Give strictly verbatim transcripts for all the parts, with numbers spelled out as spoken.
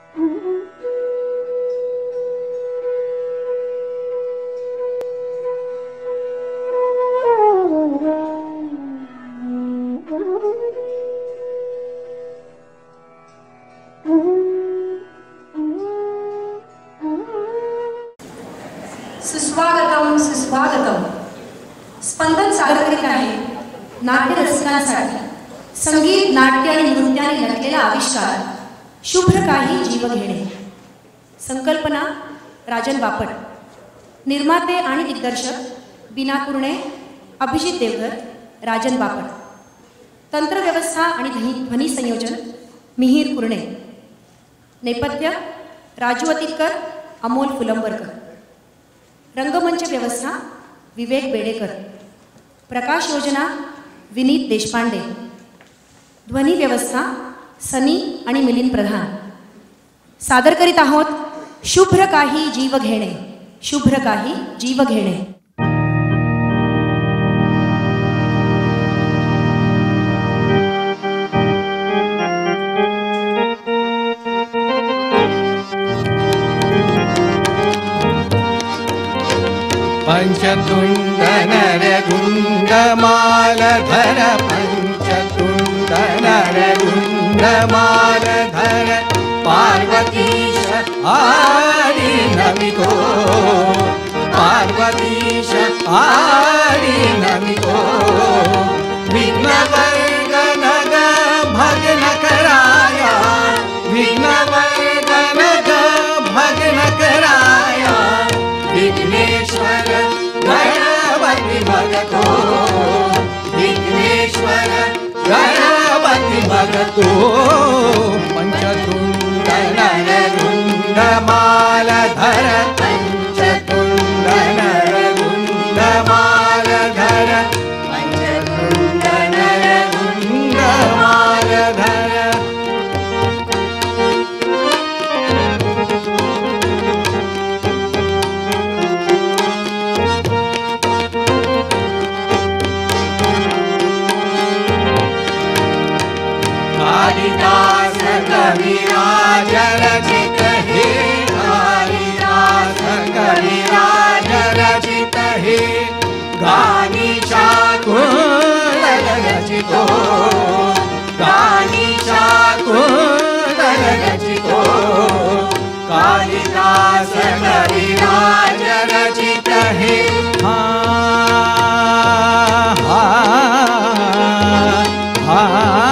सुस्वागतम सुस्वागतम. स्पंदन सादर करीत आहे नाट्य रसिकांसाठी संगीत नाट्य आणि नृत्याने नटलेला आविष्कार शुभ्र काही जीवघेणे. संकल्पना राजन बापट. निर्माते आणि दिग्दर्शक बीना कुरणे, अभिजित देवधर, राजन बापट. तंत्रव्यवस्था आणि ध्वनी संयोजन मिहीर कुरणे. नेपथ्य राजू अतितकर, अमोल फुलंबरकर. रंगमंच व्यवस्था विवेक बेडेकर. प्रकाश योजना विनीत देशपांडे. ध्वनी व्यवस्था सनी आणि मिलिंद प्रधान. सादर करीत आहोत शुभ्र काही जीवघेणे. शुभ्र काही जीवघेणे. पंचतुंड नरगुंड मालधर. पंचतुंड नरगुंड मालधर. पार्वतीश आरी नमितो. पार्वतीश आरी नमितो. विघ्नवर्ग नग भग्न कराया. विघ्नवर्ग नग भग्न कराया. विघ्नेश्वर गणपति भगतो. विघ्नेश्वर गणपति भगतो. पंचतुंड नरगुंड मालधर. पंचतुंड नरगुंड मालधर. पंचतुंड नरगुंड मालधर. कालिदास कविराज रचित हे. कालिदास कविराज रचित हे. गानी शाकुंतल रचितो. गानी शाकुंतल रचितो. कालिदास कविराज रचित हे. हा हा हा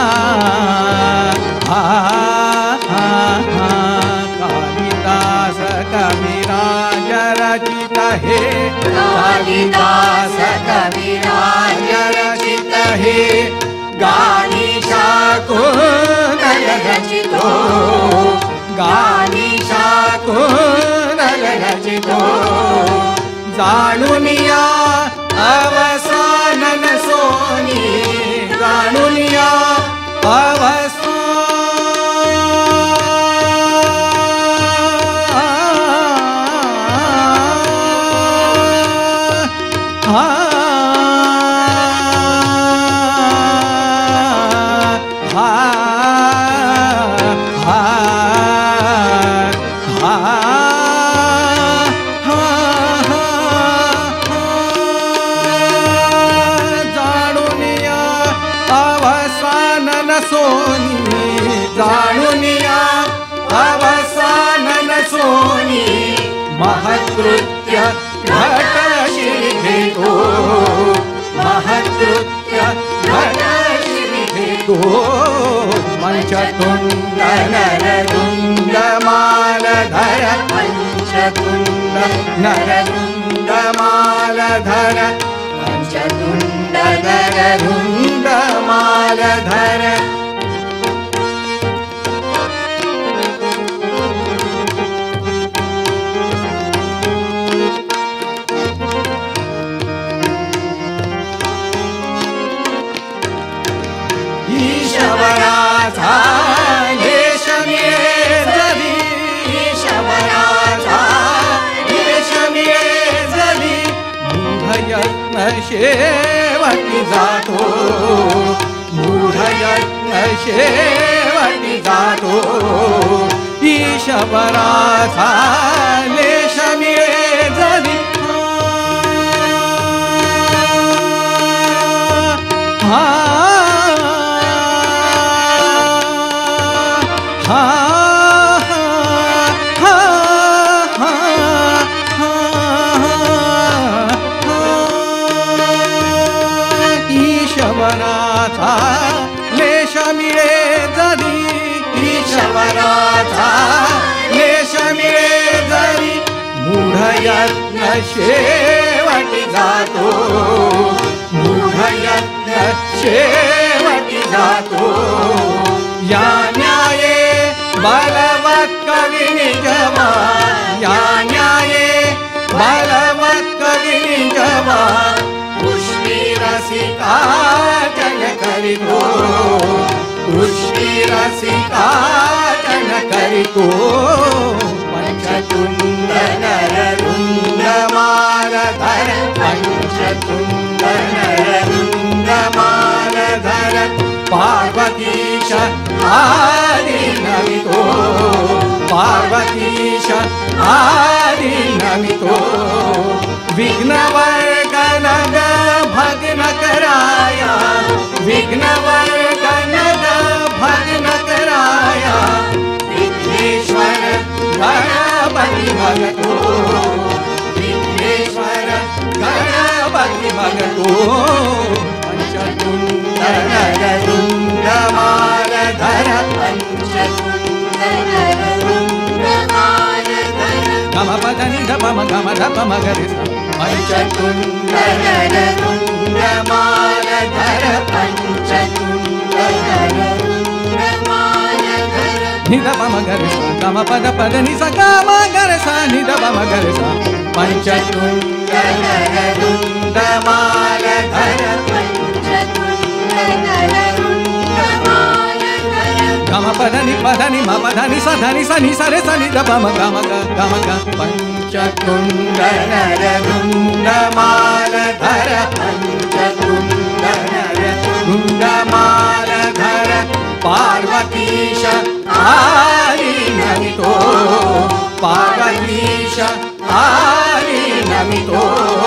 कविराज रचित हे. कालिदास कविराज रचित हे. गानी शाकुंतल रचितो. गानी शाकुंतल रचितो. जाणूनिया अवसानन सोनी. जाणूनिया अवसानन महत्कृत्य घट श्री भेदो. महत्कृत्य घट श्री भेदो. पंचतुंड नरगुंड मालधर. पंचतुंड नरगुंड मालधर. पंचतुंड नरगुंड मालधर. ईशवराचा देश मिळेजली. ईशवराचा देश मिळेजली. मूढयत्न शेवटी जातो. मूढयत्न शेवटी जातो. ईश ईशवराचा लेश मिळे जरी हा हा ईशवराचा लेश मिळे जरी ईशवराचा लेश मिळे जरी मूढ यत्न शेवटी जातो मूढ यत्न शेवटी जातो या न्याये बलवत् कवी निजवा या न्याये बलवत् कवी निजवा पुष्टी रसिका जन करितो पुष्टी रसिका जन करितो पंचतुंड नररुंड मालधर पंचतुंड नररुंड मालधर पार्वतीश आदि नमितो पार्वतीश आदि नमितो विघ्नवर्गनग भग्न कराया विघ्नवर्गनग भग्न कराया विघ्नेश्वर गणपति भगतो विघ्नेश्वर गणपति भगतो पंचतुंड नररुंड मालधर पंचतुंड नररुंड मालधर गम पद नि ध पम गम ध पम गरि पंचतुंड नररुंड मालधर पंचतुंड नररुंड मालधर नि ध पम गरि गम पद पद नि स गम गरि स नि ध पम गरि स पंचतुंड नररुंड मालधर पंचतुंड नररुंड मालधर गम पद नि पद नि म पद नि स ध नि स नि स रे स नि ध पम गम ग गम ग पंचतुंड नररुंड मालधर पंचतुंड नररुंड मालधर पार्वतीश आदि नमितो पार्वतीश आदि नमितो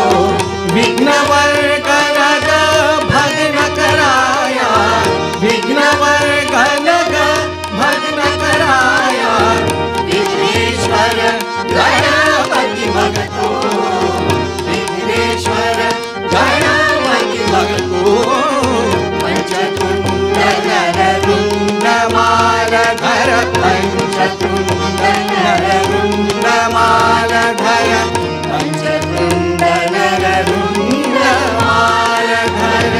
विघ्नवर्गनग भग्न कराया विघ्नवर्गनग भग्न कराया विघ्नेश्वर गणपति भगतो विघ्नेश्वर गणपति भगतो पंचतुंड नररुंड मालधर पंचतुंड नररुंड मालधर पंचतुंड नररुंड मालधर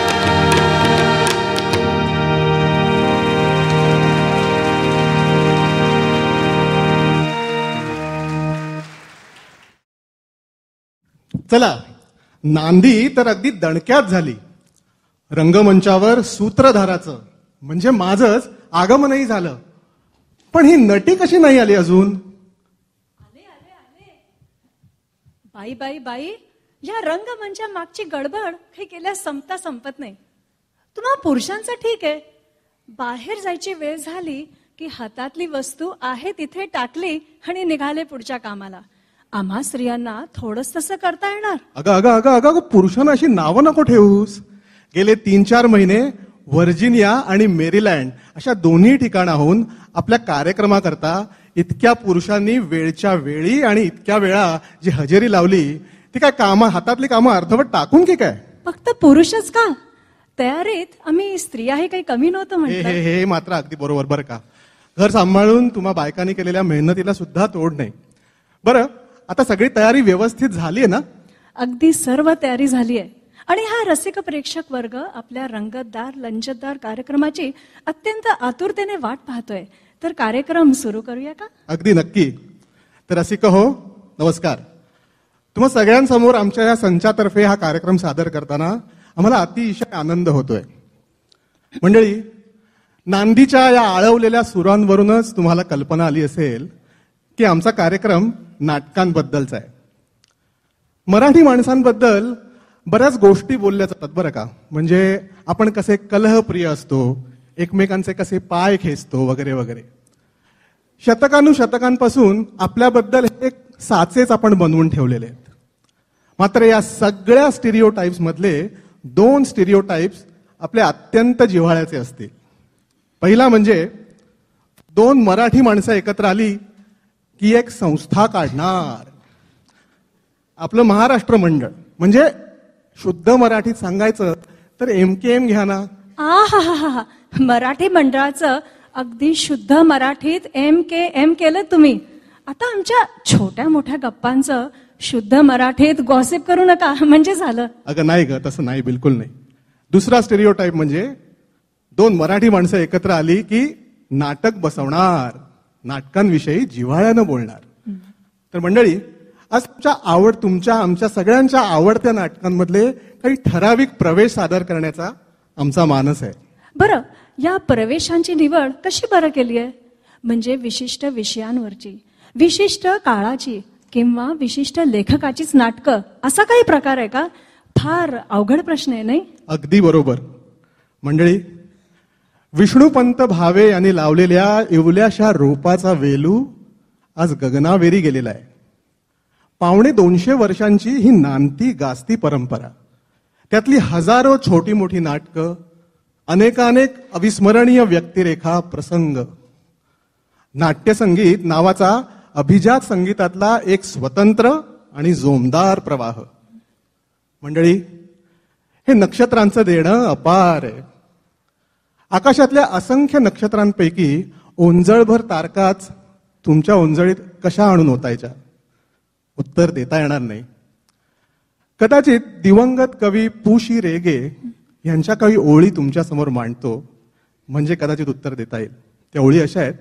चला नांदी तर अगदी दणक्यात झाली. रंगमंचावर सूत्रधाराचं म्हणजे माझंच आगमनही झालं. पण ही नटी कशी नाही आली अजून? आले आले आले बाई बाई बाई या रंगमंचा मागची गडबड काही केल्यास संपता संपत नाही. तुम्हा पुरुषांचं ठीक आहे, बाहेर जायची वेळ झाली की हातातली वस्तू आहे तिथे टाकली आणि निघाले पुढच्या कामाला. आम्हा स्त्रियांना थोडंच तसं करता येणार? अगं अगं अगं अगं अगं पुरुषांना अशी नावं नको ठेवूस. गेले तीन चार महिने व्हर्जिनिया आणि मेरीलँड अशा दोन्ही ठिकाणाहून आपल्या कार्यक्रमाकरता इतक्या पुरुषांनी वेळच्या वेळी आणि इतक्या वेळा जी हजेरी लावली ती काय कामं हातातली कामं अर्धवट टाकून की काय? फक्त पुरुषच का, तयारीत आम्ही स्त्रियाही काही कमी नव्हतं हे म्हटलं. हे हे मात्र अगदी बरोबर बरं का. घर सांभाळून तुम्हा बायकांनी केलेल्या मेहनतीला सुद्धा तोड नाही. बरं आता सगळी तयारी व्यवस्थित झाली आहे ना? अगदी सर्व तयारी झाली आहे आणि हा रसिक प्रेक्षक वर्ग आपल्या रंगतदार लंजतदार कार्यक्रमाची अत्यंत आतुरतेने वाट पाहतोय. तर कार्यक्रम सुरू करूया का? अगदी नक्की. तर रसिक हो नमस्कार. तुम्हा सगळ्यांसमोर आमच्या या संचातर्फे हा कार्यक्रम सादर करताना आम्हाला अतिशय आनंद होतोय. मंडळी, नांदीच्या या आळवलेल्या सुरांवरूनच तुम्हाला कल्पना आली असेल की आमचा कार्यक्रम नाटकांबद्दलचा आहे. मराठी माणसांबद्दल बऱ्याच गोष्टी बोलल्या जातात बरं का. म्हणजे आपण कसे कलहप्रिय असतो, एकमेकांचे कसे पाय खेचतो वगैरे वगैरे. शतकानुशतकांपासून आपल्याबद्दल हे साचेच आपण बनवून ठेवलेले आहेत. मात्र या सगळ्या स्टिरिओटाइप्स मधले दोन स्टिरिओटाइप्स आपले अत्यंत जिव्हाळ्याचे असतील. पहिला म्हणजे दोन मराठी माणसं एकत्र आली की एक संस्था काढणार. आपलं महाराष्ट्र मंडळ म्हणजे शुद्ध मराठीत सांगायचं तर एम के एम घ्या ना. आ हा हा हा मराठी मंडळाचं अगदी शुद्ध मराठीत एम के एम केलं तुम्ही. आता आमच्या छोट्या मोठ्या गप्पांचं शुद्ध मराठीत गॉसिप करू नका म्हणजे झालं. अगं नाही ग, तसं नाही, बिलकुल नाही. दुसरा स्टेरिओटाइप म्हणजे दोन मराठी माणसं एकत्र आली की नाटक बसवणार, नाटकांविषयी जिव्हाळ्यानं बोलणार. तर मंडळी, आज तुमच्या आवड तुमच्या आमच्या सगळ्यांच्या आवडत्या नाटकांमधले काही ठराविक प्रवेश सादर करण्याचा आमचा मानस आहे. बरं, या प्रवेशांची निवड कशी बरं केली आहे? म्हणजे विशिष्ट विषयांवरची, विशिष्ट काळाची किंवा विशिष्ट लेखकाचीच नाटकं, असा काही प्रकार आहे का? फार अवघड प्रश्न आहे नाही? अगदी बरोबर. मंडळी, विष्णुपंत भावे यांनी लावलेल्या इवल्याशा रोपाचा वेलू आज गगनावेरी गेलेला आहे. पावणे दोनशे वर्षांची ही नांदी गाजती परंपरा, त्यातली हजारो छोटी मोठी नाटकं, अनेकानेक अविस्मरणीय व्यक्तिरेखा, प्रसंग. नाट्यसंगीत नावाचा अभिजात संगीतातला एक स्वतंत्र आणि जोमदार प्रवाह. मंडळी, हे नक्षत्रांचं देणं अपार आहे. आकाशातल्या असंख्य नक्षत्रांपैकी ओंजळभर तारकाच तुमच्या ओंजळीत कशा आणून होतायच्या? उत्तर देता येणार नाही. कदाचित दिवंगत कवी पु शी रेगे यांच्या काही ओळी तुमच्या समोर मांडतो म्हणजे कदाचित उत्तर देता येईल. त्या ओळी अशा आहेत: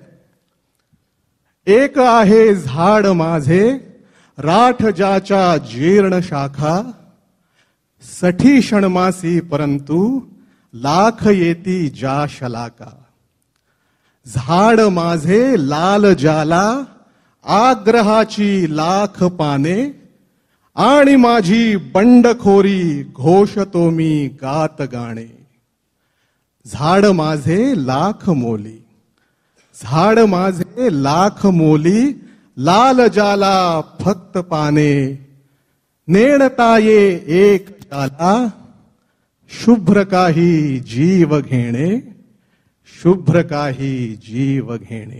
एक आहे झाड माझे, राठ ज्याच्या जीर्ण शाखा, सठी षणमासी परंतु लाख येती ज्या शलाका. झाड माझे लाल ज्याला आग्रहाची लाख पाने, आणि माझी बंडखोरी घोषतो मी गात गाणे. झाड माझे लाख मोली, झाड माझे लाख मोली, लाल ज्याला फक्त पाने, नेणता ये एक ज्याला, शुभ्र काही जीव घेणे, शुभ्र काही जीव घेणे.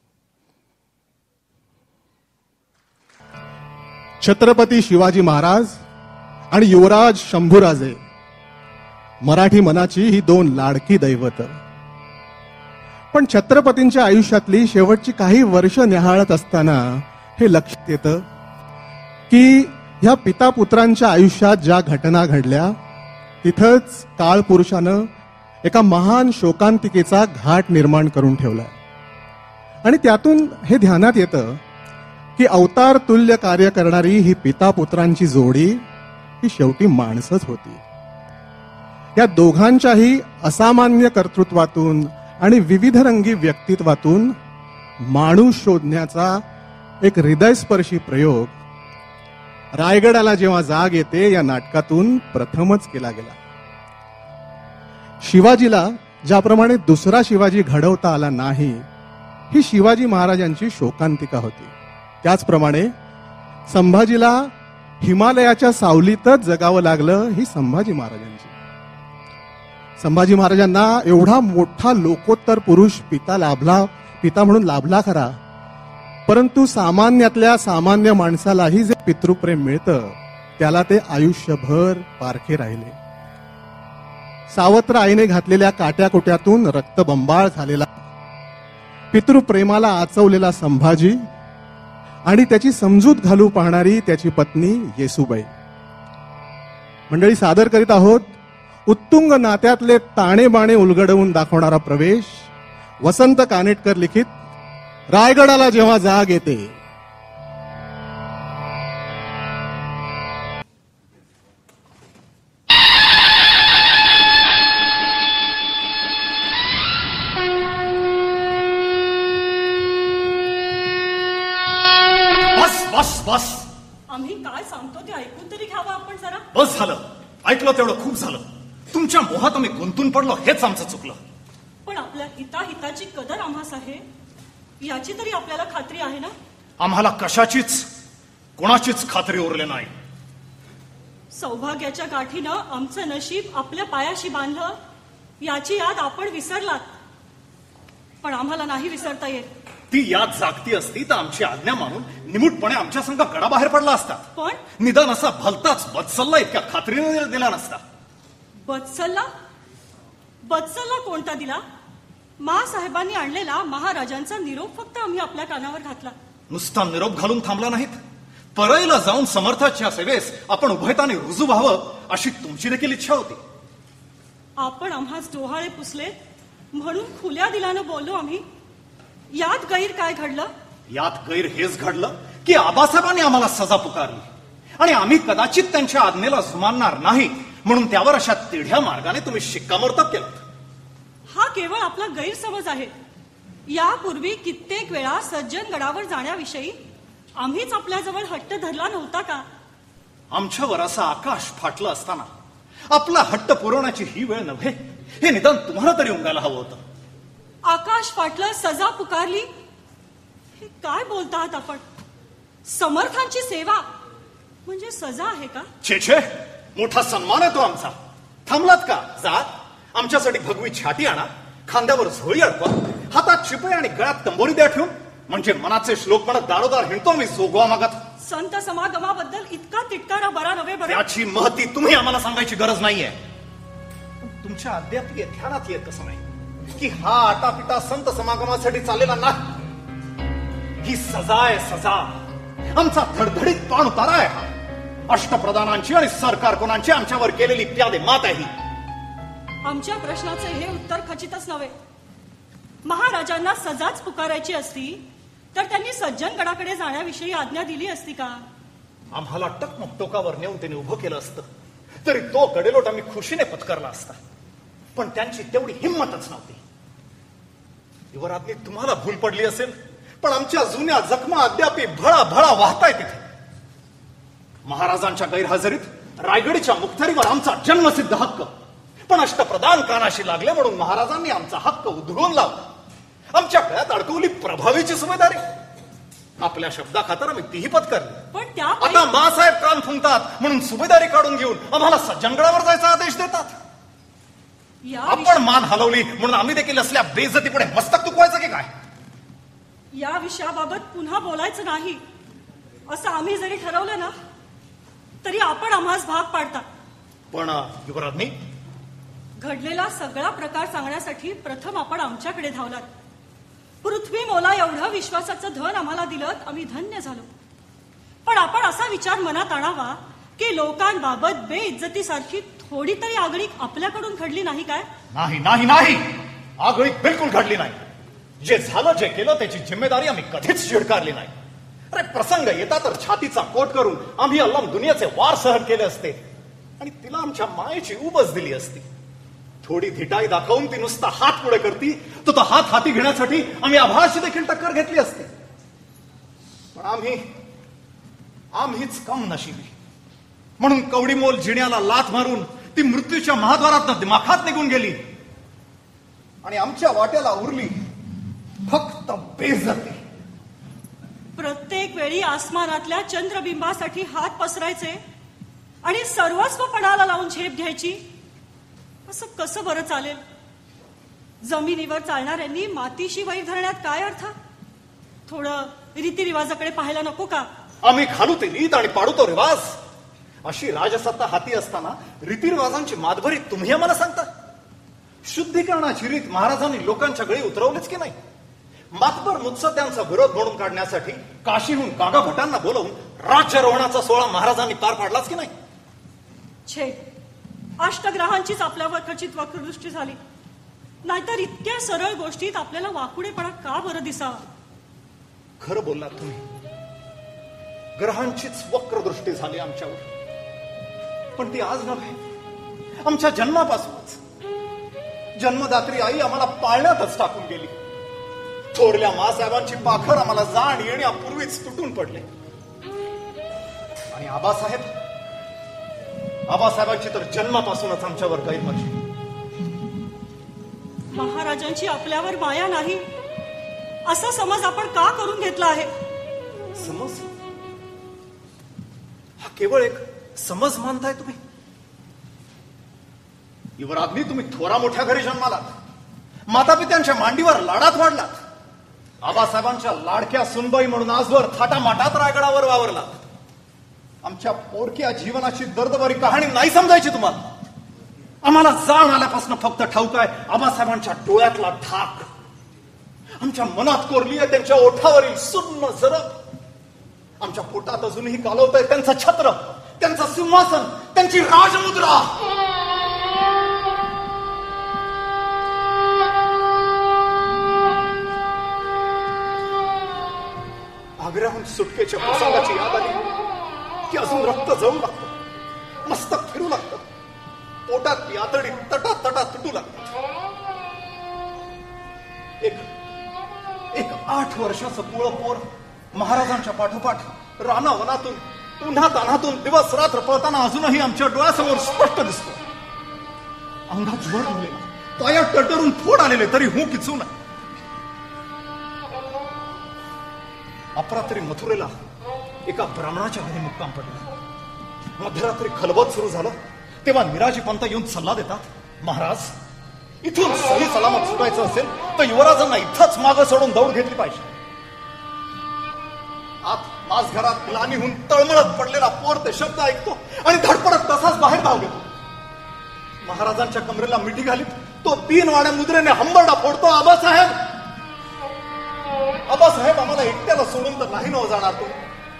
छत्रपती शिवाजी महाराज आणि युवराज शंभूराजे, मराठी मनाची ही दोन लाडकी दैवत. पण छत्रपतींच्या आयुष्यातली शेवटची काही वर्ष निहाळत असताना हे लक्षात येतं की ह्या पिता पुत्रांच्या आयुष्यात ज्या घटना घडल्या तिथंच काळ पुरुषानं एका महान शोकांतिकेचा घाट निर्माण करून ठेवला. आणि त्यातून हे ध्यानात येतं की अवतार तुल्य कार्य करणारी ही पिता पुत्रांची जोडी ही शेवटी माणसंच होती. या दोघांच्याही असामान्य कर्तृत्वातून आणि विविधरंगी व्यक्तित्वातून माणूस शोधण्याचा एक हृदयस्पर्शी प्रयोग रायगडाला जेव्हा जाग येते या नाटकातून प्रथमच केला गेला. शिवाजीला ज्याप्रमाणे दुसरा शिवाजी घडवता आला नाही, ही शिवाजी महाराजांची शोकांतिका होती. त्याचप्रमाणे संभाजीला हिमालयाच्या सावलीतच जगावं लागलं, ही संभाजी महाराजांची. संभाजी महाराजांना एवढा मोठा लोकोत्तर पुरुष पिता लाभला, पिता म्हणून लाभला खरा, परंतु सामान्यातल्या सामान्य माणसालाही जे पितृप्रेम मिळतं त्याला ते आयुष्यभर पारखे राहिले. सावत्र आईने घातलेल्या काट्याकुट्यातून रक्तबंबाळ झालेला, पितृप्रेमाला आचवलेला संभाजी आणि त्याची समजूत घालू पाहणारी त्याची पत्नी येसूबाई. मंडळी, सादर करीत आहोत उत्तुंग नात्यातले ताणे बाणे उलगडवून दाखवणारा प्रवेश, वसंत कानेटकर लिखित रायगडाला जेव्हा जाग येते. बस बस बस, आम्ही काय सांगतो ते ऐकून तरी घ्यावं आपण जरा. बस झालं, ऐकलं तेवढं खूप झालं. तुमच्या मोहात आम्ही गुंतून पडलो हेच आमचं चुकलं. पण आपल्या हिताहिताची कदर आम्हास आहे. याची तरी आपल्याला खात्री आहे ना? आम्हाला कशाचीच कोणाचीच खात्री उरली नाही. सौभाग्याच्या गाठीनं आमचं नशीब आपल्या पायाशी बांधलं याची याद आपण विसरलात, पण आम्हाला नाही विसरता येत. ती याद जागती असती तर आमची आज्ञा मानून निमूटपणे आमच्या संघ गडाबाहेर पडला असता. पण निदान असा भलताच बदसल्ला इतक्या खात्रीने दिला नसता. बदसल्ला? बदसल्ला कोणता दिला? महासाहेबांनी आणलेला महाराजांचा निरोप फक्त आम्ही आपल्या कानावर घातला. नुसता निरोप घालून थांबला नाहीत, परळीला जाऊन समर्थाच्या सेवेस आपण उभयताने रुजू व्हावं अशी तुमची देखील इच्छा होती. आपण आम्हास डोहाळे पुसले म्हणून खुल्या दिलानं बोललो आम्ही. यात गैर काय घडलं? यात गैर हेच घडलं की आबासाहेबांनी आम्हाला सजा पुकारली आणि आम्ही कदाचित त्यांच्या आज्ञेला जुमानणार नाही म्हणून त्यावर अशा तिढ्या मार्गाने तुम्ही शिक्कामोर्तब केलं. हा केवळ आपला गैरसमज आहे. यापूर्वी कित्येक वेळा सज्जनगडावर जाण्याविषयी आम्हीच आपल्याजवळ हट्ट धरला नव्हता का? आमच्यावर असं आकाश फाटलं असताना आपला हट्ट पुरवण्याची ही वेळ नव्हे हे निदान तुम्हाला तरी उमगायला हवं होतं. आकाश फाटलं, सजा पुकारली, हे काय बोलतात आपण? समर्थांची सेवा म्हणजे सजा आहे का? छे छे, मोठा सन्मान आहे तो आमचा. थांबलात का? जा, आमच्यासाठी भगवी छाटी आणा, खांद्यावर झोळी अडकवा, हातात शिपे आणि गळ्यात तंबोरी द्या ठेवून, म्हणजे मनाचे श्लोक म्हणत दारोदार हिंडतो मी जोगवा मागत. संत समागमाबद्दल इतका तिटकारा बरा नव्हे बरं. याची महती तुम्ही आम्हाला सांगायची गरज नाहीये. तुमच्या अद्याप ध्यानात येत कसं नाही की हा आटापिटा संत समागमासाठी चाललेला नाही. ही सजा आहे, सजा. आमचा धडधडीत पाण उतारा आहे हा. अष्टप्रधानांची आणि सरकारकुनांची आमच्यावर केलेली प्यादे मात आहे. आमच्या प्रश्नाचे हे उत्तर खचितच नव्हे. महाराजांना सजाच पुकारायची असती तर त्यांनी सज्जनगडाकडे जाण्याविषयी आज्ञा दिली असती का? आम्हाला टकमक टोकावर नेऊन त्यांनी उभं केलं असतं तरी तो कडेलोट आम्ही खुशीने पत्करला असता, पण त्यांची तेवढी हिंमतच नव्हती. युवराज्ञी, तुम्हाला भूल पडली असेल, पण आमच्या जुन्या जखमा अद्याप भळा भळा वाहताय तिथे. महाराजांच्या गैरहजेरीत रायगडीच्या मुखत्यारीवर आमचा जन्मसिद्ध हक्क, पण अष्टप्रधान कानाशी लागले म्हणून महाराजांनी आमचा हक्क उधळून लावला. आमच्या गळ्यात अडकवली प्रभावीची सुभेदारी. आपल्या शब्दाखातर आम्ही तीही पत्करली, पण त्या आता मासाहेब कान फुंकतात म्हणून सुभेदारी काढून घेऊन आम्हाला सज्जनगडावर जायचा आदेश देतात. आपण मान हलवली म्हणून आम्ही देखील असल्या बेइज्जतीपुढे मस्तक तुकवायचं की काय? या विषयाबाबत पुन्हा बोलायचं नाही असं आम्ही जरी ठरवलं ना तरी आपण आम्हास भाग पाडता. पण युवराज्ञी, घडलेला सगळा प्रकार सांगण्यासाठी प्रथम आपण आमच्याकडे धावलात. पृथ्वी मोला एवढं विश्वासाचं धन आम्हाला दिलं, आम्ही धन्य झालो. पण आपण असा विचार मनात आणावा की लोकांबाबत बेइज्जतीसारखी थोडी तरी आगळीक आपल्याकडून घडली नाही काय? नाही नाही नाही, आगळीक बिलकुल घडली नाही. जे झालं, जे केलं त्याची जिम्मेदारी आम्ही कधीच स्वीकारली नाही. अरे, प्रसंग येता तर छातीचा कोट करून आम्ही अल्लम दुनियाचे वार सहन केले असते आणि तिला आमच्या मायेची उबच दिली असती. थोडी धिटाई दाखवून ती नुसता हात पुढे करती, तो तो हात हाती घेण्यासाठी आम्ही आभाळाची देखील टक्कर घेतली असते. पण आम्ही आम्हीच कम नशिबी म्हणून कवडी मोल जिण्याला लाथ मारून ती मृत्यूच्या महाद्वारात दिमाखात निघून गेली आणि आमच्या वाट्याला उरली फक्त बेइज्जती. प्रत्येक वेळी आसमानातल्या चंद्रबिंबासाठी हात पसरायचे आणि सर्वस्व पणाला लावून झेप घ्यायची, असं कसं बरं चालेल? जमिनीवर चालणाऱ्यांनी मातीशी वैर धरण्यात काय अर्थ? थोडं रीतिरिवाजाकडे पाहायला नको का? आम्ही घालू ते रीत आणि पाडू तो रिवाज. अशी राजसत्ता हाती असताना रीतिरिवाजांची मातभरी तुम्ही आम्हाला सांगता? शुद्धीकरणाची रीत महाराजांनी लोकांच्या गळी उतरवलीच की नाही? मातबर मुत्सद्यांचा विरोध म्हणून काढण्यासाठी काशीहून कागा भटांना बोलवून राज्यारोहणाचा सोहळा महाराजांनी पार पाडलाच की नाही? छे, अष्टग्रहांचीच आपल्यावर खचित वक्रदृष्टी झाली, नाहीतर इतक्या सरळ गोष्टीत आपल्याला वाकुडेपणा का बरं दिसावा? खरं बोललात तुम्ही, ग्रहांचीच वक्रदृष्टी झाली आमच्यावर. पण ती आज नव्हे, आमच्या जन्मापासूनच. जन्मदात्री आई आम्हाला पाळण्यातच टाकून गेली. थोरल्या मासाहेबांची पाखर आम्हाला जाण येण्यापूर्वीच तुटून पडले. आणि आबासाहेब आबासाहेबांची तर जन्मापासूनच आमच्यावर गैरमर्जी. महाराजांची आपल्यावर माया नाही असा समज आपण का करून घेतला आहे? समज? हा केवळ एक समज मानताय तुम्ही? युवराज्ञी, तुम्ही थोरा मोठ्या घरी जन्मालात, मातापित्यांच्या मांडीवर लाडात वाढलात, आबासाहेबांच्या लाडक्या सुनबाई म्हणून आजवर थाटामाटात रायगडावर वावरलात. आमच्या पोरक्या जीवनाची दर्दभरी कहाणी नाही समजायची तुम्हाला. आम्हाला जाण आल्यापासून फक्त ठाऊक आहे आबासाहेबांच्या डोळ्यातला ठाक, आमच्या मनात कोरली आहे त्यांच्या ओठावरील सुन्न जरब, आमच्या पोटात अजूनही कालवत आहे त्यांचं छत्र, त्यांचं सिंहासन, त्यांची राजमुद्रा. आग्र्याहून सुटकेच्या प्रसंगाची याद आली की अजून रक्त जळू लागतं, मस्तक फिरू लागतं, पोटात यातडी तटा तटा तुटू लागतात. एक एक आठ वर्षाचं पोळ पोर महाराजांच्या पाठोपाठ राना वनातून उन्हा तान्हातून दिवस रात्र पळताना अजूनही आमच्या डोळ्यासमोर स्पष्ट दिसतो. अंगात ज्वर आलेला, पायात टटरून फोड आलेले, तरी हू किचू नाही. अपरात्री मथुरेला एका ब्राह्मणाच्या घरी मुक्काम पडला. मध्यरात्री खलबत सुरू झालं तेव्हा निराजी पंत येऊन सल्ला देतात, महाराज, इथून सही सलामत सुटायचं असेल तर युवराजांना इथंच मागं सोडून दौड घेतली पाहिजे. आत माझ घरात ग्लानीहून तळमळत पडलेला पोर ते शब्द ऐकतो आणि धडपडत तसाच बाहेर धाव घेतो. महाराजांच्या कमरेला मिठी घालीत तो तीन वाड्या मुद्रेने हंबरडा फोडतो, आबासाहेब, आबासाहेब, आम्हाला एकट्याला सोडून तर नाही न जाणार तू.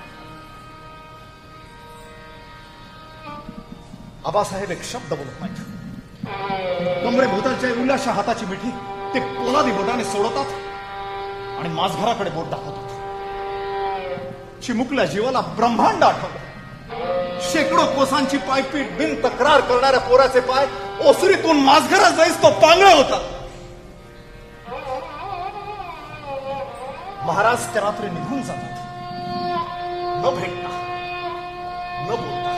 आबासाहेब एक शब्द बोलत नाहीत. कमरे भोवतालच्या उल्हाशा हाताची मिठी ते पोलादी बोटाने सोडवतात आणि माझघराकडे बोट दाखवतात. चिमुकल्या जीवाला ब्रह्मांड आठवलं. शेकडो कोसांची पायपीट बिन तक्रार करणाऱ्या पोराचे पाय ओसरीतून माझघरात जाईस तो पांगळ होता. महाराज त्या रात्री निघून जातात, न भेटता, न बोलता.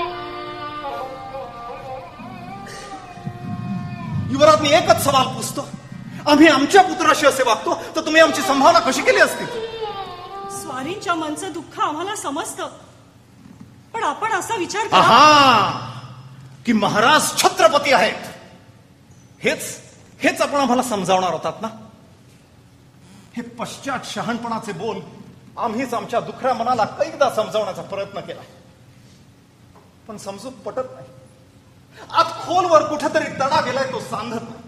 युवराजनी एकच सवाल पुसतो, आम्ही आमच्या पुत्राशी असे वागतो तर तुम्ही आमची संभावना कशी केली असती? स्वारींच्या मनचं दुःख आम्हाला समजतं, पण आपण असा विचार करा की महाराज छत्रपती आहेत. हेच हेच आपण आम्हाला समजावणार होतात ना. हे पश्चात शहाणपणाचे बोल आम्हीच आमच्या दुखऱ्या मनाला कैकदा समजावण्याचा प्रयत्न केला, पण समजूत पटत नाही. आत खोलवर कुठेतरी तडा गेलाय तो सांधत नाही.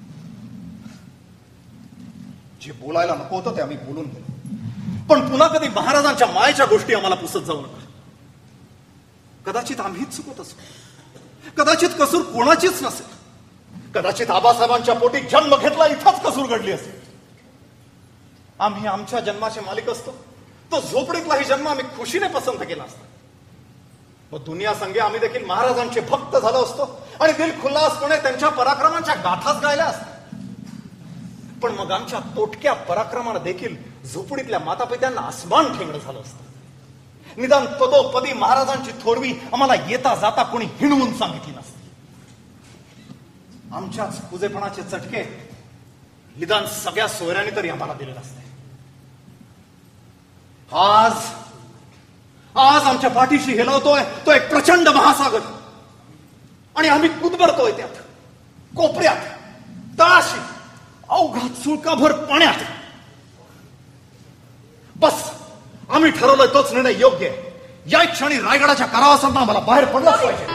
जे बोलायला नको होतं ते आम्ही बोलून गेलो, पण पुन्हा कधी महाराजांच्या मायेच्या गोष्टी आम्हाला पुसत जाऊ नका. कदाचित आम्हीच चुकत असू, कदाचित कसूर कोणाचीच नसेल, कदाचित आबासाहेबांच्या पोटी जन्म घेतला इथंच कसूर घडली असेल. आम्ही आमच्या जन्माचे मालिक असतो, तो झोपडीतलाही जन्म आम्ही खुशीने पसंत केला असता. मग दुनिया संगे आम्ही देखील महाराजांचे भक्त झालो असतो आणि दिल खुल्लासपणे त्यांच्या पराक्रमांच्या गाथाच गायल्या असत्या. पण मग आमच्या तोटक्या पराक्रमानं देखील झोपडीतल्या मातापित्यांना आसमान ठेंगणं झालं असतं. निदान पदोपदी महाराजांची थोरवी आम्हाला येता जाता कोणी हिणवून सांगितली नसती. आमच्याच पूजेपणाचे चटके निदान सगळ्या सोयऱ्यांनी तरी आम्हाला दिले नसते. आज आज आमच्या पाठीशी हेलवतोय तो एक प्रचंड महासागर आणि आम्ही कुदबरतोय त्यात, कोपऱ्यात, तळाशी, अवघात सुळकाभर पाण्यात. बस आम्ही ठरवलंय तोच निर्णय योग्य आहे. या क्षणी रायगडाच्या कारावासांना आम्हाला बाहेर पडलंच पाहिजे.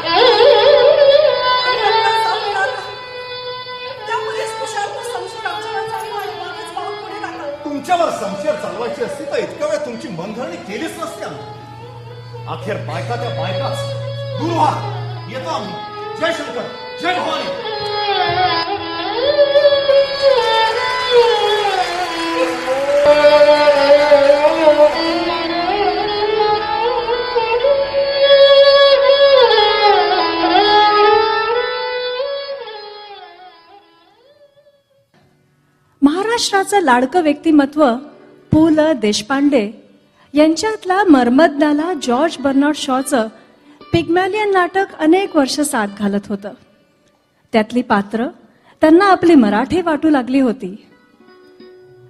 तुमच्यावर संशय चालवायची असती तर इतक्या वेळ तुमची मनधरणी केलीच नसते आम्ही. अखेर बायका त्या बायकाच. दूर व्हा, येतो आम्ही. जय शंकर, जय भवानी. महाराष्ट्राचं लाडकं व्यक्तिमत्व पु ल देशपांडे यांच्यातला मर्मज्ञाला जॉर्ज बर्नार्ड शॉचं पिग्मॅलियन नाटक अनेक वर्ष साथ घालत होतं. त्यातली पात्र त्यांना आपली मराठी वाटू लागली होती.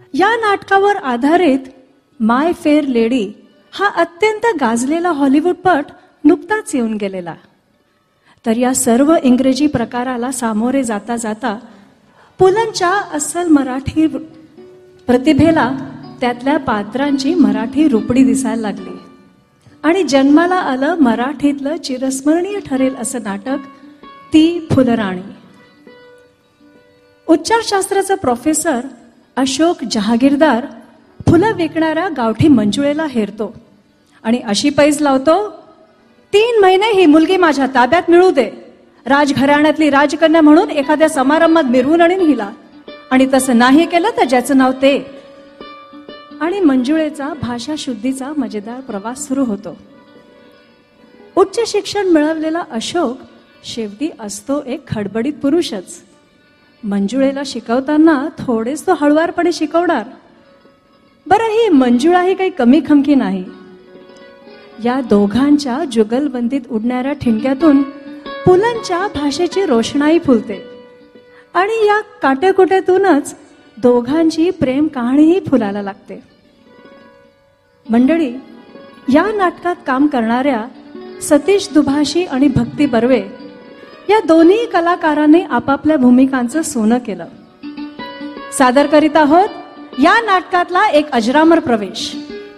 या नाटकावर आधारित माय फेअर लेडी हा अत्यंत गाजलेला हॉलिवूडपट नुकताच येऊन गेलेला. तर या सर्व इंग्रजी प्रकाराला सामोरे जाता जाता पुलंच्या अस्सल मराठी प्रतिभेला त्यातल्या पात्रांची मराठी रुपडी दिसायला लागली आणि जन्माला आलं मराठीतलं चिरस्मरणीय ठरेल असं नाटक ती फुलराणी. उच्चारशास्त्राचा प्रोफेसर अशोक जहागीरदार फुलं विकणाऱ्या गावठी मंजुळेला हेरतो आणि अशी पैज लावतो, तीन महिने ही मुलगी माझ्या ताब्यात मिळू दे, राजघराण्यातली राजकन्या म्हणून एखाद्या समारंभात मिरवून आणीन हिला, आणि तसं नाही केलं तर ज्याचं नाव ते. आणि मंजुळेचा भाषा शुद्धीचा मजेदार प्रवास सुरू होतो. उच्च शिक्षण मिळवलेला अशोक शेवटी असतो एक खडबडीत पुरुषच. मंजुळेला शिकवताना थोडेच तो हळुवारपणे शिकवणार. बरं, ही मंजुळाही काही कमी खमकी नाही. या दोघांच्या जुगलबंदीत उडणाऱ्या ठिणक्यातून पुलंच्या भाषेची रोषणाई फुलते आणि या काटेकुट्यातूनच दोघांची प्रेम कहाणीही फुलायला लागते. मंडळी, या नाटकात काम करणाऱ्या सतीश दुभाषी आणि भक्ती बर्वे या दोन्ही कलाकारांनी आपापल्या भूमिकांचं सोनं केलं. सादर करीत आहोत या नाटकातला एक अजरामर प्रवेश.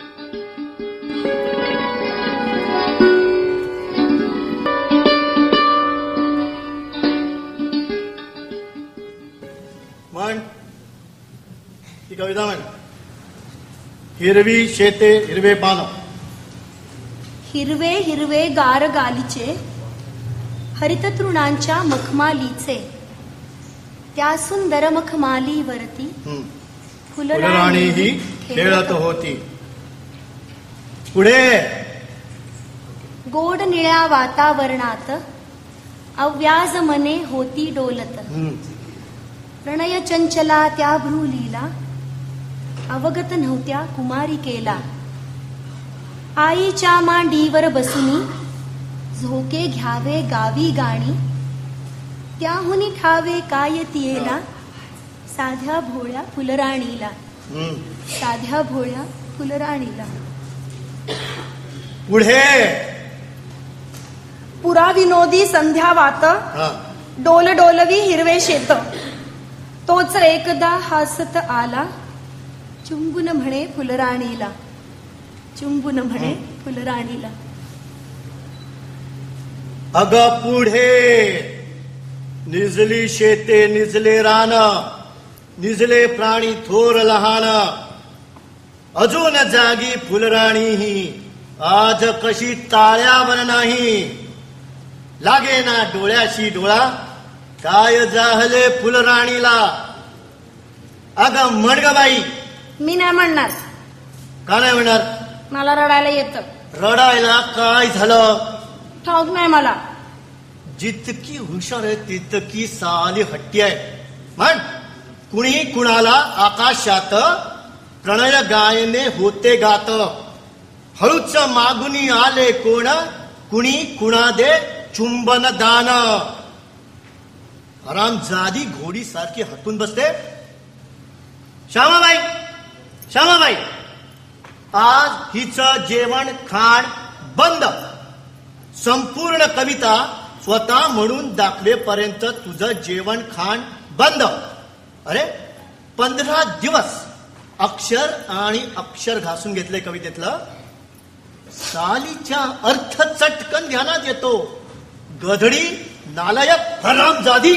म्हण ही कविता म्हण. हिरवी शेते हिरवे पान, हिरवे हिरवे गार गालीचे, हरित तृणांच्या मखमालीचे, त्या सुंदर मखमालीवरती फुलराणी ही खेळत होती. पुढे. गोड निळ्या वातावरणात अव्याज मने होती डोलत, प्रणय चंचला त्या भ्रूलीला अवगत नव्हत्या कुमारिकेला. आईच्या मांडीवर बसुनी झोके घ्यावे गावी गाणी, त्याहुनी ठावे काय तियेला साध्या भोळ्या फुलराणीला, साध्या भोळ्या फुलराणीला. पुढे. पुरा विनोदी संध्या वात, डोल डोलवी हिरवे शेत, तोच एकदा हसत आला, चुंबुन म्हणे फुलराणीला, चुंबुन म्हणे फुलराणीला. अग पुढे. निजली शेते निजले रान, निजले प्राणी थोर लहान, अजून जागी फुलराणी ही आज कशी ताळ्यावर नाही. लागे ना डोळ्याशी डोळा, काय जाहले फुलराणीला. अग म्हणग बाई. मी नाही म्हणणार. का नाही म्हणणार? मला रडायला येतं. रडायला काय झालं? ठाऊक नाही मला. जितकी हुशार आहे तितकी साली हट्टी आहे. म्हण. कुणी कुणाला आकाशात प्रणय गायने होते गात, हळूच मागुनी आले कोण, कुणी कुणा दे चुंबन दान. हरामजादी घोडी सारखी हटून बसते. श्यामाबाई, श्यामाबाई, आज हिचं जेवण खाण बंद. संपूर्ण कविता स्वतः म्हणून दाखवेपर्यंत तुझं जेवण खाण बंद. अरे, पंधरा दिवस अक्षर आणि अक्षर घासून घेतले कवितेतलं. सालीच्या अर्थ चटकन ध्यानात येतो. गधडी, नालायक, हरामजादी.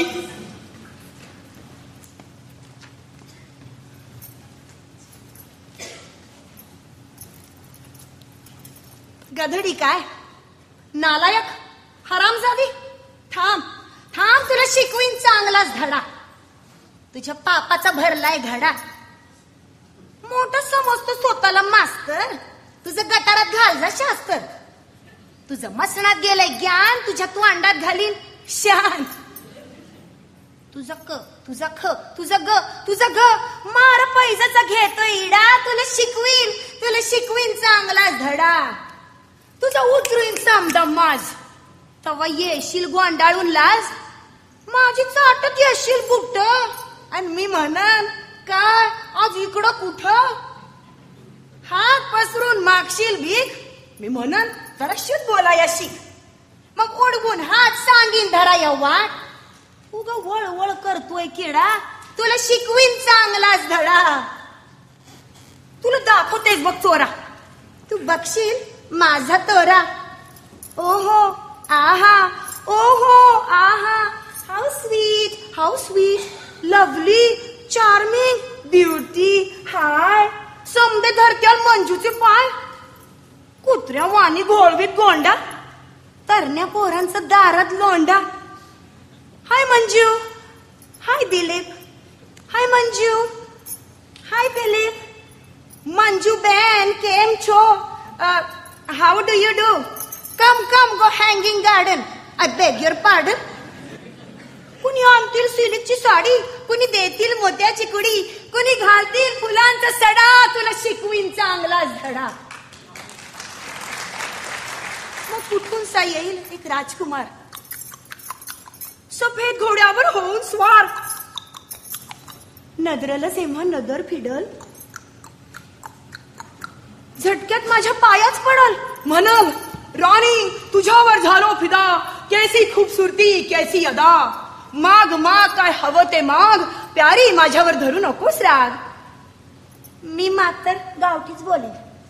गधडी काय, नालायक, हरामजादी. थांब थांब, तुला शिकवीन चांगलाच धडा. तुझ्या पापाचा भरलाय घडा. मोठं समजतो स्वतःला मास्तर, तुझं गटारात घाल जा शास्त्र. तुझं मसणात गेलंय ज्ञान, तुझ्या तू अंडात घालीन शान. तुझा क, तुझा ख, तुझा ग, तुझा ग, मार पैजाचा घेतो इडा. तुला शिकवीन, तुला शिकवीन चांगलाच धडा. तुझा उतरून समजा माझ, तवा येशील गोंडाळून लाज. माझी चाटत येशील बुट, आणि मी म्हणन काय आज इकडं कुठं हात पसरून मागशील भीक? मी म्हणन जरा शुद्ध बोलाया शिक. मग ओढगून हात सांगीन धरा या वाट. उग वळ वळ करतोय किडा, तुला शिकवीन चांगलाच धडा. तुला दाखवतेच बघ चोरा, तू बघशील माझा तोरा. ओहो आहा ओहो आहा, how sweet how sweet lovely charming beauty. हाय समदे धरत्याल मंजूचे पाय, कुत्र्या वाणी घोळवीत गोंडा, तरण्या पोरांचं दारात लोंडा. हाय मंजू, हाय दिलीप, हाय मंजू, हाय दिलीप. मंजू बेन केम छो, how do you do? Come come go Hanging Garden. I beg your pardon. कुणी आणतील सिल्कची साडी, कुणी देतील मोत्याची कुडी, कुणी घालतील फुलांचा सडा. तुला शिकवीन चांगलाच धडा. मग कुठून सा येईल एक राजकुमार, सफेद घोड्यावर होऊन स्वार. नदरला जेव्हा नदर फिडल, झटक्यात माझ्या पायाच पडल. म्हणल राणी तुझ्यावर झालो फिदा, कैसी खूबसूरती कैसी अदा. माग माग काय हवं ते माग, प्यारी माझ्यावर धरू नकोस राग. मी मात्र गावठीच बोलेन,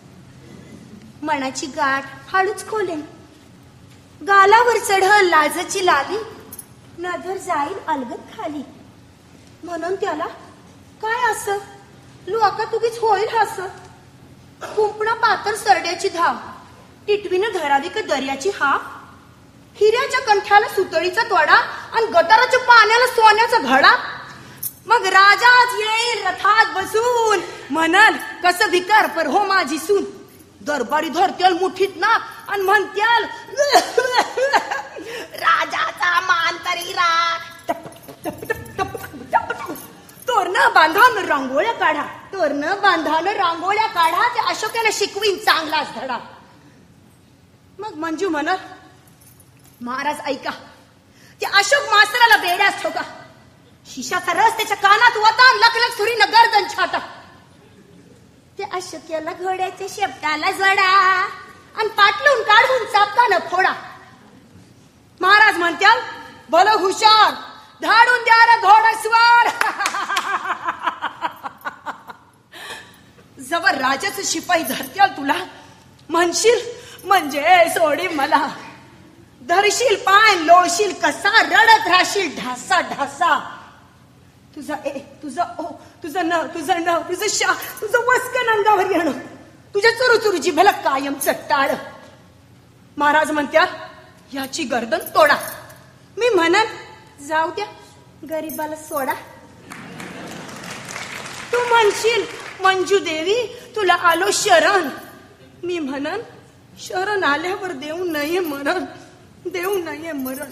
मनाची गाठ हळूच खोलेन. गालावर चढल लाजची लाली, नजर जाईल अलगद खाली. म्हणून त्याला काय असं लोका तुगीच होईल हस. कुंपणा पातर सरड्याची धाव, टिटवीनं धरावी का दर्याची हाव. हिऱ्याच्या कंठ्याला सुतळीचा तोडा, आणि गटाराच्या पाण्याला सोन्याचा घडा. मग राजाच येईल रथात बसून, म्हणल कसं विकार पर हो माझी सून. दरबारी धरत्याल मुठीत ना आणि म्हणत्याल राजाचा मान तरी राख. तोरणं बांधान रांगोळ्या काढा, तोरणं बांधान रांगोळ्या काढा. त्या अशोकाला शिकवीन चांगलाच धडा. मग मंजू म्हणल महाराज ऐका, त्या अशोक मास्तराला बेड्यास ठोका. शिशाचा रस त्याच्या कानात वता, लखलख सुरीनं गर्दन छाटा. त्या अशोक्याला घोड्याच्या शेपटाला जडा, आणि पाटलून काढून चापकानं फोडा. महाराज म्हणत्याल भलं हुशार, धाडून द्या रे घोडस्वार. जवळ राजाचं शिपाई धरत्याल तुला, म्हणशील म्हणजे सोडी मला. धरशील पाय लोळशील कसा, रडत राहशील ढासा ढासा. तुझा ए तुझा ओ तुझं न तुझं न तुझं शा तुझं वस्कन अंगावर येणं, तुझ्या चुरू चुरू जिभेला कायम चट्टाळ. महाराज म्हणत्या याची गर्दन तोडा. मी म्हणन जाऊ द्या गरीबाला सोडा. तू म्हणशील मंजू देवी तुला आलो शरण. मी म्हणन शरण आल्यावर देऊ नये मरण, देऊ नये मरण.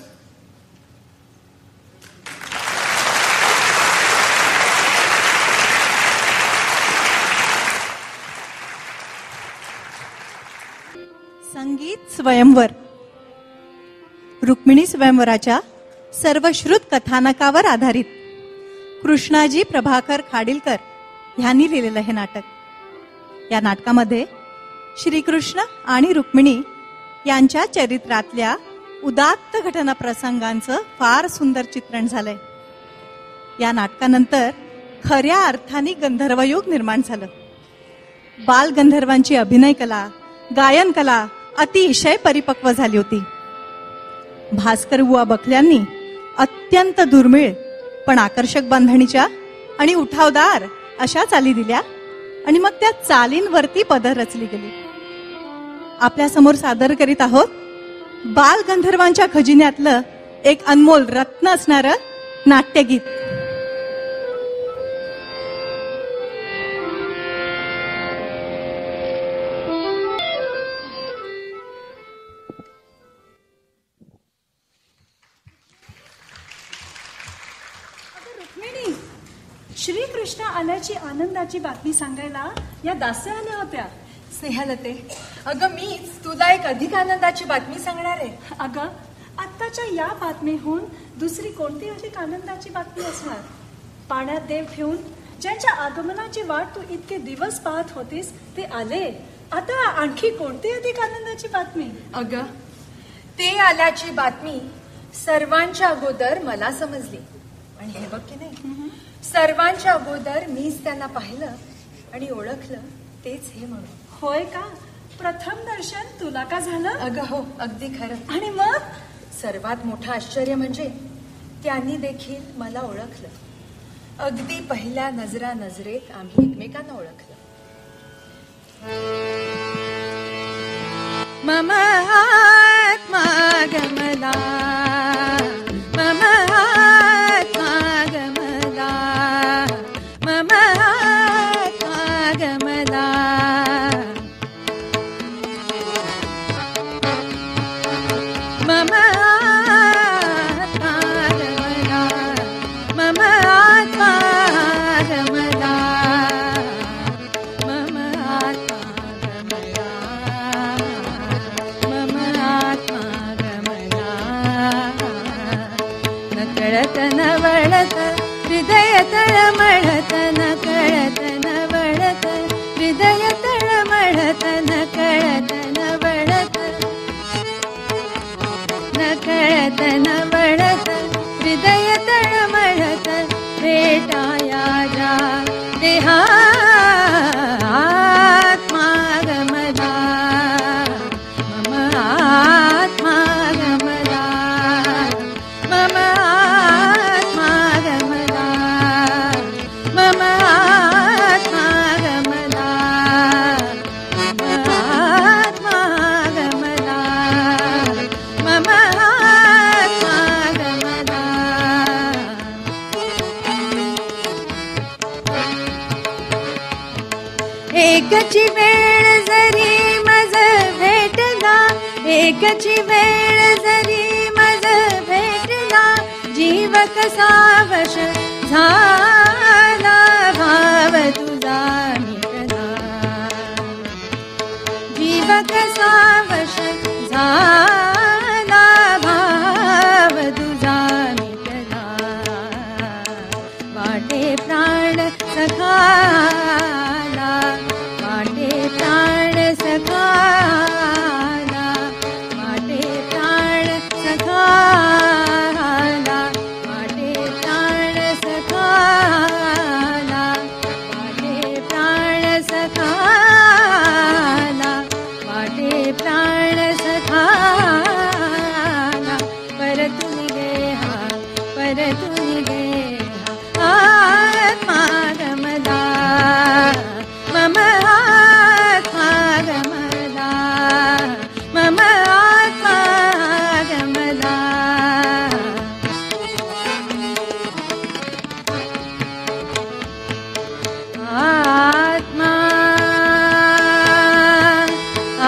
संगीत स्वयंवर. रुक्मिणी स्वयंवराच्या सर्वश्रुत कथानकावर आधारित कृष्णाजी प्रभाकर खाडीलकर ह्यांनी लिहिलेलं हे नाटक. या नाटकामध्ये श्रीकृष्ण आणि रुक्मिणी यांच्या चरित्रातल्या उदात्त घटना प्रसंगांचं फार सुंदर चित्रण झालंय. या नाटकानंतर खऱ्या अर्थाने गंधर्वयुग निर्माण झालं. बालगंधर्वांची अभिनय कला, गायन कला अतिशय परिपक्व झाली होती. भास्कर बुवा बखल्यांनी अत्यंत दुर्मिळ पण आकर्षक बांधणीच्या आणि उठावदार अशा चाली दिल्या, आणि मग त्या चालींवरती पदर रचली गेली. आपल्या समोर सादर करीत आहोत बालगंधर्वांच्या खजिन्यातलं एक अनमोल रत्न असणारं नाट्यगीत. श्रीकृष्ण आल्याची आनंदाची बातमी सांगायला या दास्या आल्या होत्या. स्नेहलते, अगं मीच तुला एक अधिक आनंदाची बातमी सांगणार आहे. अगं आत्ताच्या या बातमीहून दुसरी कोणती अधिक आनंदाची बातमी असणार? पाण्यात देव ठेवून ज्यांच्या आगमनाची वाट तू इतके दिवस पाहत होतीस ते आले. आता आणखी कोणती अधिक आनंदाची बातमी? अगं, ते आल्याची बातमी सर्वांच्या अगोदर मला समजली. आणि हे बघ की नाही, सर्वांच्या अगोदर मीच त्यांना पाहिलं आणि ओळखलं, तेच हे म्हणून. होय का? प्रथम दर्शन तुला का झालं? अगं हो, अगदी खरं. आणि मग सर्वात मोठं आश्चर्य म्हणजे त्यांनी देखील मला ओळखलं. अगदी पहिल्या नजरा नजरेत आम्ही एकमेकांना ओळखलं. मम आत्मा गमला, मम आत्मा गमला, मम आत्मा गमला. मम आत्मा गमला, मम आत्मा गमला, मम आत्मा गमला, मम आत्मा गमला. न कळत न वळत हृदय तळमळत, न कळत न वळत हृदय तळमळत, न कळत न वळत, न कळत न वळत हृदय तळमळत. भेटाया जा देहा आत्मा गमला, मम आत्मा गमला, मम आत्मा गमला, मम आत्मा गमला, मम आत्मा गमला, मम आत्मा गमला. एकची वेळ जरी मज भेटला, एकची वेळ जरी मज भेटला, जीव कसा वश झाला, भाव तुझा मिटला. जीव कसा वश झाला, भाव तुझा मिटला. वाटे प्राण सखाला, वाटे प्राण सखाला, वाटे प्राण सखाला, वाटे प्राण सखाला, वाटे प्राण सखाला, वाटे प्राण सखाला. परतून गेहा, परतून गेहा आत्मा गमला, मम आत्मा गमला, मम आत्मा गमला. आत्मा आ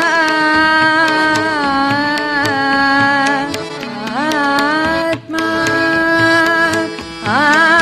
आत्मा आ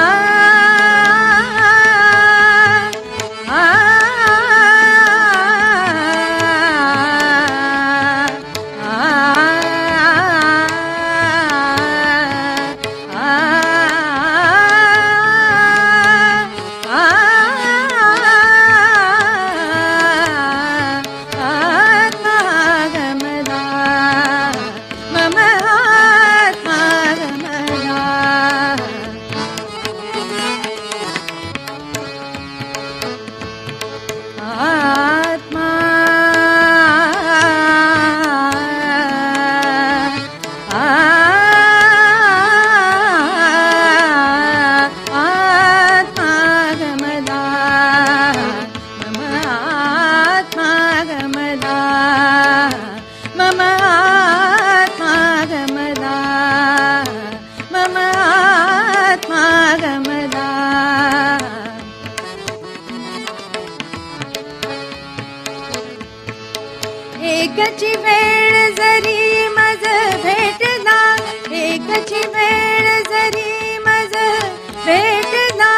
एकची वेळ जरी मज भेटला, एकची वेळ जरी मज भेटला,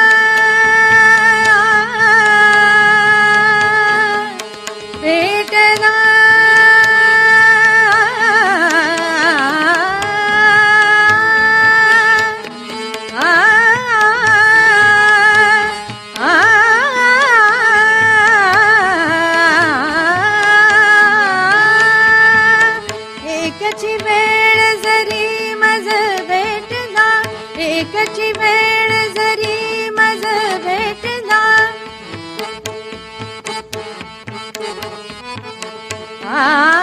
भेटला आ एकची वेळ जरी मज भेटला आ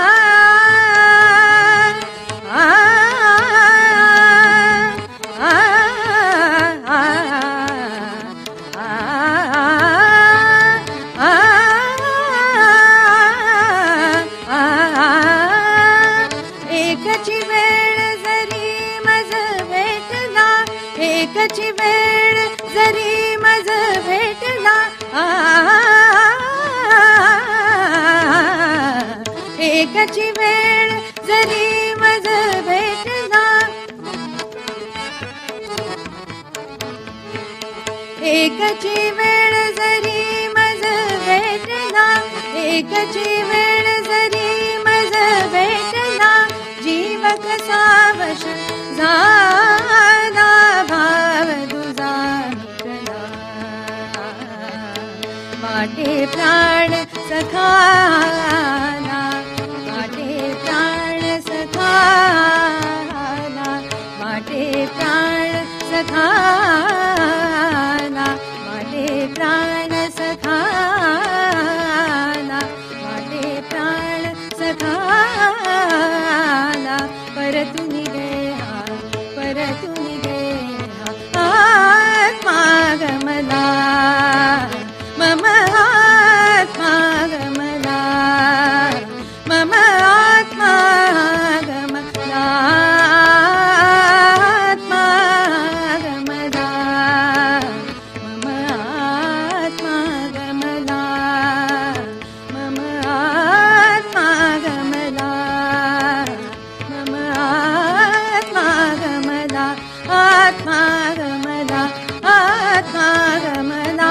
एकची वेळ जरी मज भेटला एकची वेळ जरी मज भेटला एकची वेळ जरी मज भेटला एकची वेळ जरी मज भेटला एकची वेळ जरी मज भेटला जीव कसा वश झाला भाव तुझा मिटला वाटे प्राण सखाला वाटे प्राण सखाला वाटे प्राण सखाला वाटे प्राण सखाला वाटे प्राण सखाला परतून गेहा परतून गेहा आत्मा गमला मम आत्मा गमला मम आत्मा गमला आत्मा गमला मम आत्मा गमला मम आत्मा गमला मम आत्मा गमला आत्मा गमला आत्मा गमला.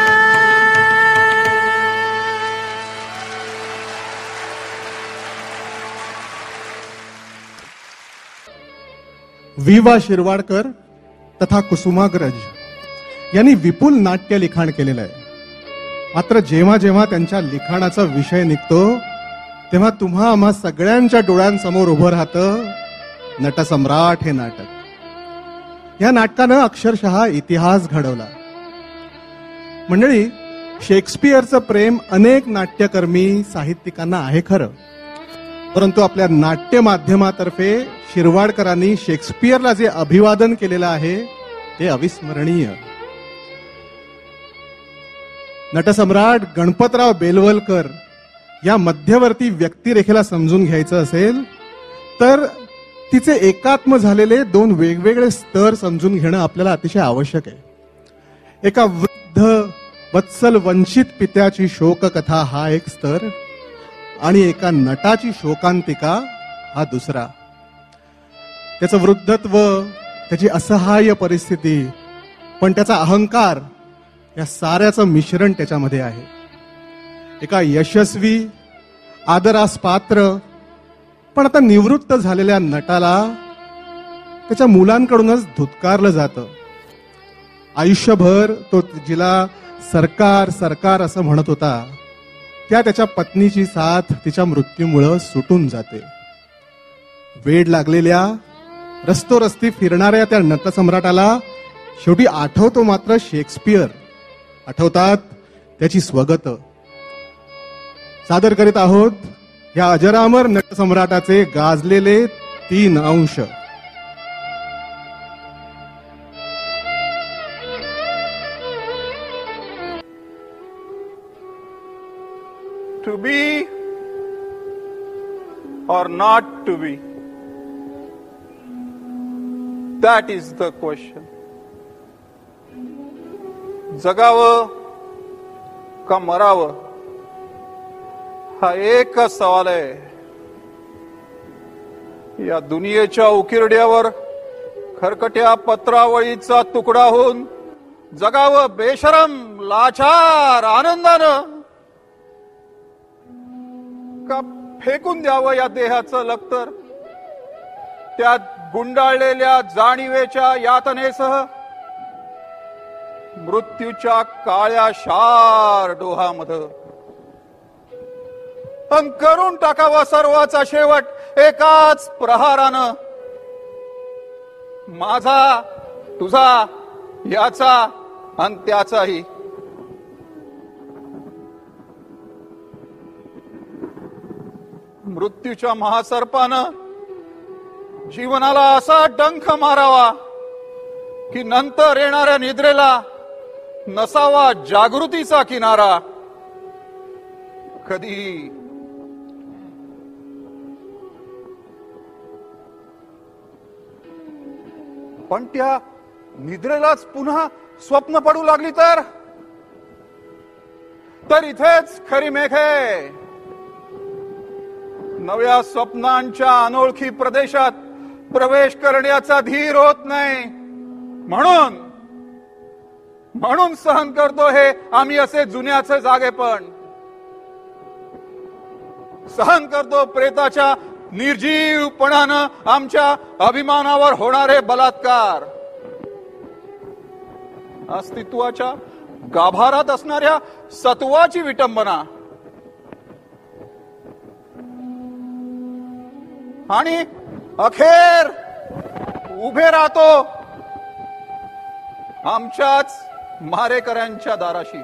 वि वा शिरवाडकर तथा कुसुमाग्रज यांनी विपुल नाट्य लिखाण केलेलं आहे. मात्र जेव्हा जेव्हा त्यांच्या लिखाणाचा विषय निघतो तेव्हा तुम्हा आम्हा सगळ्यांच्या डोळ्यांसमोर उभं राहतं नटसम्राट हे नाटक. या नाटकानं अक्षरशः इतिहास घडवला. मंडळी, शेक्सपियरचं प्रेम अनेक नाट्यकर्मी साहित्यिकांना आहे खरं, परंतु आपल्या नाट्य माध्यमातर्फे शिरवाडकरांनी शेक्सपियरला जे अभिवादन केलेलं आहे ते अविस्मरणीय. नटसम्राट गणपतराव बेलवलकर या मध्यवर्ती व्यक्तिरेखेला समजून घ्यायचं असेल तर तिचे एकात्म झालेले दोन वेगवेगळे स्तर समजून घेणं आपल्याला अतिशय आवश्यक आहे. एका वृद्ध वत्सल वंचित पित्याची शोककथा हा एक स्तर आणि एका नटाची शोकांतिका हा दुसरा. त्याचं वृद्धत्व, त्याची असहाय्य परिस्थिती, पण त्याचा अहंकार, या साऱ्याचं मिश्रण त्याच्यामध्ये आहे. एका यशस्वी आदरास पात्र पण आता निवृत्त झालेल्या नटाला त्याच्या मुलांकडूनच धुतकारलं जातं. आयुष्यभर तो जिला सरकार सरकार असं म्हणत होता त्या त्याच्या पत्नीची साथ तिच्या मृत्यूमुळं सुटून जाते. वेड लागलेल्या रस्तोरस्ती फिरणाऱ्या त्या नटसम्राटाला शेवटी आठवतो मात्र शेक्सपियर, आठवतात त्याची स्वगत. सादर करीत आहोत या अजरामर नटसम्राटाचे गाजलेले तीन अंश. To be or not to be? That is the question. जगावं का मरावं हा एकच सवाल आहे. या दुनियेच्या उकिरड्यावर खरकट्या पत्रावळीचा तुकडा होऊन जगावं बेशरम लाचार आनंदानं का फेकून द्यावं या देहाचं लक्तर त्यात गुंडाळलेल्या जाणीवेच्या यातनेसह मृत्यूच्या काळ्या शार डोहामध्ये अन करून टाकावा सर्वाचा शेवट एकाच प्रहारानं. माझा तुझा, याचा आणि त्याचाही. मृत्यूच्या महासर्पानं जीवनाला असा डंख मारावा की नंतर येणाऱ्या निद्रेला नसावा जागृतीचा किनारा. कधी पण त्या निद्रेलाच पुन्हा स्वप्न पडू लागली तर तर इथेच खरी मेघ आहे. नव्या स्वप्नांच्या अनोळखी प्रदेशात प्रवेश करण्याचा धीर होत नाही. म्हणून म्हणून सहन करतो हे आम्ही असे जुन्याचे जागेपण. सहन करतो प्रेताच्या निर्जीवपणानं आमच्या अभिमानावर होणारे बलात्कार. अस्तित्वाच्या गाभारात असणाऱ्या सत्वाची विटंबना आणि अखेर उभे राहतो आमच्याच मारेकऱ्यांच्या दाराशी.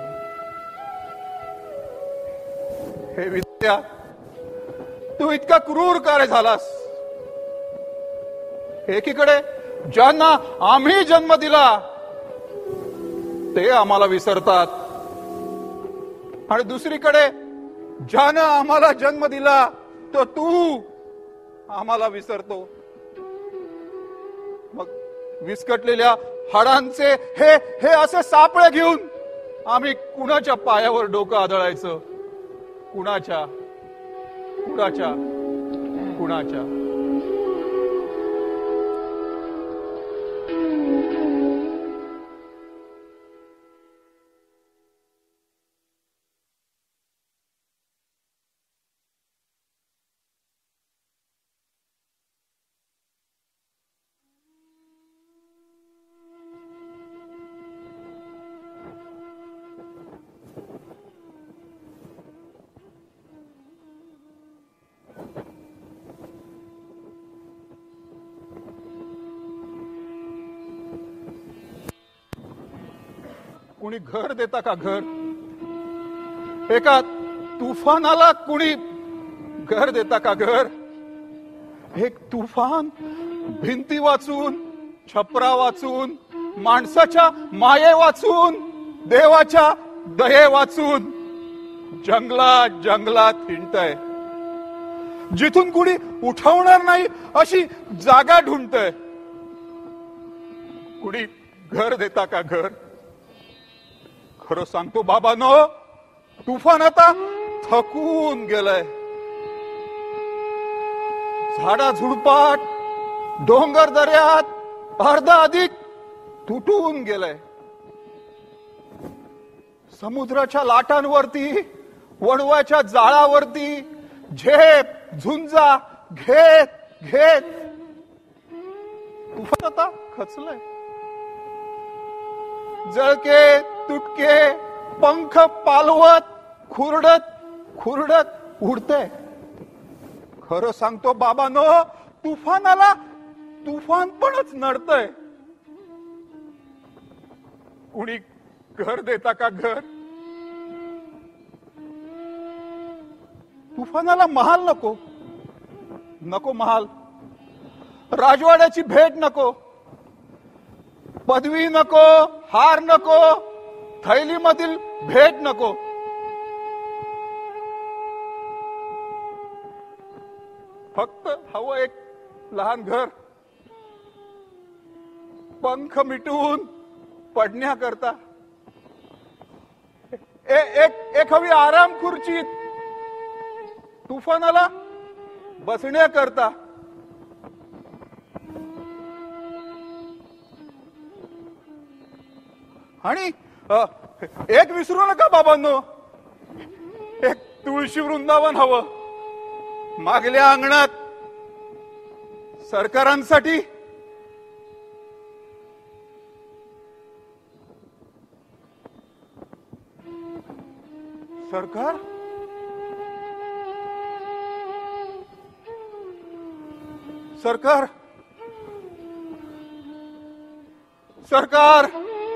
हे विद्या, तू इतका क्रूर कार्य झालास. एकीकडे ज्यांना आम्ही जन्म दिला ते आम्हाला विसरतात आणि दुसरीकडे ज्यानं आम्हाला जन्म दिला तो तू आम्हाला विसरतो. मग विस्कटलेल्या हाडांचे हे हे असे सापळे घेऊन आम्ही कुणाच्या पायावर डोकं आदळायचं? कुणाच्या कुणाच्या कुणाच्या कुणी घर देता का घर? एका तुफानाला कुणी घर देता का घर? एक तुफान भिंती वाचून, छपरा वाचून, माणसाच्या माये वाचून, देवाच्या दये वाचून जंगलात जंगलात हिंडतय. जिथून कुणी उठवणार नाही अशी जागा ढूंढतय. कुणी घर देता का घर? खरं सांगतो बाबांनो, तुफान आता थकून गेलंय. झाडा झुडपाट, डोंगर दऱ्यात अर्धा अधिक तुटून गेलंय. समुद्राच्या लाटांवरती, वणवाच्या जाळावरती झेप झुंजा घेत घेत तुफान आता खचलंय. जळके तुटके पंख पालवत खुरडत खुरडत उडते. खरं सांगतो बाबांनो, तुफानाला तुफान पणच नडतय. कुणी घर देता का घर? तुफानाला महाल नको, नको महाल. राजवाड्याची भेट नको, पदवी नको, हार नको, थैलीमधील भेट नको. फक्त हवं एक लहान घर, पंख मिटवून पडण्याकरता. एक एक हवी आराम खुर्चीत तुफानाला बसण्याकरता. आणि एक विसरू नका बाबांनो, एक तुळशी वृंदावन हवं मागल्या अंगणात सरकारांसाठी. सरकार सरकार सरकार,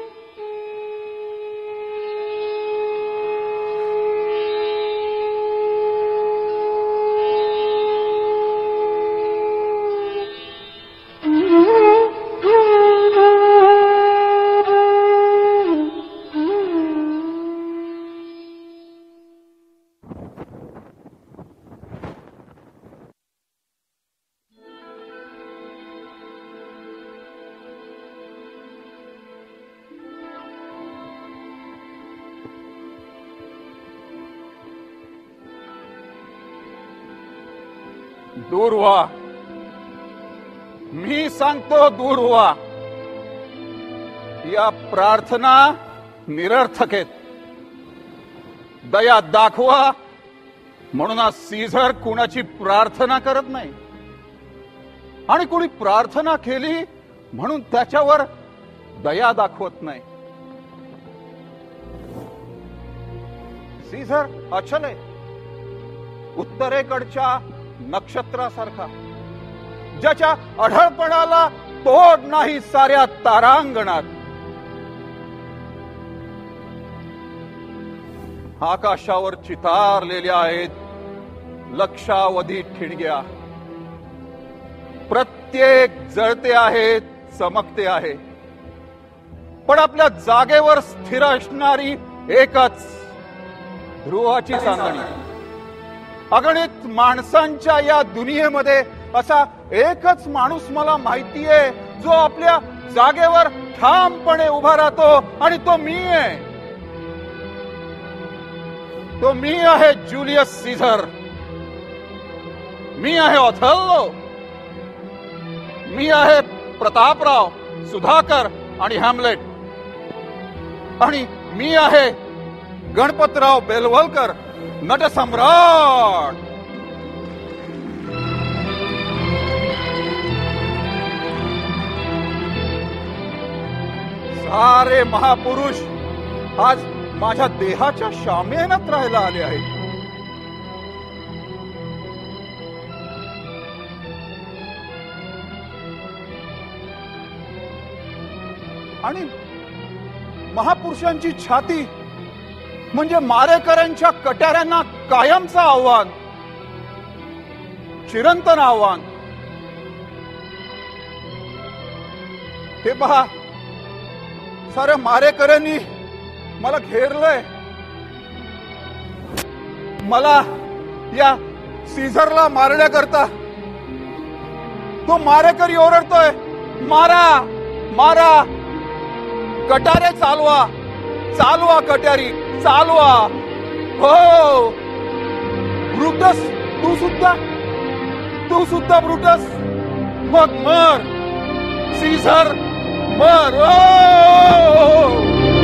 दूर व्हा. मी सांगतो दूर व्हा. या प्रार्थना निरर्थक आहेत. दया दाखवा म्हणून हा सीझर कुणाची प्रार्थना करत नाही, आणि कुणी प्रार्थना केली म्हणून त्याच्यावर दया दाखवत नाही. सीझर अचल आहे, उत्तरेकडच्या नक्षत्रासारखा, ज्याच्या अढळपणाला तोड नाही साऱ्या तारांगणात. आकाशावर चितारलेल्या आहेत लक्षावधी ठिणग्या. प्रत्येक जळते आहेत, चमकते आहे, पण आपल्या जागेवर स्थिर असणारी एकच ध्रुवाची चांदणी. अगणित माणसांच्या या दुनियेमध्ये असा एकच माणूस मला माहितीये जो आपल्या जागेवर ठामपणे उभा राहतो, आणि तो मी आहे. तो मी आहे ज्युलियस सीझर. मी आहे ऑथेल्लो. मी आहे प्रतापराव, सुधाकर आणि हॅमलेट. आणि मी आहे गणपतराव बेलवलकर, नटसम्राट. सारे महापुरुष आज माझ्या देहाच्या शामेनत राहायला आले आहेत. आणि महापुरुषांची छाती म्हणजे मारेकऱ्यांच्या कट्याऱ्यांना कायमचं आव्हान, चिरंतन आव्हान. हे पहा, साऱ्या मारेकऱ्यांनी मला घेरलंय. मला या सीझरला मारण्याकरता तो मारेकरी ओरडतोय, मारा मारा, कटारे चालवा चालवा, कट्यारी चालवा. हो ब्रुटस, तू सुद्धा तू सुद्धा ब्रुटस, मग मर सीझर, मर. ओ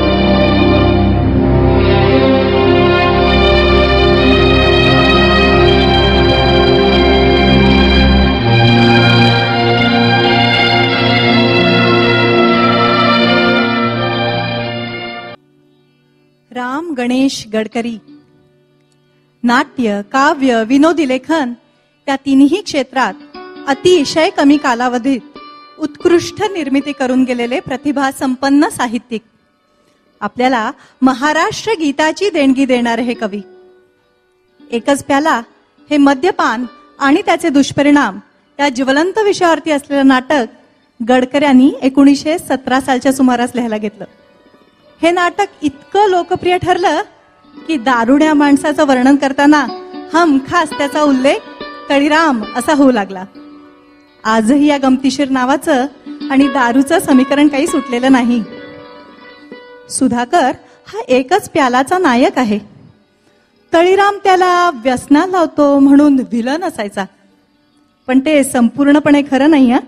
राम गणेश गडकरी. नाट्य, काव्य, विनोदी लेखन त्या तिन्ही क्षेत्रात अतिशय कमी कालावधीत उत्कृष्ट निर्मिती करून गेलेले प्रतिभा संपन्न साहित्यिक. आपल्याला महाराष्ट्र गीताची देणगी देणारे हे कवी. एकच प्याला हे मद्यपान आणि त्याचे दुष्परिणाम या ज्वलंत विषयावरती असलेलं नाटक गडकऱ्यांनी एकोणीसशे सतरा सालच्या सुमारास लिहायला घेतलं. हे नाटक इतकं लोकप्रिय ठरलं की दारुड्या माणसाचं वर्णन करताना हमखास त्याचा उल्लेख तळीराम असा होऊ लागला. आजही या गमतीशीर नावाचं आणि दारूचं समीकरण काही सुटलेलं नाही. सुधाकर हा एकच प्यालाचा नायक आहे. तळीराम त्याला व्यसना लावतो म्हणून विलन असायचा, पण ते संपूर्णपणे खरं नाही. हा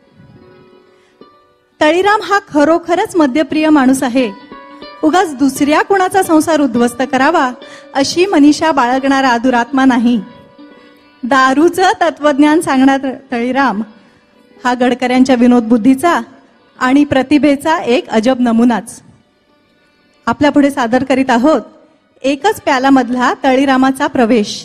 तळीराम हा खरोखरच मद्यप्रिय माणूस आहे. उगाच दुसऱ्या कुणाचा संसार उद्ध्वस्त करावा अशी मनीषा बाळगणारा दुरात्मा नाही. दारूचं तत्वज्ञान सांगणारा तळीराम हा गडकऱ्यांच्या विनोद बुद्धीचा आणि प्रतिभेचा एक अजब नमुनाच. आपल्या पुढे सादर करीत आहोत एकच प्यालामधला तळीरामाचा प्रवेश.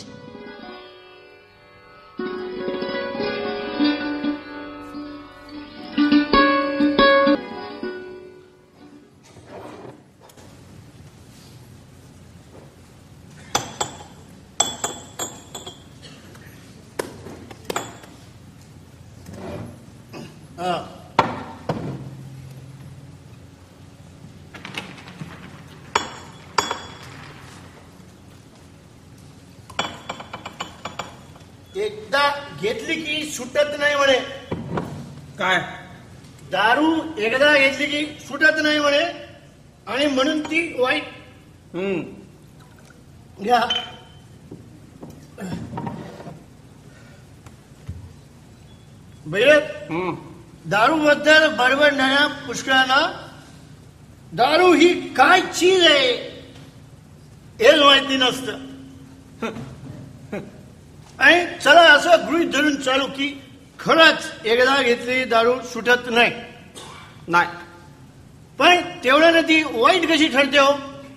एकदा घेतली की सुटत नाही म्हणे. काय? दारू एकदा घेतली की सुटत नाही म्हणे आणि म्हणून ती वाईट. हम्म. घ्या. भैरत, दारू बद्दल बडबडणाऱ्या पुष्कळांना दारू ही काय चीज आहे हेच माहिती नसतं. आणि चला असं गृहीत धरून चालू की खरंच एकदा घेतलेली दारू सुटत नाही. नाही, पण तेवढ्यानं ती वाईट कशी ठरते हो?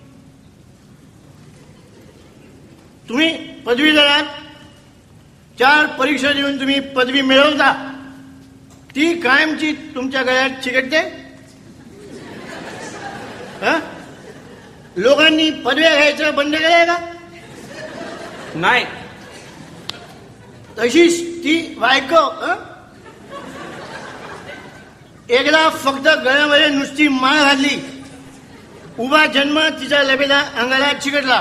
तुम्ही पदवीधर आहात, चार परीक्षा देऊन तुम्ही पदवी मिळवता, ती कायमची तुमच्या गळ्यात चिकटते. लोकांनी पदव्या घ्यायचं बंद केलंय का? नाही. तशीच ती बायको एकदा फक्त गळ्यामध्ये नुसती माळ घातली, उभा जन्म तिच्या लबेला अंगाला चिकटला.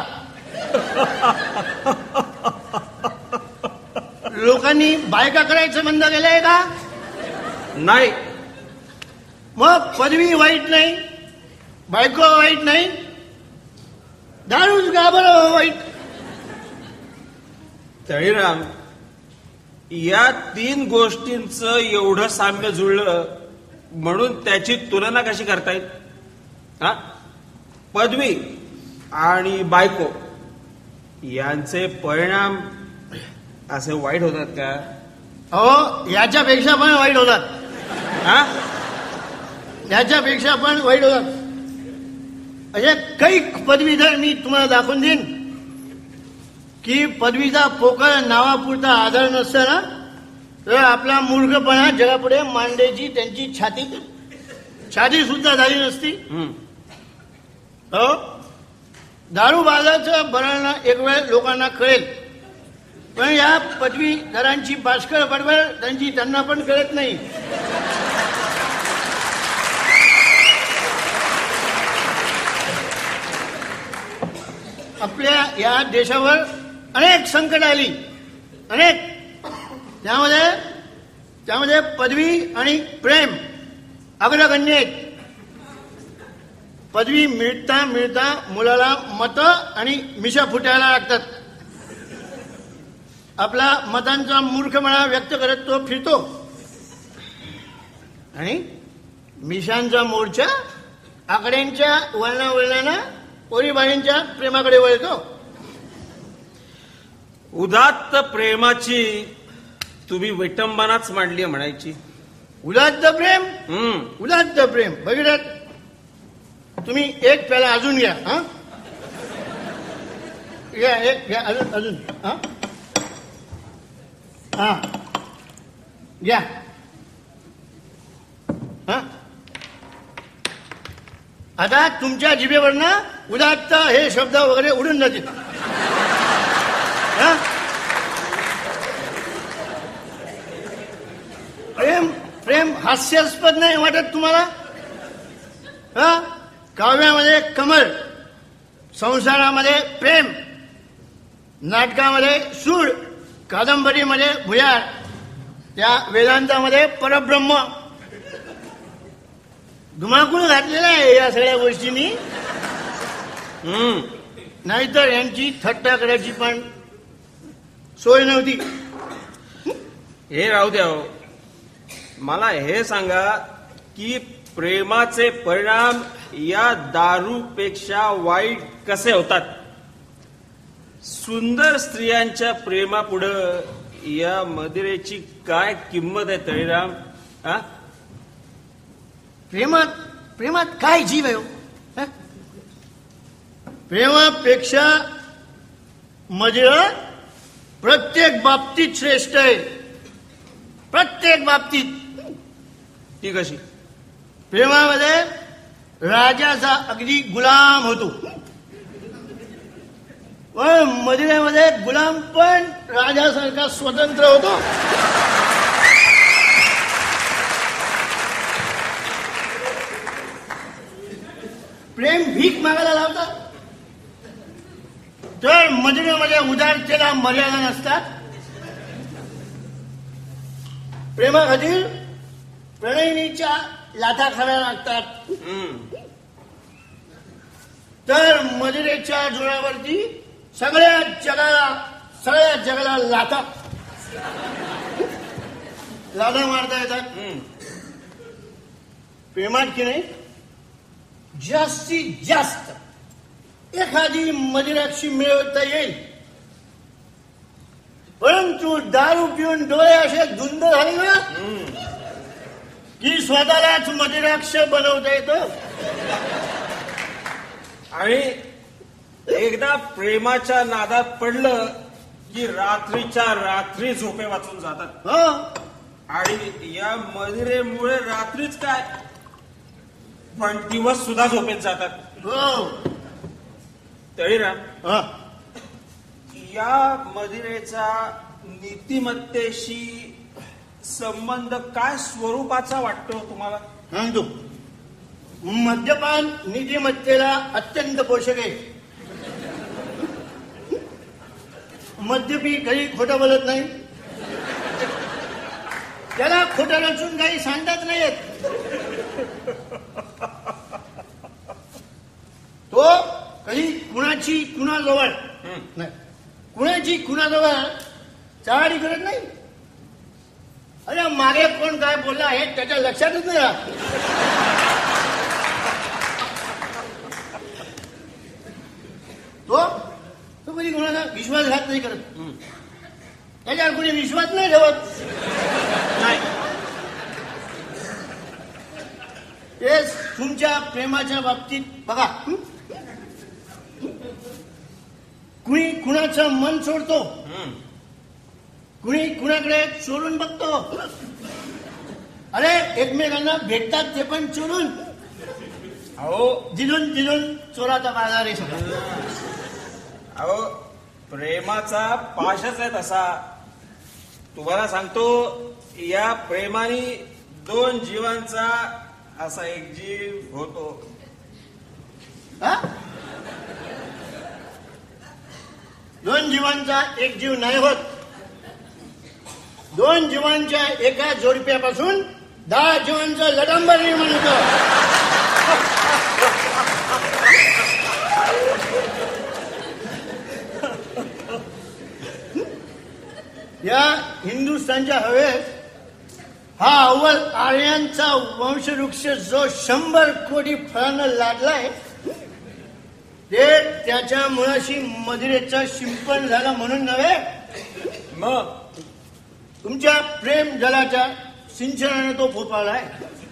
लोकांनी बायका करायचं बंद केलंय का? नाही. मग पदवी वाईट नाही, बायको वाईट नाही, दारूच का बरं वाईट? तळीराम, या तीन गोष्टींचं एवढं साम्य जुळलं म्हणून त्याची तुलना कशी करता येईल? हा, पदवी आणि बायको यांचे परिणाम असे वाईट होतात का? हो, याच्यापेक्षा पण वाईट होतात. हा, याच्यापेक्षा पण वाईट होतात. असे काही पदवीधर मी तुम्हाला दाखवून देईन की पदवीचा पोकळ नावापुरता आधार नसताना तर आपला मूर्खपणा जगापुढे मांडायची त्यांची छाती छाती सुद्धा झाली नसती. हो, दारूबाजाचं बरळणं एक वेळ लोकांना कळेल, पण या पदवीधरांची बाष्कळ बडबड त्यांची त्यांना पण कळत नाही. आपल्या या देशावर अनेक संकट आली, अनेक. त्यामध्ये त्यामध्ये पदवी आणि प्रेम अग्रगण्य आहेत. पदवी मिळता मिळता मुलाला मतं आणि मिशा फुटायला लागतात. आपला मतांचा मूर्खपणा व्यक्त करत तो फिरतो आणि मिशांचा मोर्चा आकड्यांच्या वळणा वळणानं पोरीबाळींच्या प्रेमाकडे वळतो. उदात्त प्रेमाची तुम्ही विटंबनाच मांडली म्हणायची. उदात्त प्रेम, हम्म उदात्त प्रेम. बघितलं, तुम्ही एक प्याला अजून घ्या. हा, घ्या, एक घ्या, अजून अजून हा हा घ्या. हा, आता तुमच्या जिभेवरनं उदात्त हे शब्द वगैरे उडून जातील. प्रेम प्रेम हास्यास्पद नाही वाटत तुम्हाला? हा, काव्यामध्ये कमळ, संसारामध्ये प्रेम, नाटकामध्ये सूड, कादंबरीमध्ये भुयार, त्या वेदांतामध्ये परब्रह्म. धुमाकूळ घातलेला आहे या सगळ्या गोष्टींनी. हम्म नाहीतर यांची थट्टा करायची पण सोय नव्हती. हे राहू द्या. मला हे सांगा की प्रेमाचे परिणाम या दारूपेक्षा वाईट कसे होतात? सुंदर स्त्रियांच्या प्रेमापुढं या मदिरेची काय किंमत आहे तळीराम? हा, प्रेमात प्रेमात काय जीव आहे? प्रेमापेक्षा मदिरा प्रत्येक बाबतीत श्रेष्ठ आहे. प्रत्येक बाबतीत. ती कशी? प्रेमामध्ये राजाचा अगदी गुलाम होतो, पण मदिरेमध्ये गुलाम पण राजासारखा स्वतंत्र होतो. प्रेम भीक मागायला लावतात, तर मदिरेमध्ये उदारतेला मर्यादा नसतात. प्रेमा खातीर प्रणयिनीच्या लाथा खाव्या लागतात, तर मदिरेच्या जोरावरती सगळ्या जगाला सगळ्या जगाला लाथा लाथा मारता येतात. प्रेमात की नाही जास्तीत जास्त एखादी मदिराक्षी मिळवता येईल, परंतु दारू पिऊन डोळे असे धुंद झाले ना की स्वतःलाच मदिराक्ष बनवता येतं. आणि एकदा प्रेमाच्या नादात पडलं की रात्रीच्या रात्री झोपे वाचून जातात. हो, आणि या मदिरेमुळे रात्रीच काय पण दिवस सुद्धा झोपेत जातात. हो. तळीराम, हा, या मदिरेचा नीतिमत्तेशी संबंध काय स्वरूपाचा वाटतो तुम्हाला? सांगतो. मद्यपान नीतिमत्तेला अत्यंत पोषक आहे. मद्यपी काही खोटं बोलत नाही, त्याला खोटं रचून काही सांगताच नाही येत. तो कधी कुणाची कुणाजवळ नाही, कुणाची कुणाजवळ चाळी करत नाही. अरे मागे कोण काय बोलला हे त्याच्या लक्षातच नाही राहत. तो तो कधी कोणाला विश्वासघात नाही करत, त्याच्यावर कोणी विश्वास नाही ठेवत. नाही, तेच तुमच्या प्रेमाच्या बाबतीत बघा. कुणी कुणाचं मन सोडतो, कुणी कुणाकडे चोरून बघतो. अरे एकमेकांना भेटतात ते पण चोरून. अहो दिलून दिलून चोराचा बाजार आहे सगळं. अहो प्रेमाचा पाशच आहे तसा. तुम्हाला सांगतो, या प्रेमाने दोन जीवांचा असा एक जीव होतो. हा? दोन जीवांचा एक जीव नाही होत. दोन जीवांच्या एका जोडप्यापासून दहा जीवांचं लडांबर निर्माण होतं. या हिंदुस्थानच्या हवेत हा अव्वल आर्यांचा वंशवृक्ष जो शंभर कोटी फळांना लादलाय, ते त्याच्या मुळाशी मदिरेचा शिंपण झाला म्हणून नव्हे, मग तुमच्या प्रेम जलाच्या सिंचनाने तो फोपावलाय.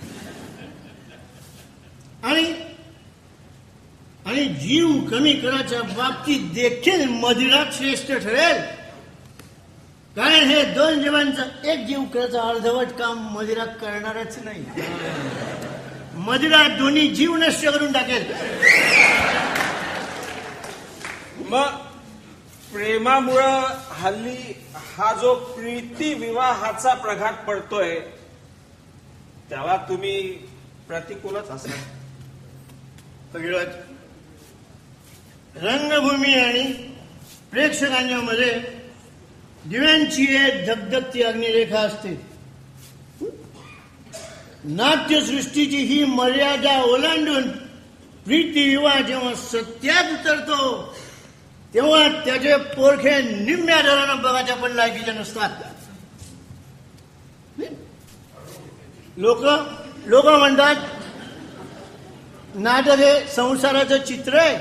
आणि आणि जीव कमी करायच्या बाबतीत देखील मदिरा श्रेष्ठ ठरेल. कारण हे दोन जीवांचं एक जीव करायचं अर्धवट काम मदिरा करणारच नाही. मदिरा दोन्ही जीव नष्ट करून टाकेल. मग प्रेमामुळं हल्ली हा जो प्रीती विवाहाचा प्रघात पडतोय त्याला तुम्ही प्रतिकूलच असाल. रंगभूमी आणि प्रेक्षकांच्या मध्ये दिव्यांची एक धगधगती अग्निरेखा असते. नाट्यसृष्टीची ही मर्यादा ओलांडून प्रीती विवाह जेव्हा सत्यात उतरतो तेव्हा त्याचे पोरखे निम्म्या दरानं बघायच्या पण लायकीचे नसतात. लोक लोक म्हणतात नाटक हे संसाराचं चित्र आहे.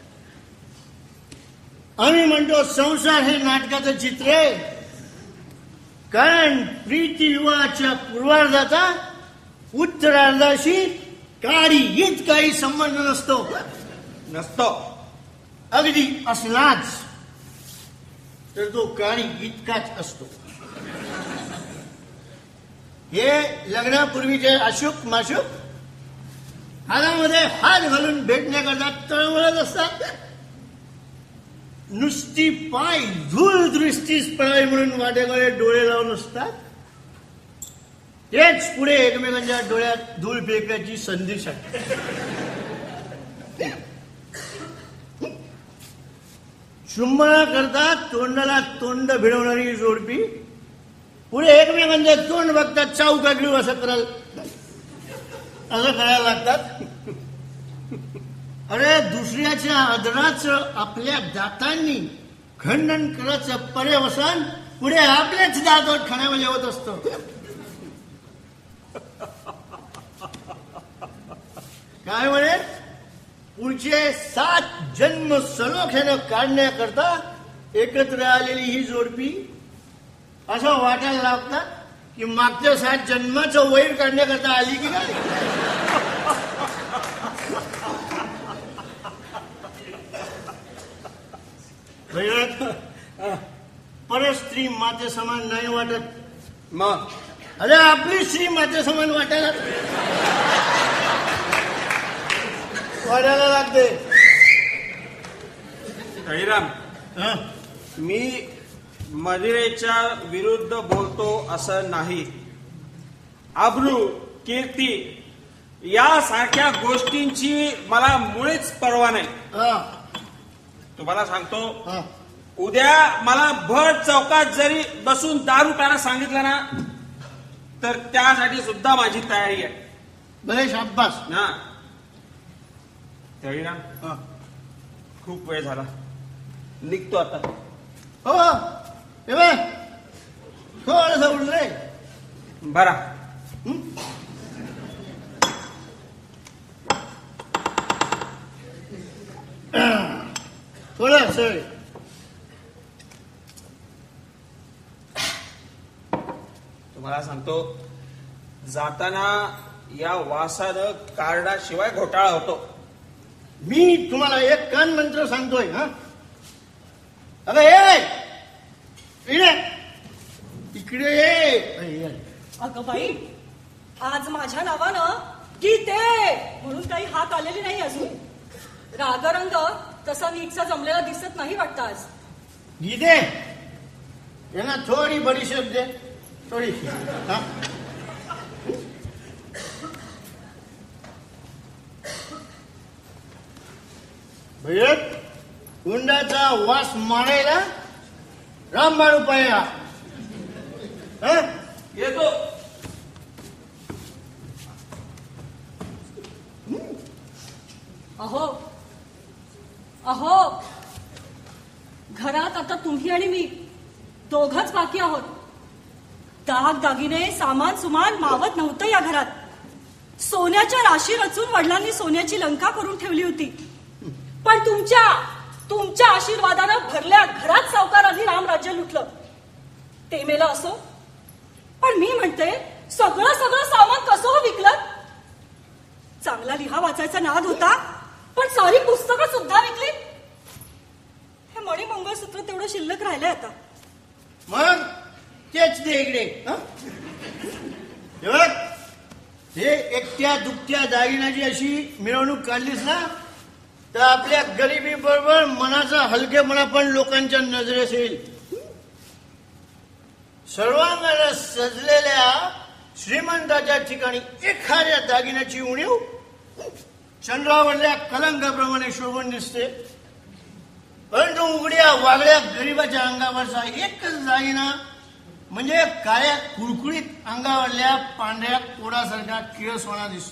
आम्ही म्हणतो संसार हे नाटकाचं चित्र आहे. कारण प्रीती विवाहाच्या पूर्वार्धाचा उत्तरार्धाशी काहीच काही संबंध नसतो. नसतो. अगदी असलाच तर तो काळी इतकाच असतो. हे लग्नापूर्वीचे अशुक माशुक हातामध्ये हात घालून भेटण्याकरता तळमळत असतात. नुसती पाय धूळ दृष्टीस पडावी म्हणून वाटेकडे डोळे लावून असतात. तेच पुढे एकमेकांच्या डोळ्यात धूळ फेकण्याची संधी साठी चुंबना करता तोंडाला तोंड भिडवणारी जोडपी पुढे एकमेकांचे तोंड बघतात, चाऊ काढली असं करायला असं करायला लागतात. अरे दुसऱ्याच्या आदराचं आपल्या दातांनी खंडन करायचं पर्यवसान पुढे आपलेच दात खाण्यामध्ये होत असतो. काय म्हणे, पुढचे सात जन्म सलोख्यानं काढण्याकरता एकत्र आलेली ही जोडपी असं वाटायला लागतं की मागच्या सात जन्माचं वैर काढण्याकरता आली की काय. परत स्त्री माते समान नाही वाटत. मग अरे आपली स्त्री माते समान वाटायला वाटायला लागते. हरिराम, मी मदिरेच्या विरुद्ध बोलतो असं नाही. आब्रू, कीर्ती यासारख्या गोष्टींची मला मुळीच पर्वा नाही. तुम्हाला सांगतो, उद्या मला भर चौकात जरी बसून दारू प्यायला सांगितलं ना तर त्यासाठी सुद्धा माझी तयारी आहे. बरे शाब्बास ना. हरिराम, खूप वेळ झाला, निघतो आता. हो थोडस उडलं रे. बरा. थोडं सर तुम्हाला सांगतो, जाताना या वासानं कार्डाशिवाय घोटाळा होतो. मी तुम्हाला एक कान मंत्र सांगतोय. हा अगं ये इकडे इकडे ये. अगं बाई, आज माझ्या नावानं गीते म्हणून काही हात आलेली नाही अजून. रागरंग तसा नीटचा जमलेला दिसत नाही वाटतं आज. गीते यांना थोडी बडीशेप दे, थोडी. भैया कुंडाचा वास मारायला रामबाण उपाय. येतो. अहो अहो घरात आता तुम्ही आणि मी दोघच बाकी आहोत. दाग दागिने सामान सुमान मावत नव्हतं या घरात. सोन्याच्या राशी रचून वडिलांनी सोन्याची लंका करून ठेवली होती. पण तुमच्या तुमच्या आशीर्वादानं भरल्या घरात सावकारांनी रामराज्य लुटलं. ते मेलं असो, पण मी म्हणते सगळं सगळं सामान कसं हो विकलं. चांगला लिहा वाचायचा नाद होता, पण सारी पुस्तकं सुद्धा विकली. हे मणी मंगळसूत्र तेवढं शिल्लक राहिलंय आता. मग तेच दे इकडे. हे एकट्या दुकट्या दागिन्याची अशी मिरवणूक काढलीस ना तर आपल्या गरिबी बरोबर मनाचा हलकेपणा पण लोकांच्या नजरेस येईल. सर्वांगाने सजलेल्या श्रीमंताच्या ठिकाणी एखाद्या दागिन्याची उणीव चंद्रावरल्या कलंकाप्रमाणे शोभून दिसते. परंतु उघड्या वागड्या गरीबाच्या अंगावरचा एकच दागिना म्हणजे काळ्या कुळकुळीत अंगावरल्या पांढऱ्या कोडासारखा किळसवाणा दिसतो.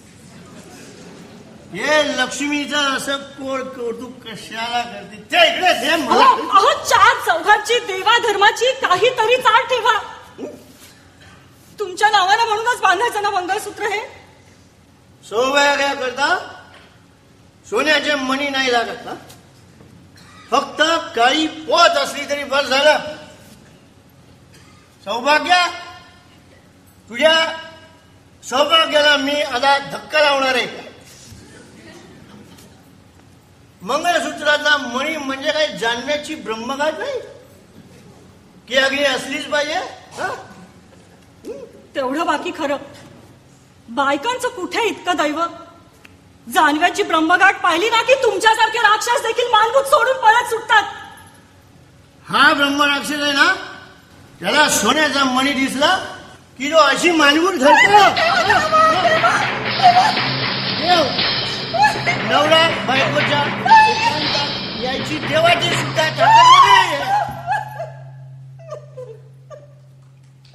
हे लक्ष्मीचं असं कोड कौतुक कशाला करते. त्या इकडे दे मला. अहो चार चौघांची देवा धर्माची काहीतरी चाल ठेवा. तुमच्या नावानं म्हणूनच बांधायचं ना मंगळसूत्र. हे सौभाग्या करता सोन्याचे मणी नाही लागत. ना फक्त काळी पोत असली तरी बस झालं. सौभाग्य तुझ्या सौभाग्याला मी आता धक्का लावणार आहे. मंगळसूत्राचा मणी म्हणजे काही जाणण्याची ब्रह्मगाठ नाही की अगदी असलीच पाहिजे. तेवढं बाकी खरं. बायकांचं कुठे इतकं दैव. जानव्याची ब्रह्मगाठ पाहिली ना की तुमच्यासारखे राक्षस देखील मानभूत सोडून पळत सुटतात. हा ब्रह्मराक्षस आहे ना, त्याला सोन्याचा मणी दिसला की तो अशी मानभूत धरतो. नवरा बायकोच्या याची देवाची सुद्धा ताकद नाही.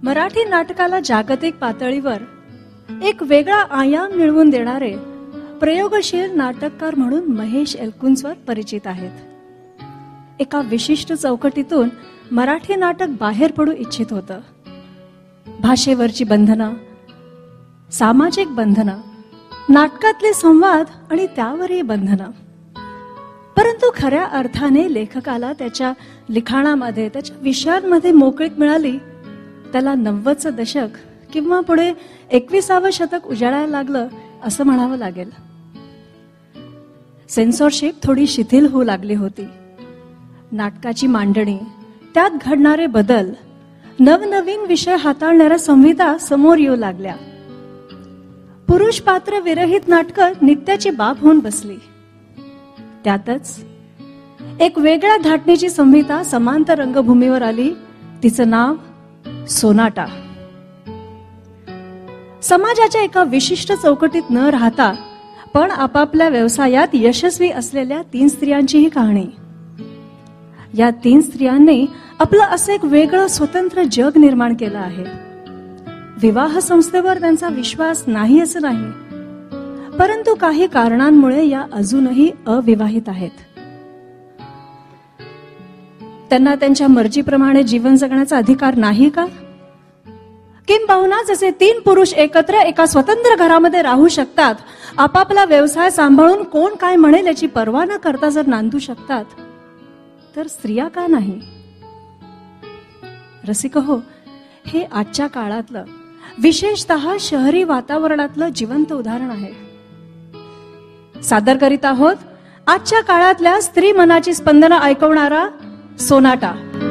मराठी नाटकाला जागतिक पातळीवर एक वेगळा आयाम मिळवून देणारे प्रयोगशील नाटककार म्हणून महेश एलकुंचवर परिचित आहेत. एका विशिष्ट चौकटीतून मराठी नाटक बाहेर पडू इच्छित होतं. भाषेवरची बंधनं, सामाजिक बंधनं, नाटकातले संवाद आणि त्यावरही बंधनं. परंतु खऱ्या अर्थाने लेखकाला त्याच्या लिखाणामध्ये, त्याच्या विषयांमध्ये मोकळीक मिळाली. त्याला नव्वदचं दशक किंवा पुढे एकविसावं शतक उजाडायला लागलं असं म्हणावं लागेल. सेन्सॉरशिप थोडी शिथिल होऊ लागली होती. नाटकाची मांडणी, त्यात घडणारे बदल, नवनवीन विषय हाताळणाऱ्या संविधा समोर येऊ लागल्या. पुरुष पात्र विरहित नाटकं नित्याची बाब होऊन बसली. त्यातच एक वेगळ्या धाटणीची संहिता समांतर रंगभूमीवर आली. तिचं नाव सोनाटा. समाजाच्या एका विशिष्ट चौकटीत न राहता पण आपापल्या व्यवसायात यशस्वी असलेल्या तीन स्त्रियांची ही कहाणी. या तीन स्त्रियांनी आपलं असं एक वेगळं स्वतंत्र जग निर्माण केलं आहे. विवाह संस्थेवर त्यांचा विश्वास नाही असं नाही, परंतु काही कारणांमुळे या अजूनही अविवाहित आहेत. त्यांना त्यांच्या मर्जीप्रमाणे जीवन जगण्याचा अधिकार नाही का? किंबहुना जसे तीन पुरुष एकत्र एका स्वतंत्र घरामध्ये राहू शकतात, आपापला व्यवसाय सांभाळून कोण काय म्हणेल याची पर्वा न करता जर नांदू शकतात, तर स्त्रिया का नाही? रसिक हो, हे आजच्या काळातलं, विशेषतः शहरी वातावरणातलं जिवंत उदाहरण आहे. सादर करीत आहोत आजच्या काळातल्या स्त्री मनाची स्पंदनं ऐकवणारा सोनाटा.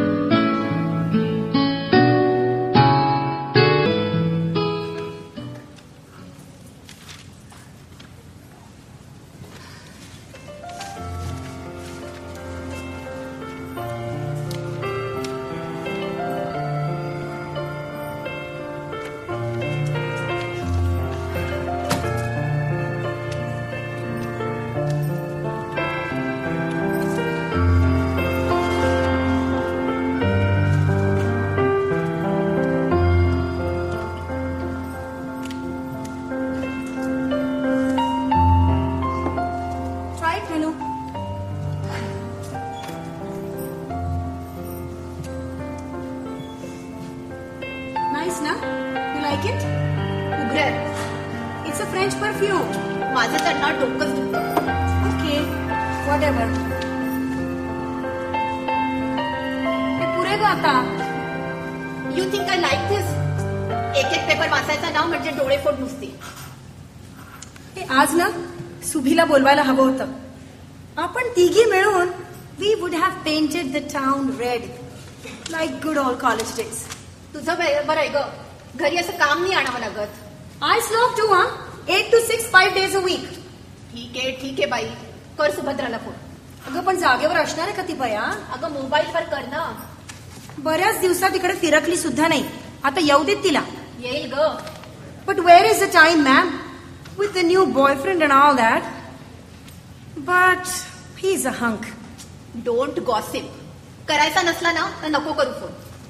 बोलवायला हवं होतं. आपण तिघी मिळून we would have painted the town red like good all college days. तुझं बरं आहे ग, घरी असं काम नाही आणावं लागत. आय स्लॉप टू हा eight to six five days a week. ठीक आहे ठीक आहे बाई, कर सुभद्राला फोन. अगं पण जागेवर असणार आहे का ती बया? अगं मोबाईलवर कर ना. बऱ्याच दिवसात इकडे फिरकली सुद्धा नाही. आता येऊ देत तिला. येईल ग. But where is the time ma'am with the new boyfriend and all that. But he's a hunk. Don't gossip. करायचा नसला ना तर नको करू फोन.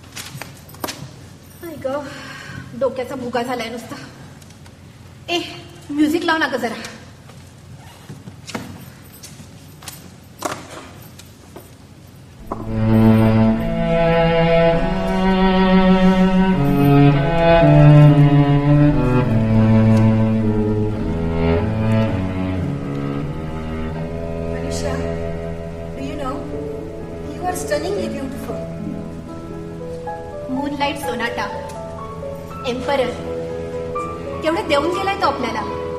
आई ग, डोक्याचा भुगा झालाय नुसता. ए म्युझिक लाव ना ग जरा. केवढं देऊन गेलाय तो आपल्याला.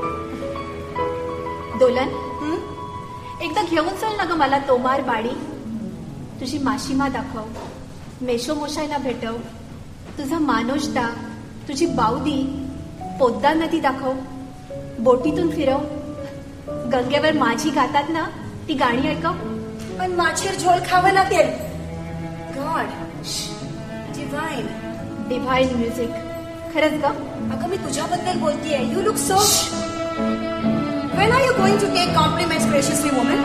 दोलन एकदा घेऊन चल ना ग मला तोमार बाडी. तुझी माशिमा दाखव, मेशो मोशायला भेटव, तुझा मानोजदा, तुझी बावदी, पोद्दा नदी दाखव, बोटीतून फिरव, गंगेवर माझी गातात ना ती गाणी ऐकव. पण माछीर झोल खावं लागेल. God, divine divine music. खरंच ग. अगं मी तुझ्याबद्दल बोलतेय. You look so. When are you going to take compliments graciously, woman?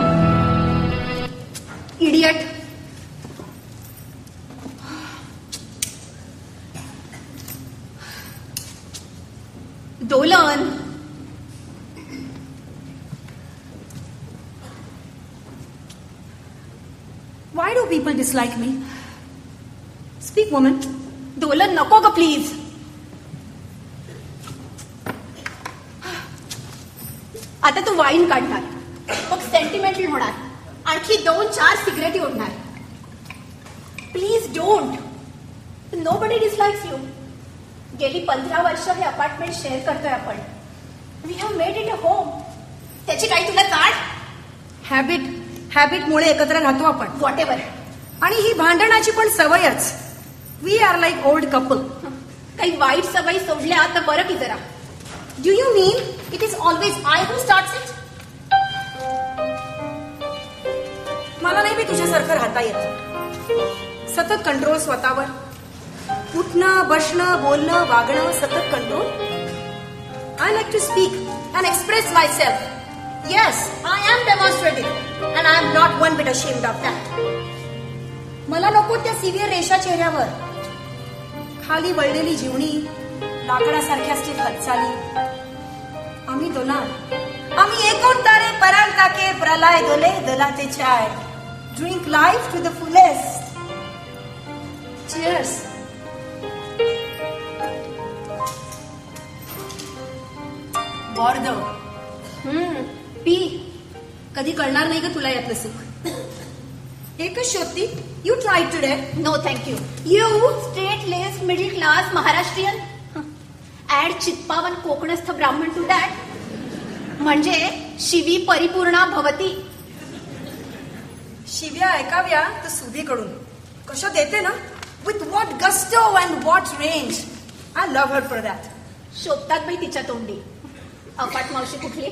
Idiot. Why do people dislike me? Speak, woman. दोलन नको ग प्लीज. आता तू वाईन काढणार, मग सेंटिमेंटल होणार, आणखी दोन चार सिगरेटी ओढणार. Please don't. Nobody dislikes you. गेली पंधरा वर्ष हे अपार्टमेंट शेअर करतोय आपण. We have made it a home. त्याची काही तुला काढ. हॅबिट हॅबिटमुळे एकत्र राहतो आपण. Whatever. आणि ही भांडणाची पण सवयच. We are like old couple. काही वाईट सवयी सोडल्या तर बरं की जरा. Do you mean it is always I who starts it? मला नाही बी तुझ्यासारखं राहता येत. सतत कंट्रोल स्वतःवर. उठणं, बसणं, बोलणं, वागणं, सतत control. I like to speak and express myself. Yes, I am demonstrative and I am not one bit ashamed of that. मला नको त्या सिव्हिअर रेषा चेहऱ्यावर. खाली वळलेली जीवनी, लाकडासारख्या स्थित हालचाली. आम्ही दोनार, आम्ही एकूण तारे पराग टाके प्रलय दोले दलाचे चाय. Drink life to the fullest. Cheers. Bordeaux. हम्म पी. कधी कळणार नाही का तुला यातलं सुख? एकच शोधती. You try today. No thank you. You straight lace middle class Maharashtrian add Chitpavan Kokanastha Brahmin to that. म्हणजे शिवी परिपूर्णा भवती. शिव्या ऐकाव्या तर सुधीकडून. कशा देते ना. With what gusto and what range. I love her for that. शोधतात बाई तिच्या तोंडी. अपाट मावशी कुठली?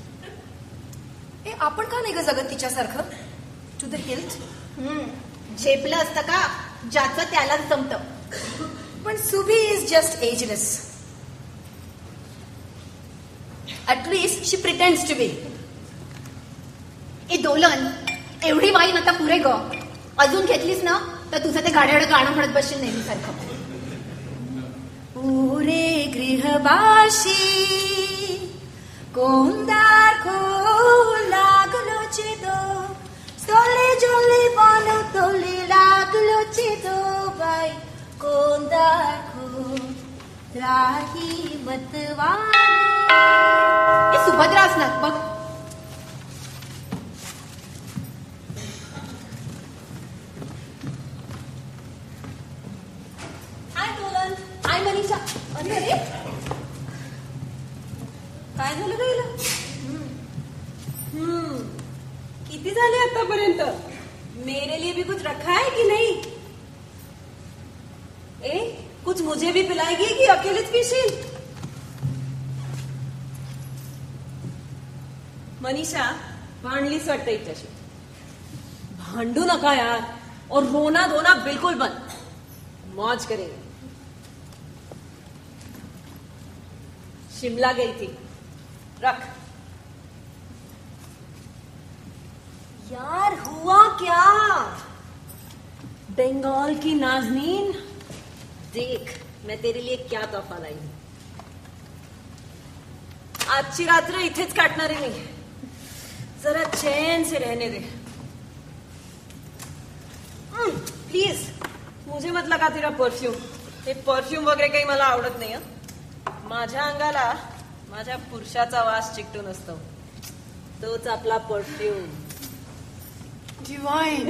ए आपण का नाही ग जगत तिच्यासारखं? To the hilt. झेपलं असतं का? ज्याचं त्यालाच जमतं. पण Subhi is just ageless. At least she pretends to be. ए दोलन, एवढी वाईन आता पुरे ग. अजून घेतलीस ना तर तुझं ते गाड्याकडे गाणं म्हणत बसशील नेहमीसारखं. पुरे गृहवाशी कोंदार खो लागलो चिदो. सोले जोले बानो तोले लागलो चिदो बाई. कोंदार खो राही मतवानी. हे सुभद्रा असणार बघ. हाय दोलन. हाय मनीषा. अरे अरे काय झालं गायला? हम्म किती झाले आतापर्यंत? मेरे लिए भी कुछ रखा है कि नहीं? ए कुछ मुझे भी पिलाएगी कि अकेलेच पीशील? मनीषा भांडलीच वाटतं इच्छाशी. भांडू नका यार. और रोना धोना बिल्कुल बंद. मौज करेंगे. शिमला गई थी. रख. यार हुआ क्या? बंगाल की नाजनीन देख मैं तेरे लिए क्या तोहफा लाई हूं. आजची रात्र इथेच काटणार आहे मी. जरा चैन से रहने दे. प्लीज मुझे मत लगा तेरा परफ्यूम. हे परफ्यूम वगैरे काही मला आवडत नाही. माझ्या अंगाला माझ्या पुरुषाचा वास चिकटून असतो. तोच आपला परफ्यूम. डिवाइन.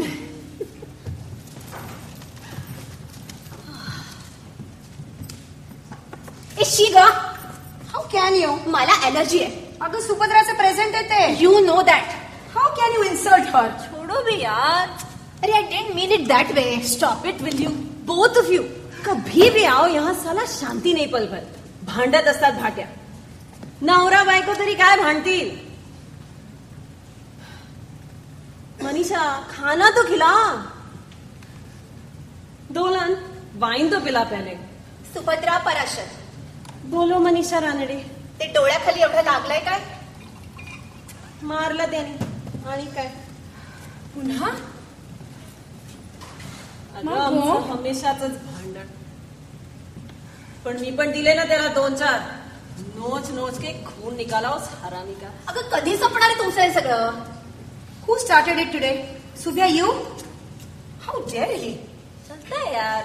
ए शी ग. How can you? मला अलर्जी आहे. अगं सुभद्राचं प्रेझेंट येते. You know that. How can you insult her? छोडो भी यार. अरे I didn't mean it that way. Stop it will you both of you. कभी भी आओ यहाँ साला शांती नाही पल भर. भांडत असतात भाट्या. नवरा बायको तरी काय भांडतील? मनीषा खाना तो खिला. दोलन वाइन तो पिला पहले. सुभद्रा पराशर. बोलो मनीषा रानडे. ते डोळ्याखाली एवढं लागलंय काय? मारलं त्याने. आणि काय पुन्हा? हमेशाच भांडण. पण मी पण दिले ना त्याला दोन चार. नोच नोच के खून निकाला उस हरामी का. अगं कधी संपणार आहे तुमचं हे सगळं? Who started it today? Subhya, you? How dare he. चलतंय यार.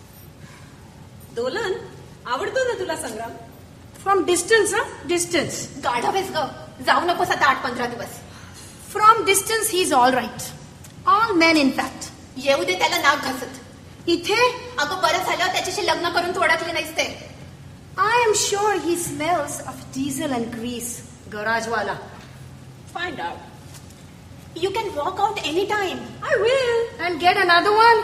दोलन आवडतो ना तुला संग्राम? फ्रॉम डिस्टन्स ना, डिस्टन्स. गाढवेस ग, जाऊ नकोस आता आठ पंधरा दिवस. From distance he is all right. All men in fact. येऊ दे त्याला नाक घासत. इथे अगं बरं झालं त्याच्याशी लग्न करून तू अडकली नाहीस ते. I am sure he smells of diesel and grease. गराजवाला. Find out. You can walk out anytime. I will. And get another one.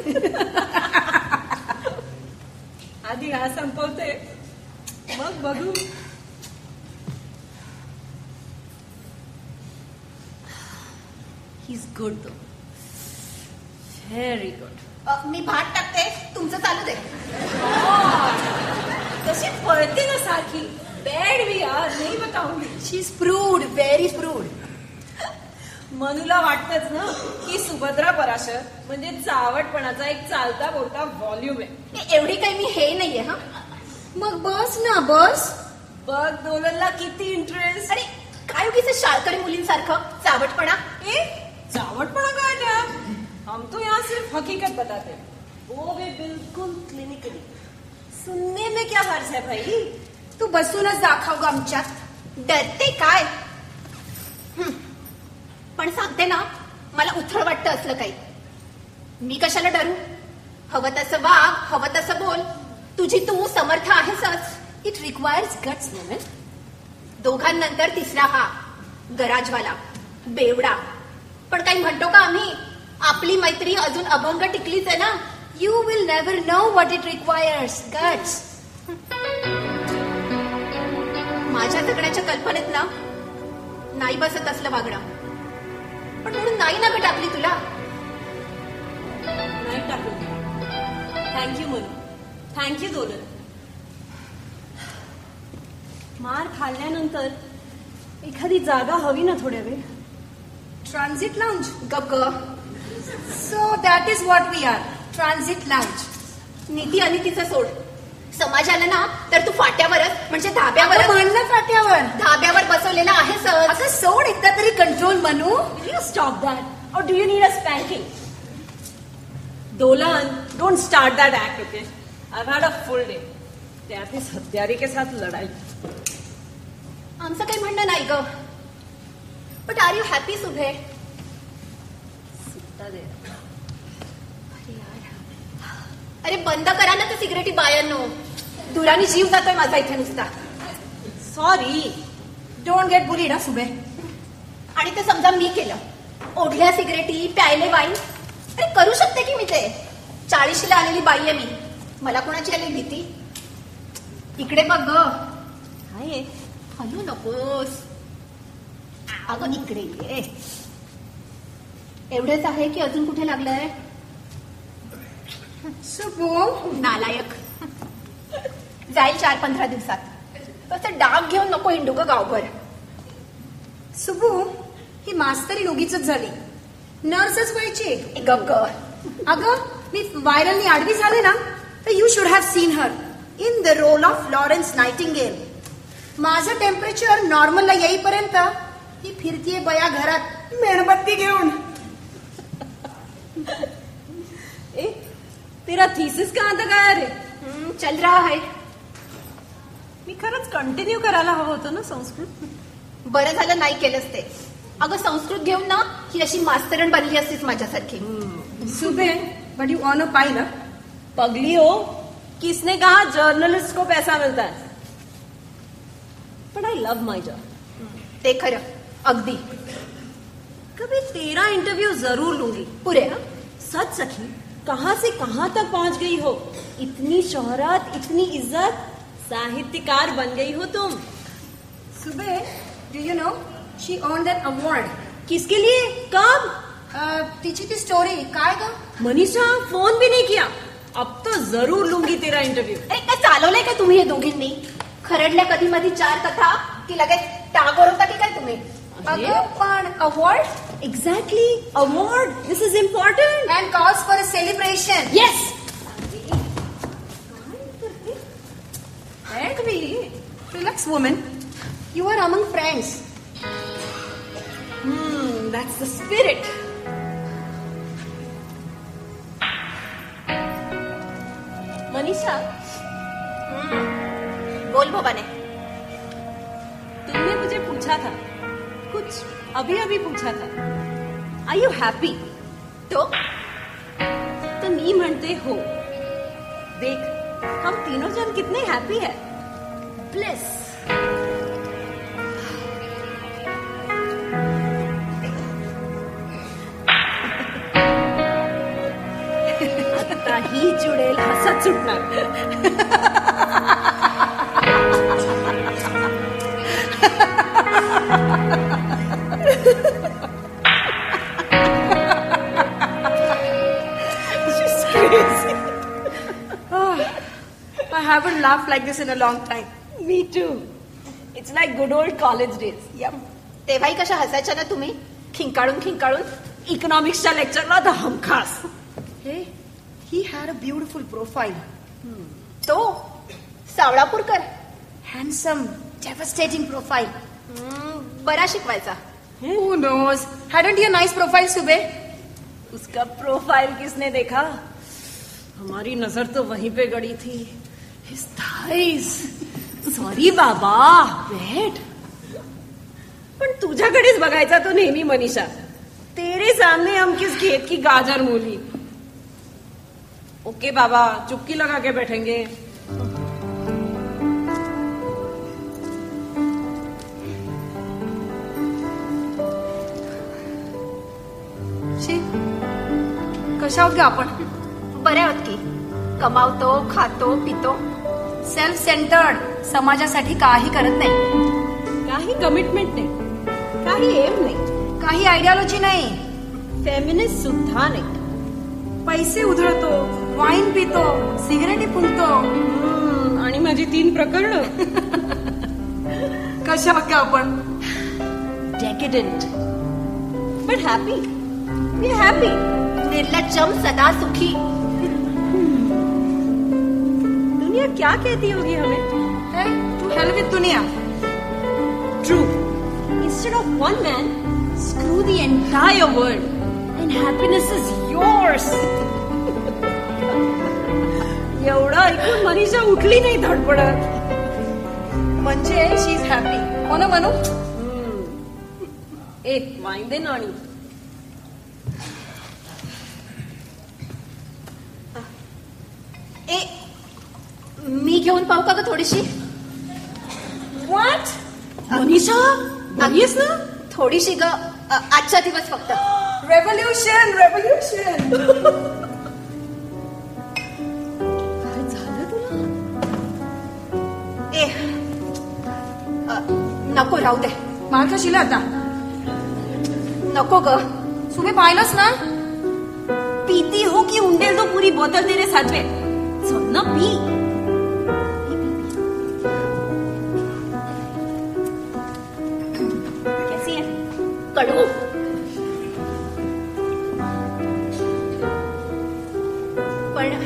आधी हा संपवते मग बघू. He's good though. Very good. अ, मी भात टाकते, तुमचं चालू दे. कशी पळते ना सारखी. बॅड वी आर नाही बताऊंगी. शी इज प्रूड, व्हेरी प्रूड. मनूला वाटतच ना की सुभद्रा पराशर म्हणजे चावटपणाचा एक चालता बोलता व्हॉल्यूम आहे. एवढी काही मी हे नाहीये. हा मग बस ना, बस. बघ दोलनला किती इंटरेस्ट. अरे काय उगीच शाळकरी मुलींसारखं चावटपणा. ए चावटपणा काय त्या? हम तो यहाँ सिर्फ हकीकत बताते हैं. वो भी बिल्कुल क्लिनिकली. सुनने में क्या हर्ज है भाई? तू बसूनच दाखव ग आमच्यात. डरते काय? हं. पण सांगते ना, मला उथळ वाटतं असलं काही. मी कशाला डरू? हवं तसं वाग, हवं तसं बोल. तुझी तू समर्थ आहेसच. It requires guts woman. दोघांनंतर तिसरा हा गराजवाला, बेवडा. पण काही म्हणतो का आम्ही? आपली मैत्री अजून अभंग टिकलीच आहे ना. You will never know what it requires. Guts. माझ्या जगण्याच्या कल्पनेत ना नाही बसत असलं वागणं. पण म्हणून नाही ना ग टाकली तुला. नाही टाकून. थँक्यू मनू. थँक्यू दोलन. मार खाल्ल्यानंतर एखादी जागा हवी ना थोड्या वेळ. Transit lounge. गप ग. So that is what we are. Transit lounge. Neeti आणि तिचं सोड. समाज आला ना तर तू फाट्यावरच म्हणजे धाब्यावर म्हणलं फाट्यावर. धाब्यावर बसवलेला आहेस. अगं सोड एकदा तरी control Manu. Will you stop that? Or do you need a spanking? Dolan, don't start that act, okay? I've had a full day. त्यात इस हत्यारे के साथ लड़ाई. आमचं काही म्हणणं नाही ग. But are you happy Subhe? सुट्टा दे. अरे बंद करा ना तर सिगरेटी बायांनो. दुरानी जीव जातोय माझा इथे नुसता. सॉरी. डोंट गेट बुलीड हा सुबे. आणि ते समजा मी केलं. ओढल्या सिगरेटी, प्यायले वाईन. अरे करू शकते की मी ते. चाळीशीला आलेली बाई आहे मी. मला कोणाची आली भीती? इकडे बघ ग. हाय. हलू नकोस. अगं इकडे ये. एवढंच आहे की अजून कुठे लागलंय? सुबू. नालायक. जाईल चार पंधरा दिवसात. तसं डाग घेऊन नको हिंडू ग गावभर. सुबू ही मास्तरी उगीच झाली. नर्सच व्हायची. गप ग. अगं मी व्हायरलनी आडवी झाले ना तर you should have seen her in the role of Lawrence Nightingale. माझं टेम्परेचर नॉर्मलला येईपर्यंत ही फिरतीये बया घरात मेणबत्ती घेऊन. ए तेरा थीसिस कहाँ तक आया रे? चल रहा है. मी खरंच कंटिन्यू करायला हवं होतं ना संस्कृत. बरं झालं नाही केलंच ते. अगं संस्कृत घेऊन ना ही अशी मास्तरण बनली असतीस माझ्यासारखी. Sube but you won a पाहिलं. पगली हो. किसने कहा जर्नलिस्ट को पैसा मिलता है? But I love my job. ते खरं अगदी. कभी तेरा इंटरव्यू जरूर लूंगी. पुरे हा. सच सखी कहां से कहां तक पहुंच गई हो. इतनी शोहरत, इतनी इज्जत. साहित्यकार बन गई हो तुम. Sube do you know she won that award. किसके लिए? कब? तिची ती स्टोरी काय ग? मनीषा फोन भी नहीं किया. अब तो जरूर लूंगी तेरा इंटरव्यू. अरे काय चालवलंय का तुम्ही हे दोघींनी? खरडल्या कधी मधी चार कथा की लगेच टागोर होता की काय तुम्ही? अगं पण award. Exactly. Award. This is important. And calls for a celebration. Yes. Let me. Relax, woman. You are among friends. Hmm, that's the spirit. Manisha, बोल भवाने। तुमने मुझे पूछा था, कुछ अभी अभी पूछा था, आर यू हैप्पी? तो तो मी म्हणते हो। देख, हम तीनों जन कितने हैप्पी है। ब्लेस। आता ही जुडेल हसत सुटणार। She's crazy. Oh, I haven't laughed like this in a long time. Me too. It's like good old college days. Yep. तेव्हाही कशा हसायच्या ना तुम्ही, खिंकाळून खिंकाळून. इकॉनॉमिक्सच्या लेक्चरला तर हमखास. Hey, he had a beautiful profile. Hmm. तो सावळापूरकर, handsome, devastating profile. Hmm, बरा शिकवायचा. Who knows? Hadn't he a nice profile, सुबे? उसका profile किसने देखा? हमारी नजर तो वहीं पे गड़ी थी. His thighs. सॉरी बाबा, बैठ. पण तुझ्याकडेच बघायचा तो नेहमी मनीषा. तेरे सामने हम किस खेत की गाजर मूली. ओके बाबा, चुपकी लगा के बैठेंगे. शी, कशा आहोत ग आपण? बऱ्या आहोत की. कमावतो, खातो, पितो, सेल्फ सेंटर्ड, समाजासाठी काही करत नाही. काही कमिटमेंट नाही, काही एम नाही, काही आयडियोलॉजी नाही, फेमिनिस्ट सुद्धा नाही. पैसे उधळतो, वाईन पितो, सिगरेटी फुंकतो. आणि माझी तीन प्रकरण. कशा आहोत का आपण? Decadent but happy. We are happy. निर्लज्जम, सदा सुखी. दुनिया क्या कहती होगी हमें? टू हेल विद दुनिया. True. Instead of one man, screw the entire world and happiness is yours. एवढं ऐकून मनीषा उठली नाही धडपडत. म्हणजे शी इज हॅपी हो ना म्हणू? एक वाईन दे नाणी. ए, मी घेऊन पाहू का ग थोडीशी? व्हॉट? मनीषा, बघीस ना? थोडीशी ग, आजचा दिवस फक्त. Revolution, revolution. काय झालं तुला? ए, नको, राहू दे. मार खाशील आता. नको ग. सुबे पाहिलंस ना? पीती हो की उंडेल तो पूरी बोतल तेरे साथ में. चल ना पी. कैसी है? कडू. पण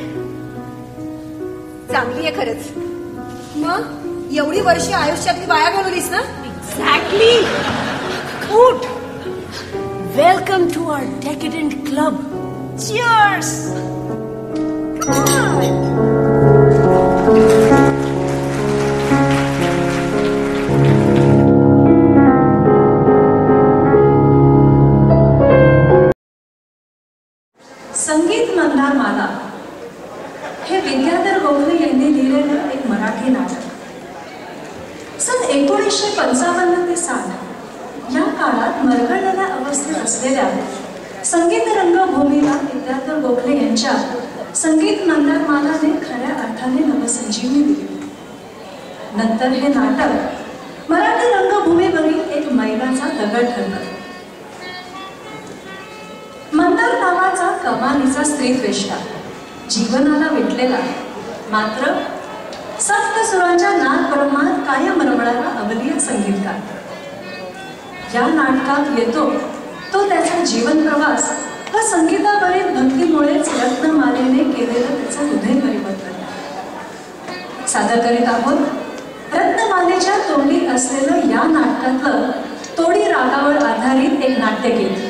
चांगली आहे खरंच. मग एवढी वर्षी आयुष्यातली वाया घालवलीस ना? एक्झॅक्टली. उठ. Welcome to our decadent club. Cheers. संगीत मंदार माला हे विद्याधर गोखले यांनी लिहिलेलं एक मराठी नाटक. सन एकोणीसशे पंचावन्न ते साठ या काळात मरगळलेल्या अवस्थेत असलेल्या संगीत रंगभूमीला विद्याधर गोखले यांच्या संगीत मंदार मालाने खऱ्या अर्थाने नवसंजीवनी दिली. नंतर हे नाटक मराठी रंगभूमीवरील एक मैलाचा दगड ठरलं. मंदार नावाचा कमालीचा स्त्रीद्वेष्टा, जीवनाला विटलेला मात्र सप्त सुरांच्या नाद ब्रह्मात कायम रमणारा अवलीय संगीतकार. या नाटकात येतो तो त्याचा जीवन प्रवास व संगीतावरील भक्तीमुळेच रत्नमालेने केलेलं त्याचं हृदय परिवर्तन. सादर करीत आहोत रत्नमालेच्या तोंडी असलेलं या नाटकातलं तोडी रागावर आधारित एक नाट्यगीत.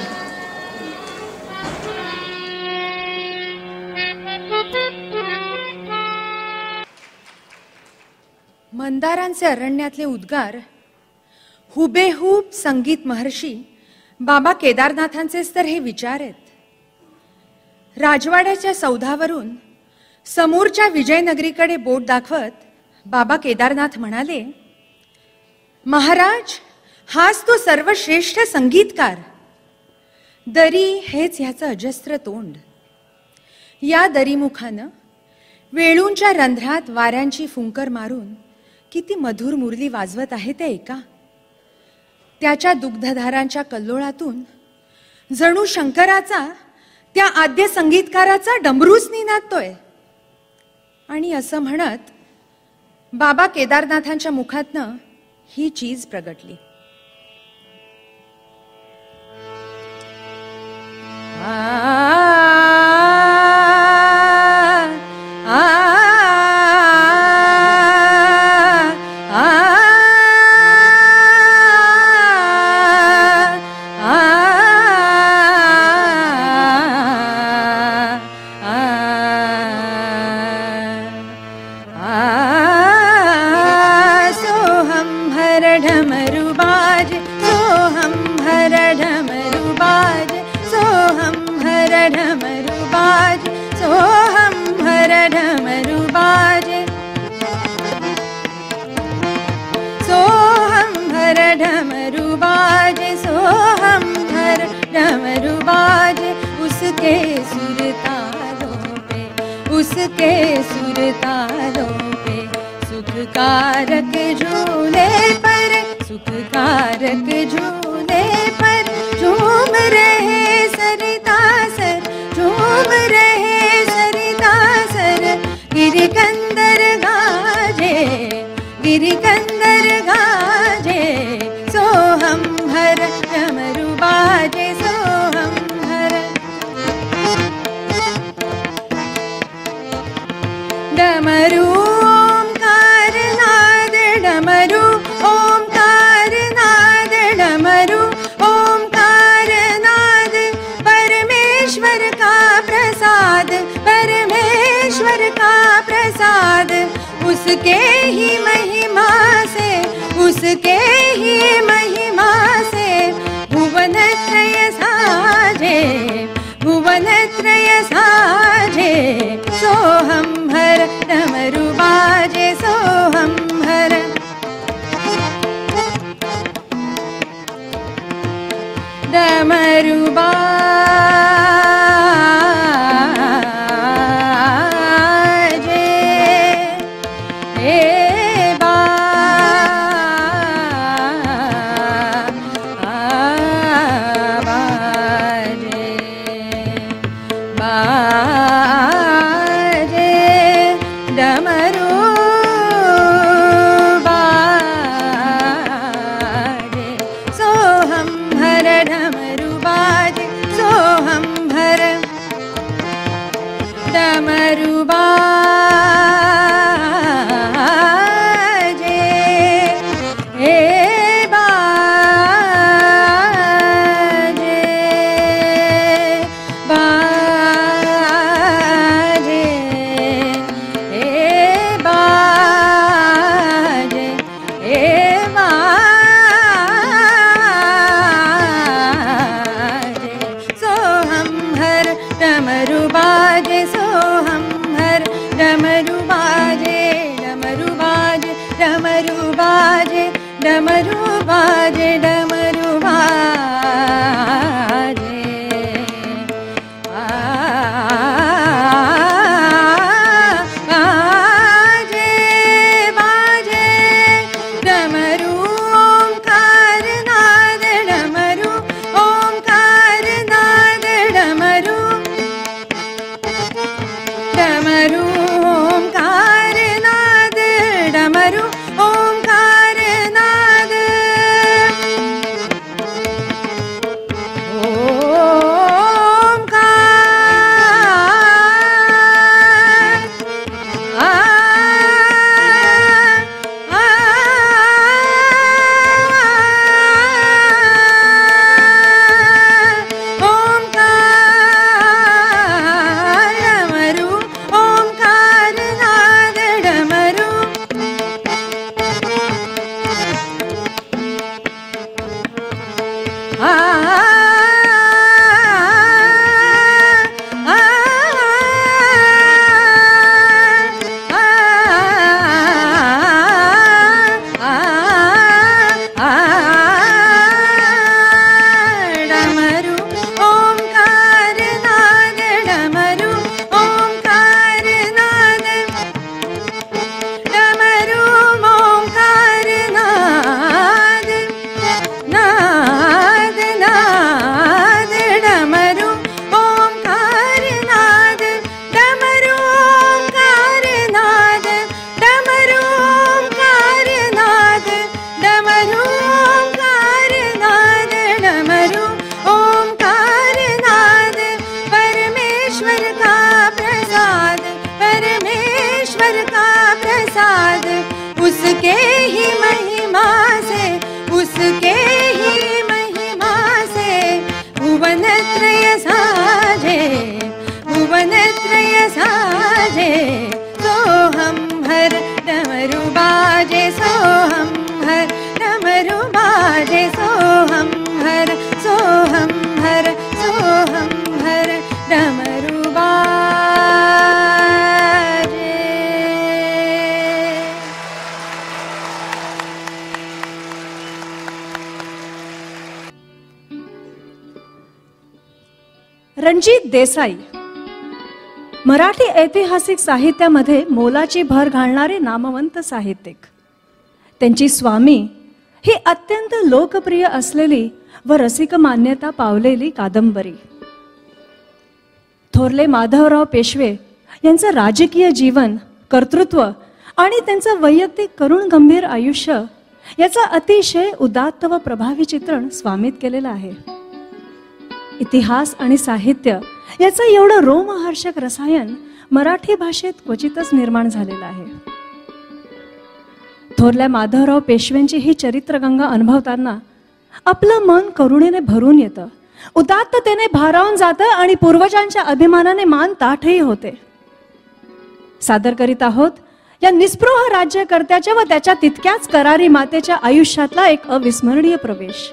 मंदारांचे अरण्यातले उद्गार हुबेहूब संगीत महर्षी बाबा केदारनाथांचेच तर हे विचार आहेत. राजवाड्याच्या सौधावरून समोरच्या विजयनगरीकडे बोट दाखवत बाबा केदारनाथ म्हणाले, महाराज, हाच तो सर्वश्रेष्ठ संगीतकार. दरी हेच ह्याचं अजस्त्र तोंड. या दरीमुखानं वेळूंच्या रंध्रात वाऱ्यांची फुंकर मारून किती मधुर मुरली वाजवत आहे ते ऐका. त्याच्या दुग्धधारांच्या कल्लोळातून जणू शंकराचा, त्या आद्य संगीतकाराचा डमरूच निनादतोय. आणि असं म्हणत बाबा केदारनाथांच्या मुखातनं ही चीज प्रगटली. आ उसके सुरतालों पे, उसके सुरतालों पे सुख कारक झूले पर, सुख कारक झूले पर झूम रहे सरितासर, झूम रहे सरितासर. गिरिकंदर गाजे, गिरिकंदर गाजे, सोहम हर डमरू बाजे, सोहम हर. डमरू ओंकार नाद, डमरू ओंकार नाद, डमरू ओंकार नाद. परमेश्वर का प्रसाद, परमेश्वर का प्रसाद. उसके ही महिमा से, उसके ही महिमा से भुवन त्रय साजे, भुवन त्रय साजे. सोहम हर डमरू बाजे, सोहम हर. डमरू बाजे, हे बा बाजे, बाजे. डमरू बाजे, सोहम हर. डमरू बाजे, सोहम हर. डमरू बाजे, हे बाजे, बाजे, हे बाजे, हे बाजे. सोहम हर डमरू बाजे, सोहम हर. भुवनत्रय साजे भुवनत्रय साजे सोहम हर डमरू बाजे सोहम हर डमरू बाजे सोहम हर सोहम हर सोहम हर डमरू बाजे. रणजित देसाई मराठी ऐतिहासिक साहित्यामध्ये मोलाची भर घालणारे नामवंत साहित्यिक. त्यांची स्वामी ही अत्यंत लोकप्रिय असलेली व रसिक मान्यता पावलेली कादंबरी. थोरले माधवराव पेशवे यांचं राजकीय जीवन, कर्तृत्व आणि त्यांचं वैयक्तिक करुण गंभीर आयुष्य याचं अतिशय उदात्त व प्रभावी चित्रण स्वामीत केलेलं आहे. इतिहास आणि साहित्य याचं एवढं रोमहर्षक रसायन मराठी भाषेत क्वचितच निर्माण झालेलं आहे. थोरल्या माधवराव पेशव्यांची ही चरित्रगंगा अनुभवताना आपलं मन करुणेने भरून येतं, उदात्ततेने भारावून जातं आणि पूर्वजांच्या अभिमानाने मान ताठही होते. सादर करीत आहोत या निस्पृह राज्यकर्त्याच्या व त्याच्या तितक्याच करारी मातेच्या आयुष्यातला एक अविस्मरणीय प्रवेश.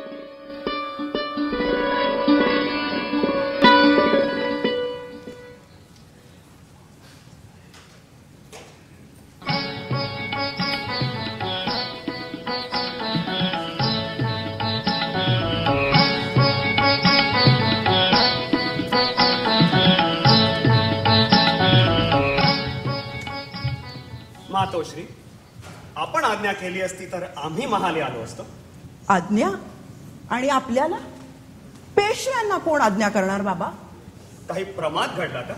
मातोश्री, आपण आज्ञा केली असती तर आम्ही महाले आलो असतो. आज्ञा? आणि आपल्याला पेशव्यांना कोण आज्ञा करणार बाबा? काही प्रमाद घडला का?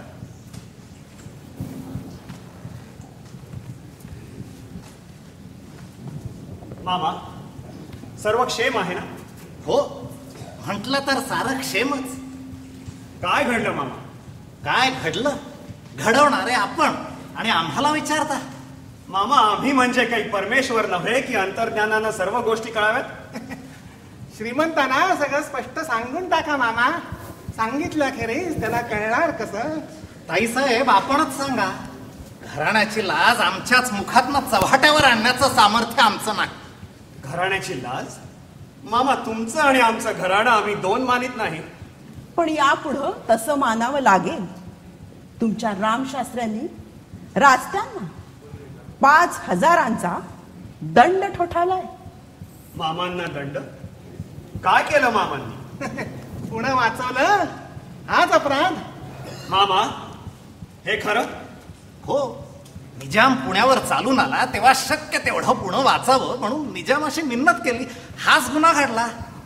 मामा, सर्व क्षेम आहे ना? हो, म्हटलं तर सारं क्षेमच. काय घडलं मामा? काय घडलं? घडवणारे आपण आणि आम्हाला विचारता? मामा, आम्ही म्हणजे काही परमेश्वर नव्हे की अंतर्ज्ञानानं सर्व गोष्टी कळाव्यात? श्रीमंतांना सगळं स्पष्ट सांगून टाका मामा. सांगितलं खेरीज त्याला कळणार कसं? ताईसाहेब, आपणच सांगा. घराण्याची लाज आमच्याच मुखातनं चव्हाट्यावर आणण्याचं सामर्थ्य आमचं नाही. घराण्याची लाज? मामा, तुमचं आणि आमचं घराणं आम्ही दोन मानित नाही. पण यापुढं तसं मानावं लागेल. तुमच्या रामशास्त्र्यांनी रास्त्यांना पाच हजारांचा दंड ठोठावलाय. मामांना दंड? काय केलं मामांनी? पुणे वाचवलं, हाच अपराध. मामा, हे खरं? हो, निजाम पुण्यावर चालून आला तेव्हा शक्य तेवढं पुणे वाचावं म्हणून निजामाशी मिन्नत केली. हाच गुन्हा घडला.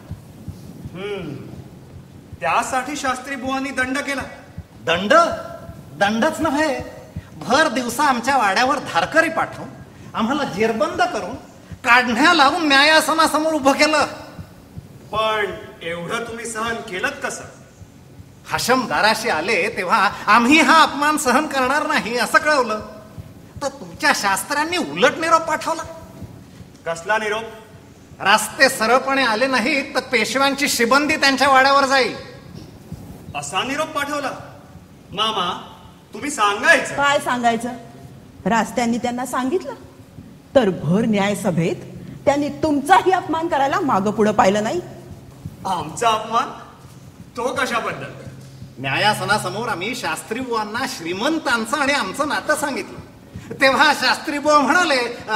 हम्म त्यासाठी शास्त्री बुवांनी दंड केला. दंड? दंडच नव्हे, भर दिवसा आमच्या वाड्यावर धारकरी पाठवून आम्हाला जेरबंद करून काढण्या लावून न्यायासनासमोर उभं केलं. पण एवढं तुम्ही सहन केलं कसं? हाशमदाराशी आले तेव्हा आम्ही हा अपमान सहन करणार नाही असं कळवलं, तर तुमच्या शास्त्रांनी उलट निरोप पाठवला. कसला निरोप? रस्ते सरळपणे आले नाहीत तर पेशव्यांची शिबंदी त्यांच्या वाड्यावर जाईल असा निरोप पाठवला. मामा, तुम्ही सांगायचं. काय सांगायचं? रास्त्यांनी त्यांना सांगितलं तर भर न्यायसभेत त्यांनी तुमचाही अपमान करायला मागं पुढं पाहिलं नाही. आमचा अपमान? तो कशाबद्दल? न्यायासनासमोर आम्ही शास्त्री बुवांना श्रीमंतांचं आणि आमचं नातं सांगितलं तेव्हा शास्त्री बुवा म्हणाले,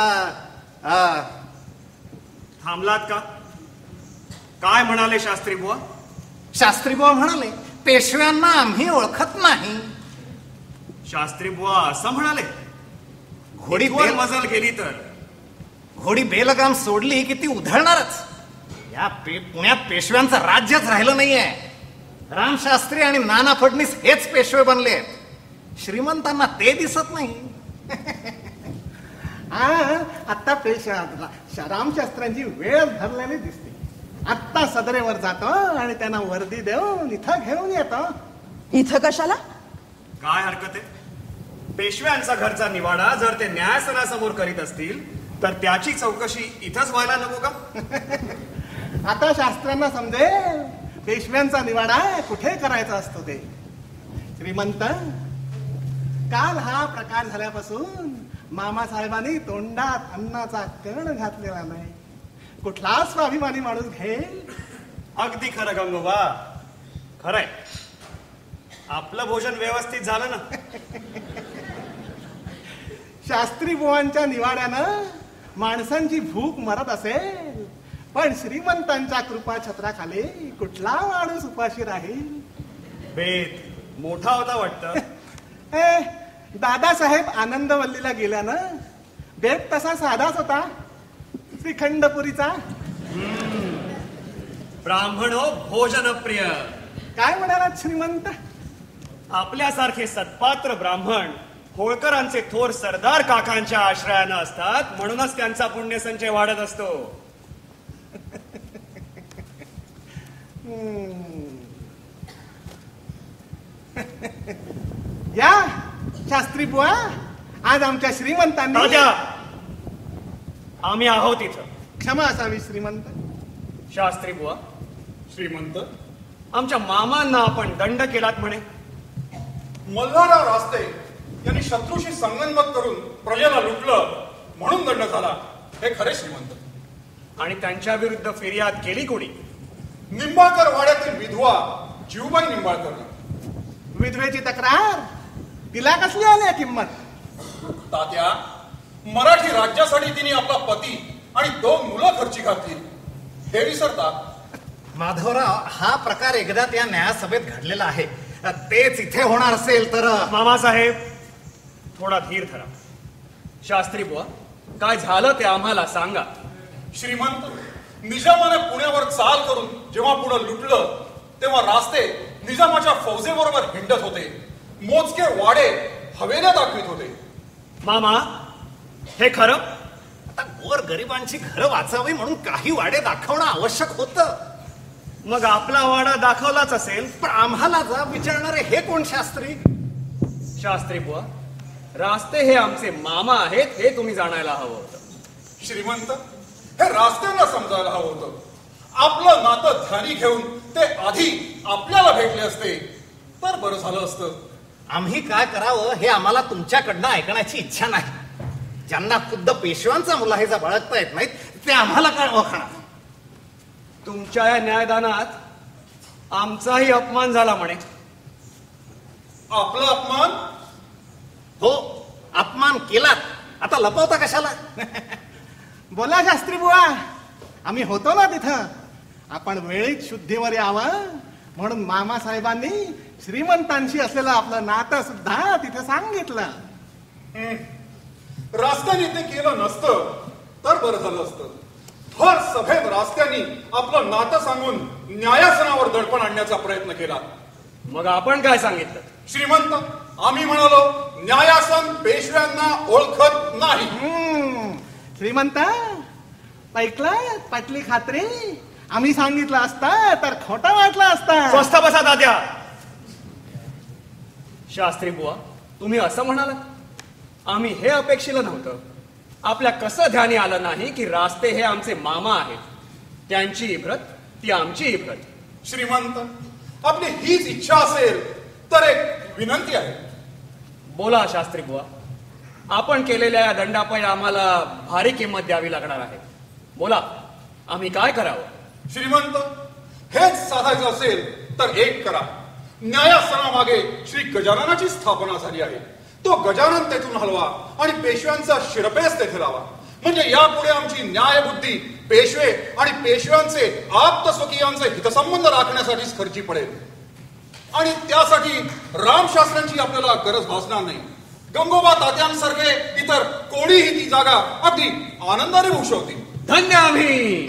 थांबलात का? काय म्हणाले शास्त्री बुवा? शास्त्री बुवा म्हणाले, पेशव्यांना आम्ही ओळखत नाही. शास्त्री बुवा असं म्हणाले? घोडी बेल मजल गेली तर घोडी बेलगाम सोडली की ती उधळणारच. या पे, पुण्यात पेशव्यांचं राज्यच राहिलं नाहीये. रामशास्त्री आणि नाना फडणीस हेच पेशवे बनले. श्रीमंतांना ते दिसत नाही. हा, आता पेशा रामशास्त्रांची वेळ धरलेली दिसते. आत्ता सदरेवर जातो आणि त्यांना वर्दी देऊन इथं घेऊन येतो. इथं कशाला? काय हरकत आहे? पेशव्यांचा घरचा निवाडा जर ते न्यायासनासमोर करीत असतील तर त्याची चौकशी इथंच व्हायला नको का? आता शास्त्रांना समजेल पेशव्यांचा निवाडा कुठे करायचा असतो ते. श्रीमंत, काल हा प्रकार झाल्यापासून मामासाहेबांनी तोंडात अन्नाचा कण घातलेला नाही. कुठला स्वाभिमानी माणूस घेईल? अगदी खरं गंगोबा, खरंय. आपलं भोजन व्यवस्थित झालं ना. शास्त्री बुवांच्या निवाड्यानं माणसांची भूक मरत असेल, पण श्रीमंतांच्या कृपा छत्राखाली कुठला माणूस उपाशी राहील? बेत मोठा होता वाटतं. ए, दादासाहेब आनंदवल्लीला गेल्यानं बेत तसा साधाच होता, श्रीखंडपुरीचा. ब्राह्मणो भोजन प्रिय. काय म्हणालात श्रीमंत? आपल्यासारखे सत्पात्र ब्राह्मण होळकरांचे थोर सरदार काकांच्या आश्रयानं असतात, म्हणूनच त्यांचा पुण्यसंचय वाढत असतो. या शास्त्री बुवा, आज आमच्या श्रीमंतांनी. आम्ही आहोत इथं. क्षमा असावी श्रीमंत. शास्त्री बुवा, श्रीमंत, आमच्या मामांना आपण दंड केलात म्हणे. मल्हारराव रास्ते यांनी शत्रूशी संगनमत करून प्रजेला लुटलं म्हणून दंड झाला, हे खरे श्रीमंत. आणि त्यांच्या विरुद्ध फिर्याद केली कोणी? निंबाळकर वाड्यातील विधवा जीवबाई निंबाळकर. विधवेची तक्रार, तिला कसली आली किंमत? तात्या, मराठी राज्यासाठी तिने आपला पती आणि दोन मुलं खर्ची घातली, हे विसरता? माधवराव, हा प्रकार एकदा त्या न्यायसभेत घडलेला आहे. तेच इथे होणार असेल तर. मामासाहेब, थोडा धीर धरा. शास्त्री बुवा, काय झालं ते आम्हाला सांगा. श्रीमंत, निजामाने पुण्यावर चाल करून जेव्हा पुढे लुटलं तेव्हा रास्ते निजामाच्या फौजेबरोबर हिंडत होते. मोजके वाडे हवेला दाखवित होते. मामा, हे खरं? आता गोर गरिबांची घरं वाचावी म्हणून काही वाडे दाखवणं आवश्यक होतं. मग आपला वाडा दाखवलाच असेल, पण आम्हाला जा विचारणारे हे कोण शास्त्री? शास्त्री बुवा, रास्ते हे आमचे मामा आहेत, हे तुम्ही जाणायला हवं होतं. श्रीमंत, हे रास्त्यांना समजायला हवं होतं. आपलं नातं ध्यानी घेऊन ते आधी आपल्याला भेटले असते तर बरं झालं असतं. आम्ही काय करावं हे आम्हाला तुमच्याकडनं ऐकण्याची इच्छा नाही. ज्यांना खुद्द पेशव्यांचा मुलाहिजा बाळगता येत नाहीत ते आम्हाला काय ओळखणार? तुमच्या या न्यायदानात आमचाही अपमान झाला म्हणे. आपला अपमान? हो, अपमान केलात. आता लपवता कशाला? बोला शास्त्री बुवा, आम्ही होतो ना तिथं. आपण वेळीच शुद्धीवर यावं म्हणून मामासाहेबांनी श्रीमंतांशी असलेलं आपलं नातं सुद्धा तिथे सांगितलं. रास्त्याने ते केलं नसतं तर बरं झालं असतं. भर सभेत रास्त्यांनी आपलं नातं सांगून न्यायासनावर दडपण आणण्याचा प्रयत्न केला. मग आपण काय सांगितलं? श्रीमंत, आम्ही म्हणालो न्यायासन पेशव्यांना ओळखत नाही. श्रीमंत, ऐकलं? पटली खात्री? आम्ही सांगितलं असतं तर खोटं वाटलं असतं. स्वस्थ बसा दाद्या. शास्त्री बुवा, तुम्ही असं म्हणालात? आम्ही हे अपेक्षिलं नव्हतं. आपल्या कसं ध्यानी आलं नाही की रास्ते हे आमचे मामा आहेत. त्यांची इब्रत ती आमची इब्रत. श्रीमंत, आपली हीच इच्छा असेल तर एक विनंती आहे. बोला शास्त्री बुवा. आपण केलेल्या या दंडापायी आम्हाला भारी किंमत द्यावी लागणार आहे. बोला, आम्ही काय करावं? श्रीमंत, हेच साधायचं असेल तर एक करा. न्यायासनामागे श्री गजाननाची स्थापना झाली आहे. तो गजानन तेथून हलवा आणि पेशव्यांचा शिरपेस तेथे लावा. म्हणजे यापुढे आमची न्यायबुद्धी पेशवे आणि पेशव्यांचे आप्त स्वकीयांचे हितसंबंध राखण्यासाठीच खर्ची पडेल. आणि त्यासाठी रामशास्त्रांची आपल्याला गरज भासणार नाही. गंगोबा तात्यांसारखे इतर कोणीही ती जागा अगदी आनंदाने भूषवतील. धन्य आम्ही.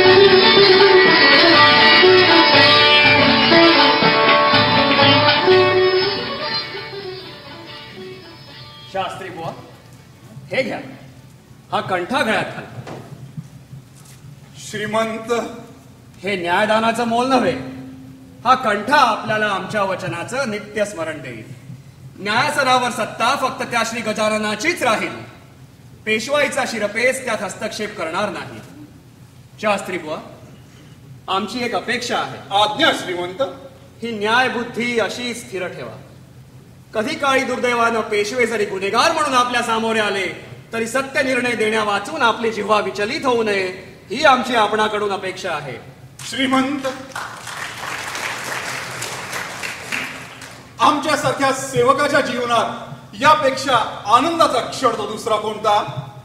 शास्त्री बुवा, हे घ्या. हा कंठा गळ्यात घाला. श्रीमंत, हे न्यायदानाचं मोल नव्हे. हा कंठा आपल्याला आमच्या वचनाचं नित्य स्मरण देईल. न्यायासनावर सत्ता फक्त त्या श्री गजाननाचीच राहील. पेशवाईचा शिरपेस त्यात हस्तक्षेप करणार नाही. शास्त्री बुवा, आमची एक अपेक्षा आहे. आज्ञा श्रीमंत. ही न्यायबुद्धी अशी स्थिर ठेवा. कधी काळी दुर्दैवानं पेशवे जरी गुन्हेगार म्हणून आपल्या सामोरे आले तरी सत्य निर्णय देण्या वाचून आपली जिव्हा विचलित होऊ नये ही आमची आपणाकडून अपेक्षा आहे. श्रीमंत, आमच्यासारख्या सेवकाच्या जीवनात यापेक्षा आनंदाचा क्षण तो दुसरा कोणता?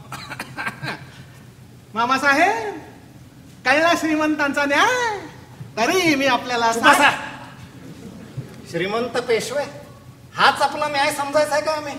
मामासाहेब, कळला श्रीमंतांचा न्याय. तरी मी आपल्याला बसा. श्रीमंत पेशवे, हाच आपला न्याय समजायचा आहे का आम्ही?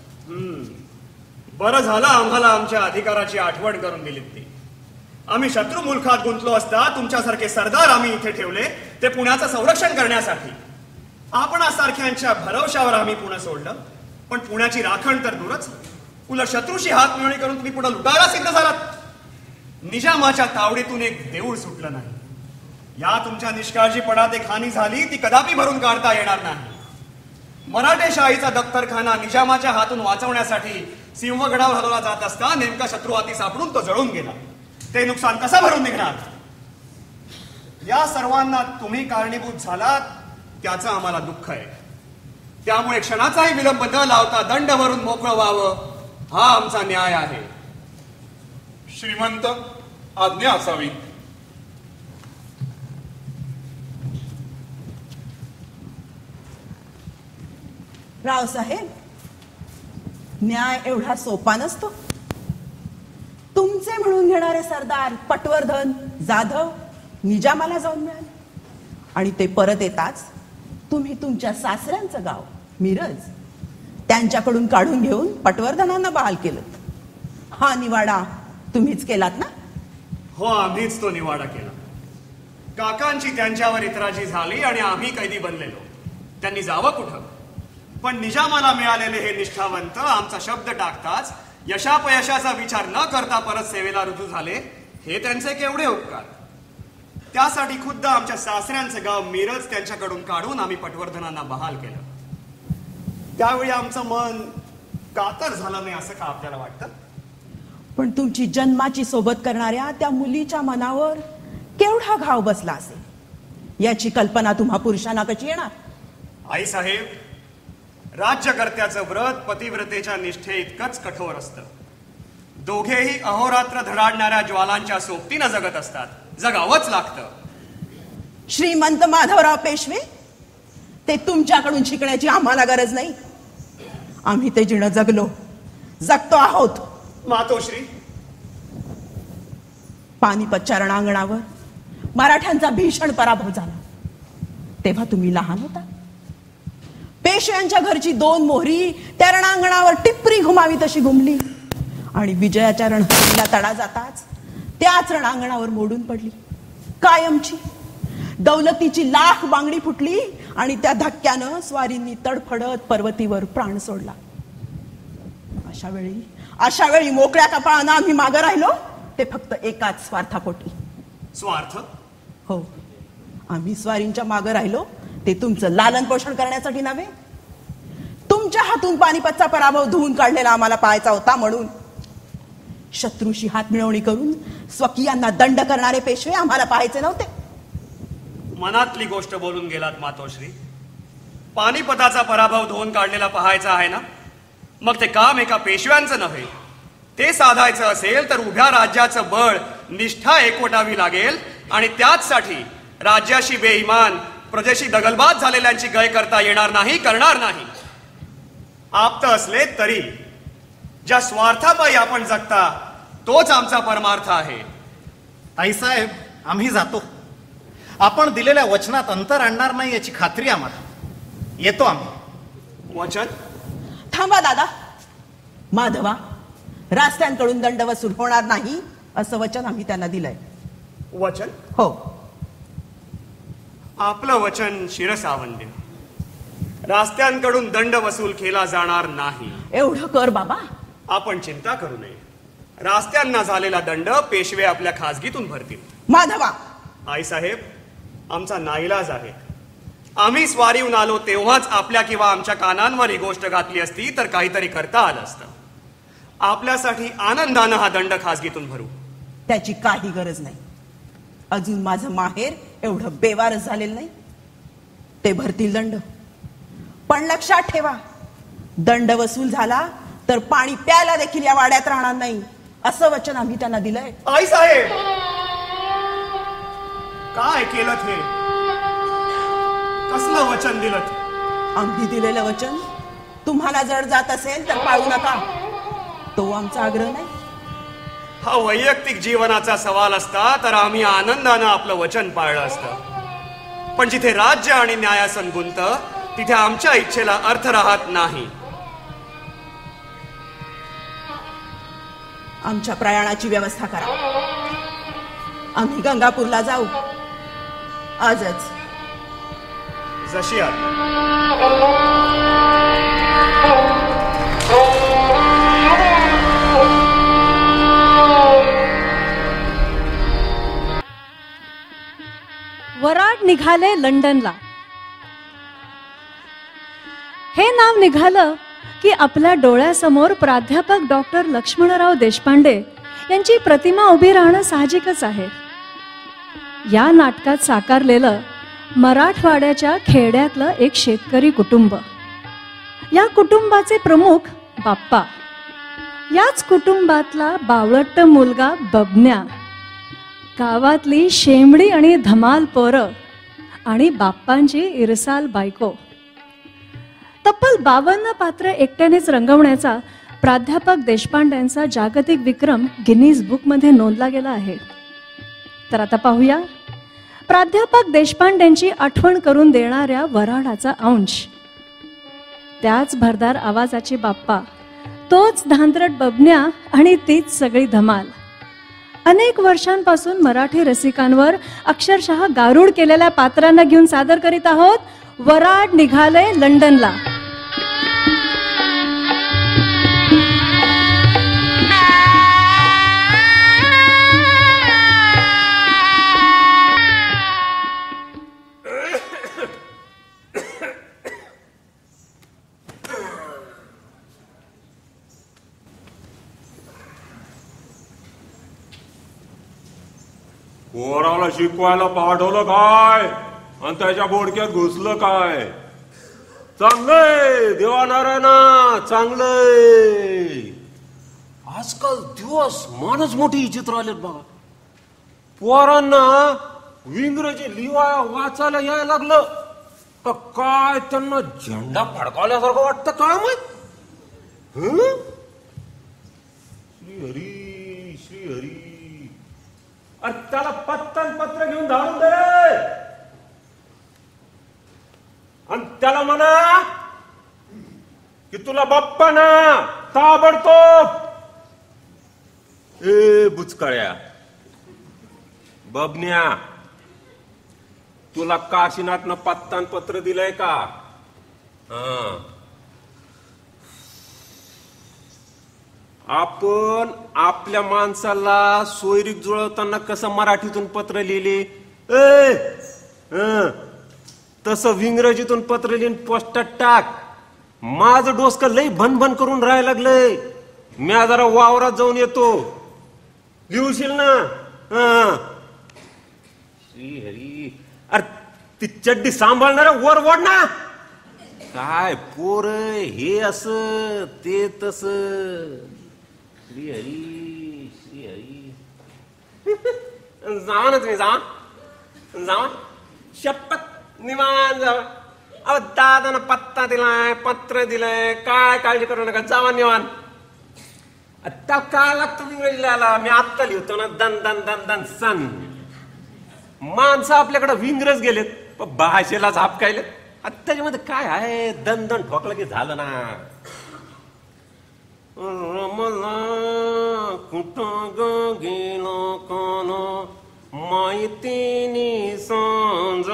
बरं झालं आम्हाला आमच्या अधिकाराची आठवण करून दिलीत ती. आम्ही शत्रू मुलखात गुंतलो असता तुमच्यासारखे सरदार आम्ही इथे ठेवले ते पुण्याचं संरक्षण करण्यासाठी. आपणासारख्यांच्या भरवशावर आम्ही पुणे सोडलं, पण पुण्याची राखण तर दूरच, उलट शत्रूशी हात मिळवणी करून तुम्ही पुढे लुटायला सिद्ध झालात. निजामाच्या तावडीतून एक देऊळ सुटलं नाही. या तुमच्या निष्काळजीपणात एक हानी झाली ती कदापि भरून काढता येणार नाही. मराठेशाहीचा दफ्तरखाना निजामाच्या हातून वाचवण्यासाठी सिंहगडावर हलवला जात असता नेमका शत्रू हाती सापडून तो जळून गेला. ते नुकसान कसं भरून निघणार? या सर्वांना तुम्ही कारणीभूत झालात त्याचं आम्हाला दुःख आहे. त्यामुळे क्षणाचाही विलंब न लावता दंड भरून मोकळं व्हावं हा आमचा न्याय आहे. श्रीमंत, आज्ञा असावी. रावसाहेब, न्याय एवढा सोपा नसतो. तुमचे म्हणून घेणारे सरदार पटवर्धन, जाधव निजामाला जाऊन मिळाले आणि ते परत येताच तुम्ही तुमच्या सासऱ्यांचं गाव मिरज त्यांच्याकडून काढून घेऊन पटवर्धनांना बहाल केलं. हा निवाडा तुम्हीच केलात ना? हो, आम्हीच तो निवाडा केला. काकांची त्यांच्यावर इतराजी झाली आणि आम्ही कैदी बनलेलो. त्यांनी जावं कुठं? पण निजामाला मिळालेले हे निष्ठावंत आमचा शब्द टाकताच यशापयशाचा विचार न करता परत सेवेला रुजू झाले. हे त्यांचे केवढे उपकार. त्यासाठी खुद्द आमच्या सासऱ्यांचं गाव मिरज त्यांच्याकडून काढून आम्ही पटवर्धनांना बहाल केलं. त्यावेळी आमचं मन कातर झालं नाही असं का आपल्याला वाटतं? पण तुमची जन्माची सोबत करणाऱ्या त्या मुलीच्या मनावर केवढा घाव बसला असेल याची कल्पना तुम्हा पुरुषांना कशी येणार? आई साहेब, राज्यकर्त्याचं व्रत पतिव्रतेच्या निष्ठे इतकंच कठोर असतं. दोघेही अहोरात्र धडाडणाऱ्या ज्वालांच्या सोबतीनं जगत असतात. जगावंच लागतं. श्रीमंत माधवराव पेशवे, ते तुमच्याकडून शिकण्याची आम्हाला गरज नाही. आम्ही ते जिणं जगलो, जगतो आहोत. मातोश्री, पानिपतच्या रणांगणावर मराठ्यांचा भीषण पराभव झाला तेव्हा तुम्ही लहान होता. पेशव्यांच्या घरची दोन मोहरी त्या रणांगणावर टिपरी घुमावी तशी घुमली आणि विजयाच्या रणहरीला तडा जाताच त्याच रणांगणावर मोडून पडली. कायमची दौलतीची लाख बांगडी फुटली आणि त्या धक्क्यानं स्वारींनी तडफडत पर्वतीवर प्राण सोडला. अशा वेळी अशा वेळी मोकळ्या कपाळानं आम्ही मागं राहिलो ते फक्त एकाच स्वार्थापोटी. स्वार्थ? हो, आम्ही स्वारींच्या मागं राहिलो ते तुमचं लालन पोषण करण्यासाठी नव्हे. तुमच्या हातून पानिपतचा पराभव धुवून काढलेला आम्हाला पाहायचा होता म्हणून. शत्रूशी हात मिळवणी करून स्वकीयांना दंड करणारे पेशवे आम्हाला पाहायचे नव्हते. मनातली गोष्ट बोलून गेलात मातोश्री. पानिपताचा पराभव धुवून काढलेला पाहायचा आहे ना? मग ते काम एका पेशव्यांचं नव्हे. ते साधायचं असेल तर उभ्या राज्याचं बळ, निष्ठा एकवटावी लागेल आणि त्याचसाठी राज्याशी बेईमान, प्रजेशी दगलबाज झालेल्यांची गय करता येणार नाही, करणार नाही. आप्त असले तरी ज्या स्वार्थापायी आपण जगता तोच आमचा परमार्थ आहे. आईसाहेब, आम्ही जातो. आपण दिलेल्या वचनात अंतर आणणार नाही याची खात्री आम्हाला. येतो आम्ही. वचन? थांबा दादा. माधवा, रास्त्यांकडून दंड वसूल होणार नाही असं वचन आम्ही त्यांना दिलंय. वचन? हो. आपलं वचन शिरसावंद्य. रास्त्यांकडून दंड वसूल केला जाणार नाही. एवढं कर बाबा. आपण चिंता करू नये. रास्त्यांना झालेला दंड पेशवे आपल्या खासगीतून भरतील. माधवा. आई साहेब, आमचा नाईलाज आहे. आम्ही स्वारीहून आलो तेव्हाच आपल्या किंवा आमच्या कानांवर ही गोष्ट घातली असती तर काहीतरी करता आलं असतं. आपल्यासाठी आनंदानं हा दंड खासगीतून भरू. त्याची काही गरज नाही. अजून माझं माहेर एवढं बेवारस झालेलं नाही. ते भरतील दंड, पण लक्षात ठेवा, दंड वसूल झाला तर पाणी प्यायला देखील या वाड्यात राहणार नाही, असं वचन आम्ही त्यांना दिलंय. आई साहेब, काय केलं हे? कसलं वचन दिलं? आम्ही दिलेलं वचन तुम्हाला जड जात असेल तर पाळू नका, तो आमचा आग्रह नाही. हा वैयक्तिक जीवनाचा सवाल असता तर आम्ही आनंदानं आपलं वचन पाळलं असतं, पण जिथे राज्य आणि न्यायासन गुंत तिथे आमच्या इच्छेला अर्थ राहत नाही. आमच्या प्रयाणाची व्यवस्था करा. आम्ही गंगापूरला जाऊ आजच. जशी आली. वराड निघाले लंडनला. हे नाव निघालं की आपल्या डोळ्यासमोर प्राध्यापक डॉक्टर लक्ष्मणराव देशपांडे यांची प्रतिमा उभी राहणं साहजिकच आहे. या नाटकात साकारलेलं मराठवाड्याच्या खेड्यातलं एक शेतकरी कुटुंब, या कुटुंबाचे प्रमुख बाप्पा, याच कुटुंबातला बावळट्ट मुलगा बबन्या, गावातली शेंबडी आणि धमाल पोरं आणि बाप्पांची इरसाल बायको. तब्बल बावन्न पात्र एकट्यानेच रंगवण्याचा प्राध्यापक देशपांड्यांचा जागतिक विक्रम गिनीज बुकमध्ये नोंदला गेला आहे. तर आता पाहूया प्राध्यापक देशपांड्यांची आठवण करून देणाऱ्या वराडाचा अंश. त्याच भरदार आवाजाची बाप्पा, तोच धांदरट बबन्या आणि तीच सगळी धमाल. अनेक वर्षांपासून मराठी रसिकांवर अक्षरशः गारुड केलेल्या पात्रांना घेऊन सादर करीत आहोत वराड निघाले लंडनला. पोराला शिकवायला पाठवलं काय आणि त्याच्या बोडक्यात घुसलं काय? चांगलंय देवानारायणा, चांगलंय. आजकाल दिवस मानच मोठी चित्र आलेत बघा. पोरांना इंग्रजी लिहाया वाचायला यायला लागलं तर काय त्यांना झेंडा फडकावल्यासारखं वाटतं काय माहित. श्रीहरी श्रीहरी, अरे त्याला पत्तन पत्र घेऊन धाडून दे आणि त्याला म्हणा की तुला बाप्पा ना ताबडतोब. ए बुचकळ्या बबन्या, तुला काशीनाथनं पत्तान पत्र दिलंय का? हा, आपण आपल्या माणसाला सोयरीक जुळवताना कसं मराठीतून पत्र लिहिले, तसं इंग्रजीतून पत्र लिहिून पोस्टात टाक. माझं डोसकं लई भनभन करून राहायला लागलंय. मी जरा वावरात जाऊन येतो, लिहूशील ना? हा श्रीहरी, अरे ती चड्डी सांभाळणारा वर ओढ ना. काय पोर हे असं ते तसं. श्रीहरी श्रीहरी, जावा ना तुम्ही, जावा जावा, शपथ निवांत जावा. अहो दादानं पत्ता दिलाय, पत्र दिलंय, काय काळजी करू नका, जावा निवांत. आता काय लागतं इंग्रजी लिहायला? मी आत्ता लिहितो ना, दन दन दन दन सन. माणसं आपल्याकडे विंग्रज गेलेत, पण भाषेला झापकायले. आता त्याच्यामध्ये काय आहे, दन दन ठोकलं की झालं ना. रमला कुठं ग गेला कान माहितीनी सांज,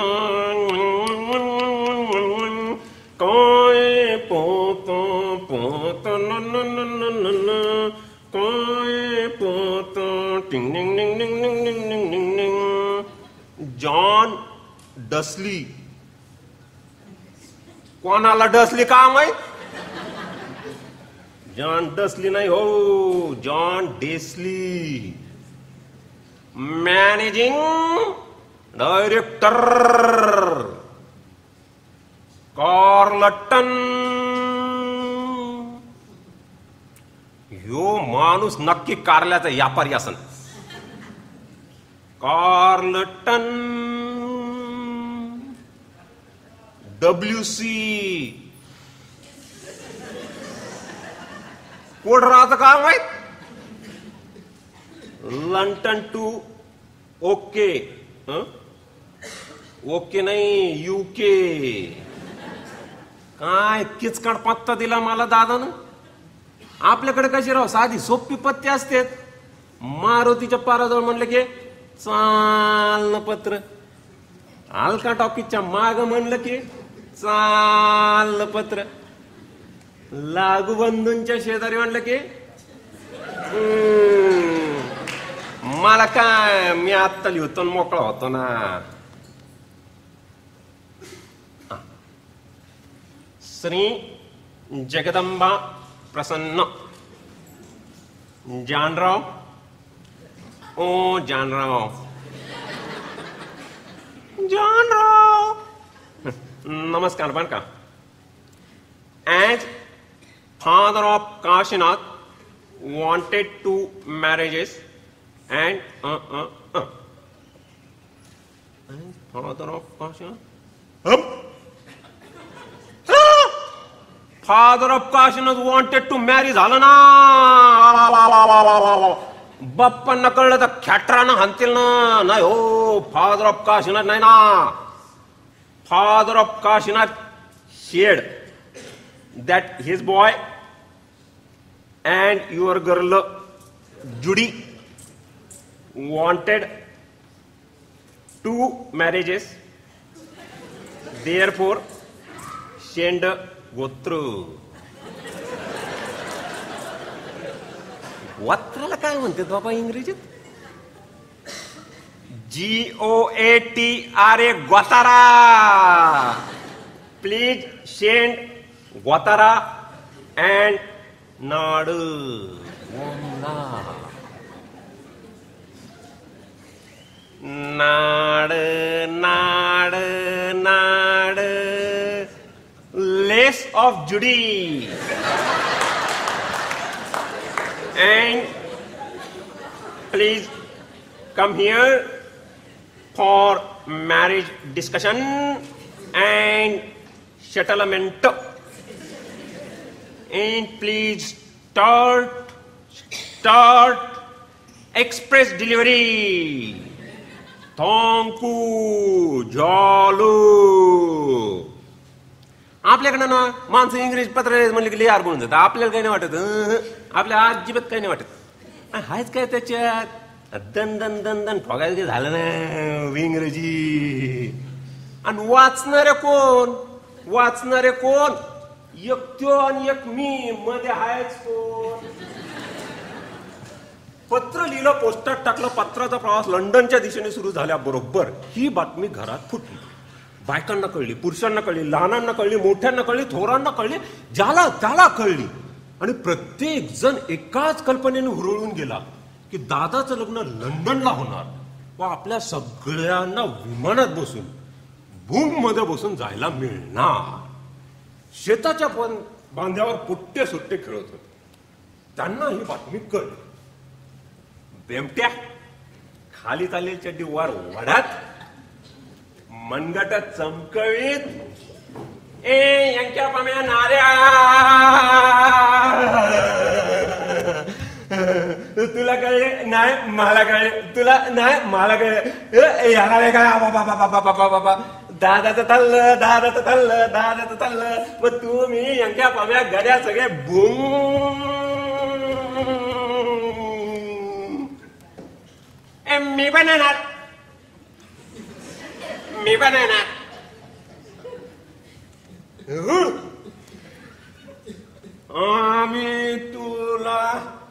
काय पोत पोत न काय पोत टिंग टिंग टिंग टिंग टिंग टिंग टिंग टिंग टिंग. John Dasley. कोणाला डसली का माहित? जॉन डसली नाही हो, John Desley. Managing director Carlton. ह्यो माणूस नक्की कारल्याचा व्यापारी असन. कार्लटन डब्ल्यू सी कोण राहतं का माहित? London two okay. ओके नाही युके. काय किचकट पत्ता दिला मला दादानं. आपल्याकडे कशी राव साधी सोपी पत्ते असते. मारुतीच्या पाराजवळ म्हणलं की चालणं पत्र. अलका टॉकीजच्या माग म्हणलं की चालणं पत्र. लागू बंधूंच्या शेजारी म्हणलं की मला काय मी आत्ता लिहितो मोकळा होतो ना. श्री जगदंबा प्रसन्न जानराव. ओ जानराव जानराव नमस्कार बर का. As father of Kashinath wanted to marriages and uh, uh, uh. and father of Kaashinath um. father of Kaashinath wanted to marry झालं ना. बाप्पांना कळलं तर खेटरानं हाणतील ना. नाही हो फादर ऑफ काशीनाथ नाही ना. Father of Kashinath shared that his boy and your girl Judy wanted two marriages, therefore send गोत्र. गोत्राला काय म्हणतात बाबा इंग्रजीत? जी ओ A T R A गोतारा. Please send गोतारा and नाड. नाड नाड नाड less of जुडी and please come here for marriage discussion and settlement and please start start express delivery. Thank you झालो. आपल्याकडे ना माणसं इंग्रजी पत्र म्हणले की लिहार म्हणून जातात. आपल्याला काही नाही वाटत. आपल्या अजिबात काही नाही वाटत. हायच काय त्याच्यात दन दन दन दन ठोगायचं झालं ना इंग्रजी. आणि वाचणारे कोण? वाचणारे कोण? एक त्यो आणि एक मी. मध्ये हायच कोण? पत्र लिहिलं, पोस्टात टाकलं. पत्राचा प्रवास लंडनच्या दिशेने सुरू झाल्याबरोबर ही बातमी घरात फुटली. बायकांना कळली, पुरुषांना कळली, लहानांना कळली, मोठ्यांना कळली, थोरांना कळली, ज्याला त्याला कळली. आणि प्रत्येक जण एकाच कल्पनेने हुरळून गेला की दादाचं लग्न लंडनला होणार व आपल्या सगळ्यांना विमानात बसून भूम मध्ये बसून जायला मिळणार. शेताच्या बांध्यावर पुट्टे सुट्टे खेळत होते. त्यांना ही बातमी कळली. बेमट्या खाली चालेल चड्डी वर वडात, मनगट चमकळीत. ए यांच्या पाम्या नाऱ्या तुला कळले नाही मला कळले. तुला नाही मला कळले. याला नाही काय बाबा बाबा दादाचं तल्ल दादाचं तल्ल दादाचं तल्ल. मग तुम्ही यांच्या पाम्या गड्या सगळे भूम. मी पण येणार मी पण येणार. आम्ही तुला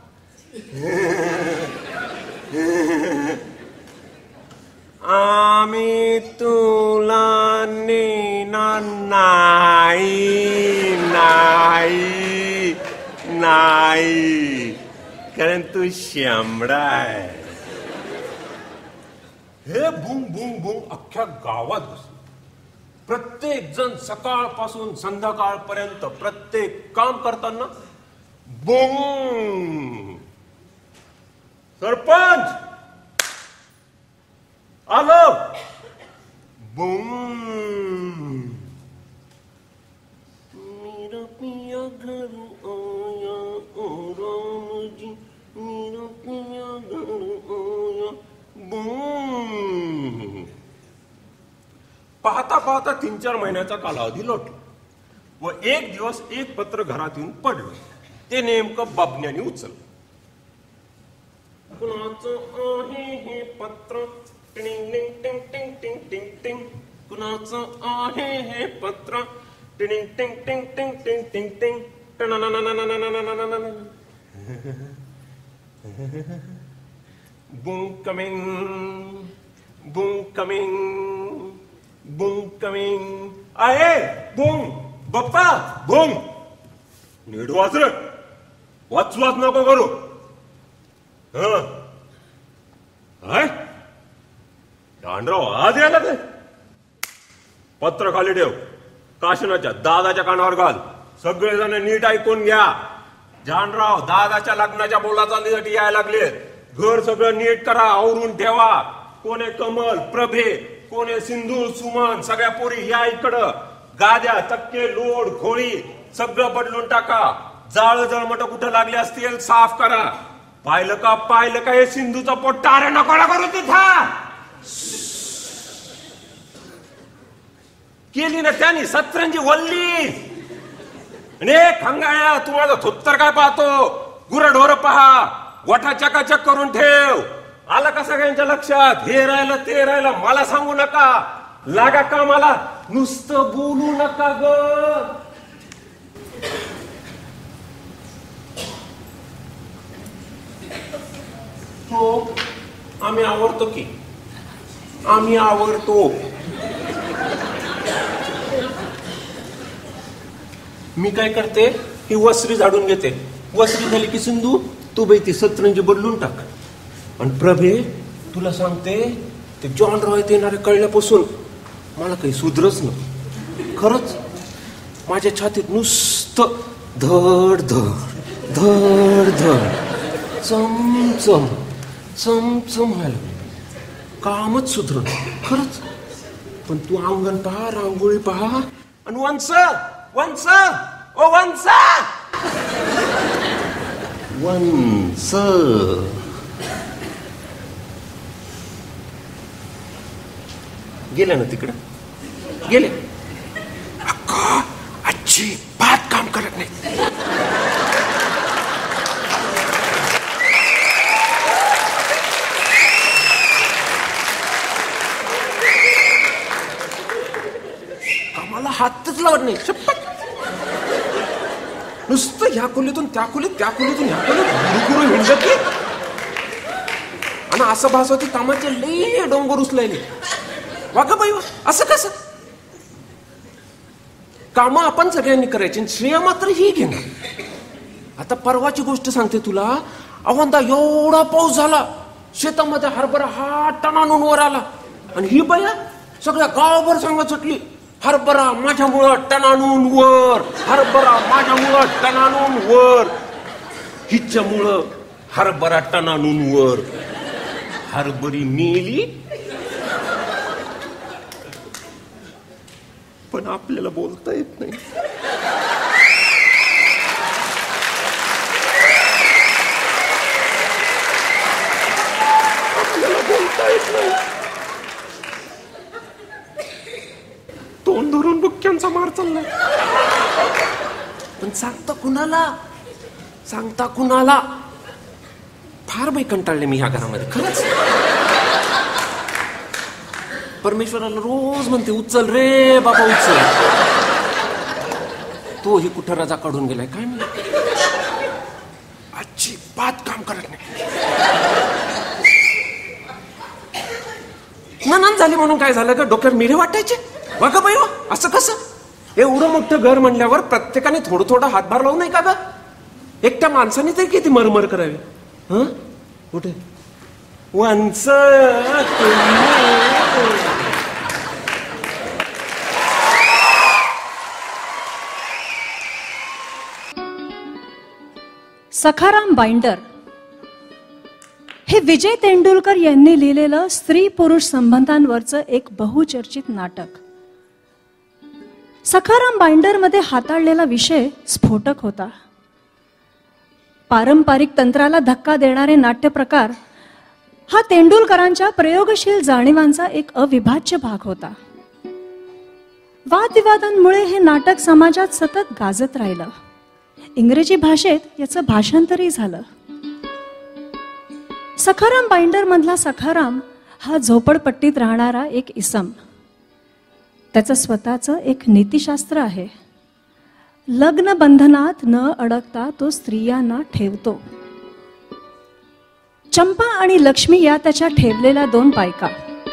आम्ही तुला नेणार नाही नाही नाही कारण तू शेंबडा आहे. हे बुंग बुंग बुंग अख्ख्या गावात बसले. प्रत्येक जण सकाळपासून संध्याकाळपर्यंत प्रत्येक काम करताना बुंग. सरपंच आलो. बुंग. मेरा पिया घर आया ओ राम जी, मेरा पिया घर आया. बुंग. पाहता पाहता तीन चार महिन्याचा कालावधी लोटला व एक दिवस एक पत्र घरात येऊन पडलं. ते नेमकं बाबण्याने उचललं. कुणाचं आहे हे पत्र? टिंग टिंग टिंग टिंग टिंग टिंग टिंग. कुणाचं आहे हे पत्र? टिंग टिंग टिंग टिंग टिंग टिंग टिंग. Boom coming, boom coming, boom coming. आहे boom, बाप्पा boom. नीट वाच रे, वाच वाच नको करू. हा दांडराव आज यायला ते पत्र खाली ठेव. काशनाच्या दादाच्या कानावर घाल. सगळेजण नीट ऐकून घ्या. जानराव दादाच्या लग्नाच्या बोलाचालीसाठी यायला लागले. घर सगळं नीट करा, आवरून ठेवा. कोणे कमल, प्रभे, कोणे सिंधू, सुमन, सगळ्या पोरी या इकडं. गाद्या, चक्के, लोड, खोळी सगळं बदलून टाका. जाळ जळमट कुठं लागले असतील साफ करा. पाहिलं का पाहिलं का हे सिंधूचा पोट टारे नको करू तिथं. केली ना त्यांनी सतरंजी वल्ली. आणि खंगाळ्या तुम्हाला थोत्तर काय पाहतो. गुरढोर पहा, गोठा चकाचक करून ठेव. आला का सगळ्यांच्या लक्षात? हे राहिलं ते राहिलं मला सांगू नका. लागा का मला नुसतं बोलू नका ग. हो आम्ही आवडतो की, आम्ही आवडतो. मी काय करते, ही वसरी झाडून घेते. वसरी झाली की सिंधू तू बाई ती सतरंजी बदलून टाक. आणि प्रभे तुला सांगते, ते जॉन रॉय येणारे कळल्यापासून मला काही सुधरच ना. खरंच माझ्या छातीत नुसतं धड धड धड धड चमचम चमचम व्हायला. कामच सुधर खरंच. पण तू अंगण पहा, रांगोळी पहा. आणि वंस वंस ओ वंस वंस गेले ना तिकडं. गेले. अक्का अजिबात काम करत नाही. कामाला हातच लावत नाही. शपथ. नुसतं ह्या खोलीतून त्या खोलीत, त्या खोलीतून ह्या खोलीत गुरु हिंडत की. आणि असं भास होती कामाचे लई डोंगर उचलायले. वागा बाई असं कसं. काम आपण सगळ्यांनी करायची, श्रेय मात्र ही घेणार. आता परवाची गोष्ट सांगते तुला. अवंदा एवढा पाऊस झाला, शेतामध्ये हरभरा हा टणानून वर आला. आणि ही बाया सगळ्या गावभर सांगत सुटली, हरभरा माझ्यामुळं टणानून वर, हरभरा माझ्यामुळं टणानून वर. हिच्यामुळं हरभरा टणानून वर. हरभरी मेली. पण आपल्याला बोलता येत नाही. आपल्याला बोलता येत नाही. तोंड धरून बुक्क्यांचा मार चाललाय. पण सांगता कुणाला, सांगता कुणाला. फार बाई कंटाळले मी ह्या घरामध्ये खरंच. परमेश्वराला रोज म्हणते उचल रे बाबा उचल. तो ही कुठं रजा काढून गेलाय काय माहिती. अजिबात काम करत नाही. ननन झाली म्हणून काय झालं का डोक्यात मिरे वाटायचे. बघा बाई असं कसं. एवढं मोठं घर म्हणल्यावर प्रत्येकाने थोडं थोडं हातभार लावू नाही का ग. एकट्या माणसाने तरी किती मरमर करावी. हं कुठे वंच सखाराम बाइंडर हे विजय तेंडुलकर यांनी लिहिलेलं स्त्री पुरुष संबंधांवरचं एक बहुचर्चित नाटक. सखाराम बाइंडर मध्ये हाताळलेला विषय स्फोटक होता. पारंपरिक तंत्राला धक्का देणारे नाट्यप्रकार हा तेंडुलकरांच्या प्रयोगशील जाणीवांचा एक अविभाज्य भाग होता. वादविवादांमुळे हे नाटक समाजात सतत गाजत राहिलं. इंग्रजी भाषेत याचं भाषांतरही झालं. सखाराम बाइंडर मधला सखाराम हा झोपडपट्टीत राहणारा एक इसम. त्याचं स्वतःचं एक नीतिशास्त्र आहे. लग्न बंधनात न अडकता तो स्त्रियांना ठेवतो. चंपा आणि लक्ष्मी या त्याच्या ठेवलेल्या दोन बायका.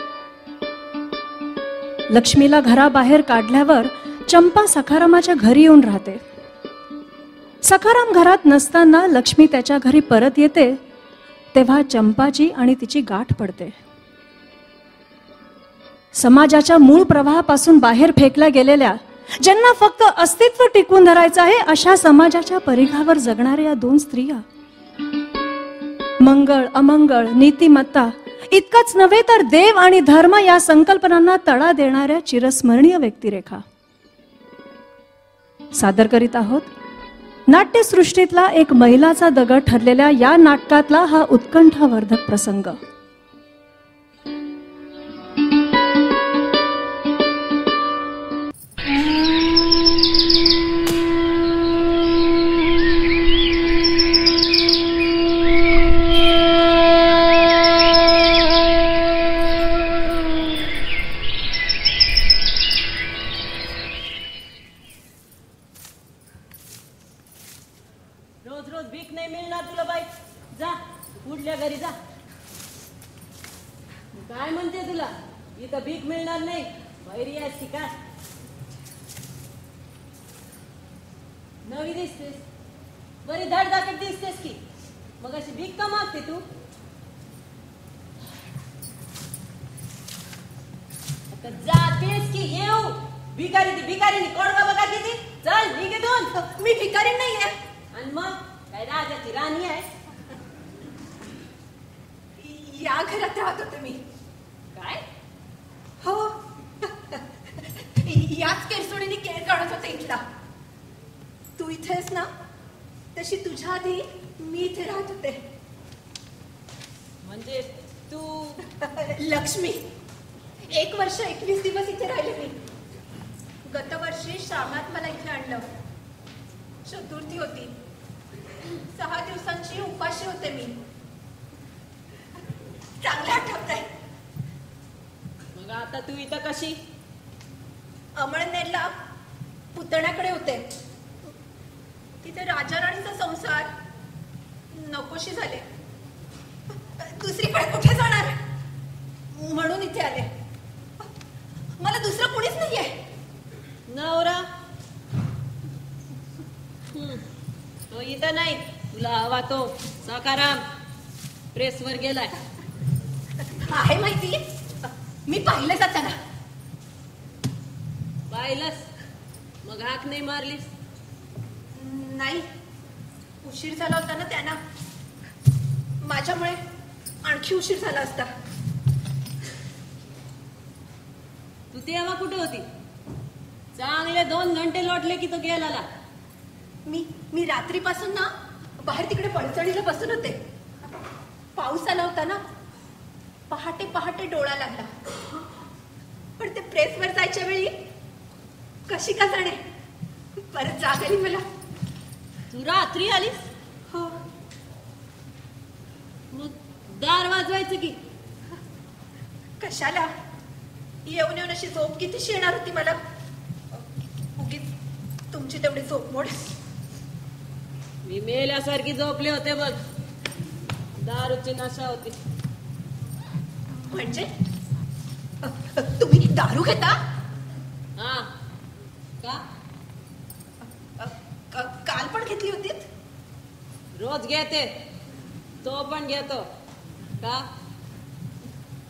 लक्ष्मीला घराबाहेर काढल्यावर चंपा सखारामाच्या घरी येऊन राहते. सखाराम घरात नसताना लक्ष्मी त्याच्या घरी परत येते तेव्हा चंपाची आणि तिची गाठ पडते. समाजाच्या मूळ प्रवाहापासून बाहेर फेकल्या गेलेल्या, ज्यांना फक्त अस्तित्व टिकून धरायचं आहे अशा समाजाच्या परिघावर जगणाऱ्या या दोन स्त्रिया, मंगळ अमंगळ नीतिमत्ता इतकंच नव्हे तर देव आणि धर्म या संकल्पनांना तडा देणाऱ्या चिरस्मरणीय व्यक्तिरेखा सादर करीत आहोत. नाट्यसृष्टीतला एक मैलाचा दगड ठरलेल्या या नाटकातला हा उत्कंठावर्धक प्रसंग. रोज रोज भीक नाही मिळणार तुला बाई. जा उठल्या घरी जा. काय म्हणते तुला, इथं भीक मिळणार नाही. बैरी आहेस की काय? नवी दिसतेस, बरी धडधाकट दिसतेस की. मग अशी भीक का मागते तू? आता जातेस की येऊ. भिकारी ती भिकारीनी कोणवा बघा किती. चल निघेतून. मी भिकारी नाहीये. आणि मग काय राजाची राणी आहे? या घरात राहत होते मी. काय? हो, याच केरसोडीने केर काढत होते इथला. तू इथेस ना, तशी तुझ्या आधी मी इथे राहत होते. म्हणजे तू लक्ष्मी. एक वर्ष एकवीस दिवस इथे राहिले मी. गतवर्षी श्रावणात मला इथे आणलं. चतुर्थी होती. सहा दिवसांची उपाशी होते मी. चांगलं आठवतंय. मग आता तू इथं कशी? अमळनेरला पुतण्याकडे होते. तिथे राजा राणीचा संसार नकोशी झाले. दुसरीकडे कुठे जाणार म्हणून इथे आले. मला दुसरं कुणीच नाहीये. नवरा तो इथं नाही. तुला हवा तो सखाराम प्रेसवर गेलाय. आहे माहिती. मी पाहिलं जाताना. पाहिलंस? मग हाक नाही मारलीस? नाही, उशीर झाला होता ना त्यांना. माझ्यामुळे आणखी उशीर झाला असता. तू तेव्हा कुठे होती? चांगले दोन घंटे लोटले की तो गेला. मी मी रात्रीपासून ना बाहेर तिकडे पडचणीला बसून होते. पाऊस आला होता ना. पहाटे पहाटे डोळा लागला. पण ते प्रेसवर जायच्या वेळी कशी का जाणे परत जाग आली मला. तू रात्री आलीस? हो. मग दार वाजवायचं की? कशाला? येऊन येऊन अशी झोप किती येणार होती मला. उगीच तुमची तेवढी झोप मोड. मी मेल्यासारखी झोपले होते बघ. दारूची नशा होती. म्हणजे तुम्ही दारू घेता? हा. का? काल पण घेतली होती? रोज घेते. तो पण घेतो. का?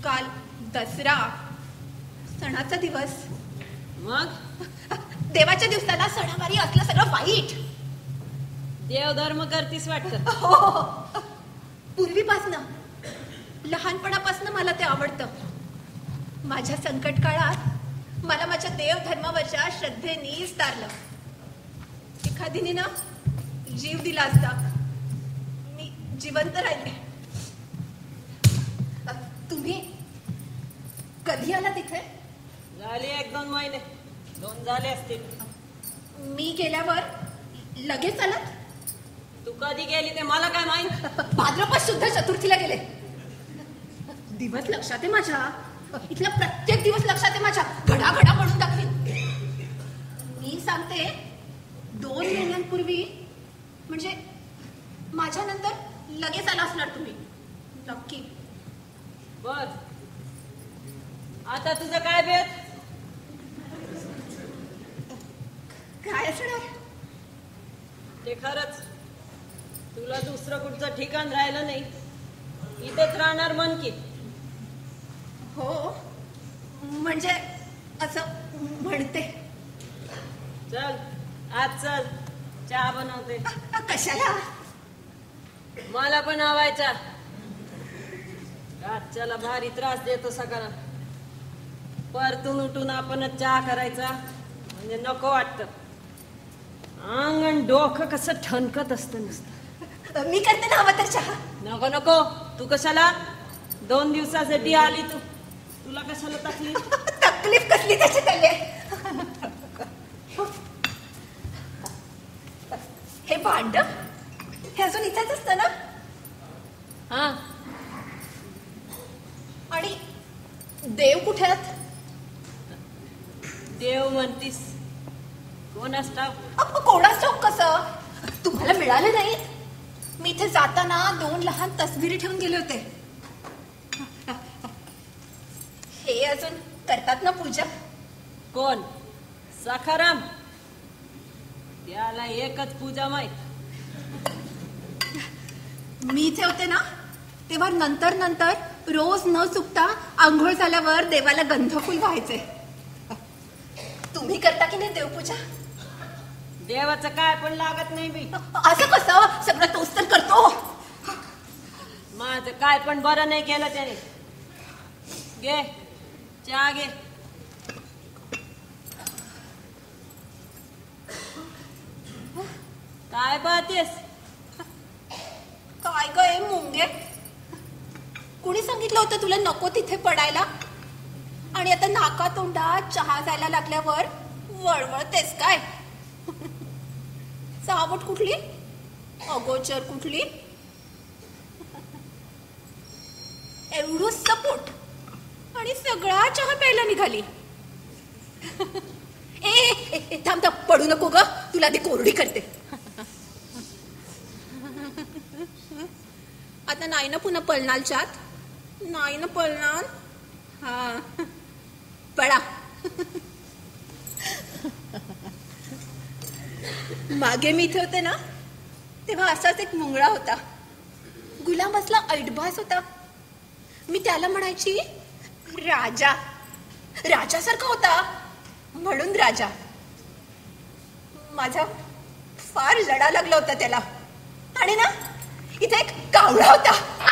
काल दसरा, सणाचा दिवस. मग देवाच्या दिवसाला सणावारी असलं सगळं वाईट. देवधर्म करतीस वाटत. हो, पूर्वीपासनं, लहानपणापासनं मला ते आवडतं. माझ्या संकट काळात मला माझ्या देवधर्मावरच्या श्रद्धेने तारलं. एखादीने ना जीव दिला असता, मी जिवंत राहिले. तुम्ही कधी आला तिथे? झाले एक दोन महिने, दोन झाले असतील. मी गेल्यावर लगेच आलात? तू कधी गेली ते मला काय माहित. भाद्रपद शुद्ध चतुर्थीला गेले. दिवस लक्षात आहे माझ्या, इथला प्रत्येक दिवस लक्षात आहे माझ्या. घडा घडा म्हणून दाखवीन. मी सांगते, दोन महिन्यांपूर्वी, म्हणजे माझ्या नंतर लगेच आला असणार तुम्ही, नक्की. बर, आता तुझं काय बेत? काय असणार ते खरंच, तुला दुसरं कुठचं ठिकाण राहिलं नाही, इथेच राहणार मन की. हो, म्हणजे असं म्हणते. चल आज चल, चहा बनवते. कशाला? मला पण हवायचा. आजच्याला भारी त्रास देतो सगळा. परतून उठून आपणच चहा करायचा म्हणजे नको वाटतं. अंगण डोकं कसं ठणकत असतं नुसतं. मी करते ना हवं तर चहा. नको नको, तू कशाला? दोन दिवसासाठी आली तू, तुला कशाला तकलीफ? तकलीफ कसली त्याची त्याले? हे भांड हे अजून इथेच असतं ना? हा. आणि देव कुठे आहेत? देव म्हणतीस, कोणास ठाऊक? कोणास ठाऊक कसं? तुम्हाला मिळाले नाही? मी इथे जाताना दोन लहान तसबिरी ठेवून गेले होते. हे अजून करतात ना पूजा? कोण? सखाराम. त्याला एकच पूजा माहित. मी इथे होते ना, तेव्हा नंतर नंतर रोज न चुकता आंघोळ झाल्यावर देवाला गंधफूल व्हायचे. तुम्ही करता की नाही देवपूजा? देवाचं काय पण लागत नाही बी. असं कसं? सगळं तोच तर करतो. माझं काय पण बरं नाही केलं त्याने. घे चहा घे. काय पाहतेस? काय ग मुंगे, कुणी सांगितलं होतं तुला नको तिथे पडायला? आणि आता नाका तोंडात चहा जायला लागल्यावर वळवळतेस काय? चावट कुठली, अगोचर कुठली? एवढूच सपोट आणि सगळा चहा प्यायला निघाली. ए थांब थांब, पडू नको ग, तुला ती कोरडी करते. आता नाही ना पुन्हा पळणालच्यात? नाही ना पळणार? हा पळा. मागे मी इथे होते ना, तेव्हा असाच एक मुंगळा होता. गुलाम असला ऐटबाज होता. मी त्याला म्हणायची राजा, राजासारखा होता म्हणून राजा. माझा फार लढा लागला होता त्याला. आणि ना इथे एक कावळा होता.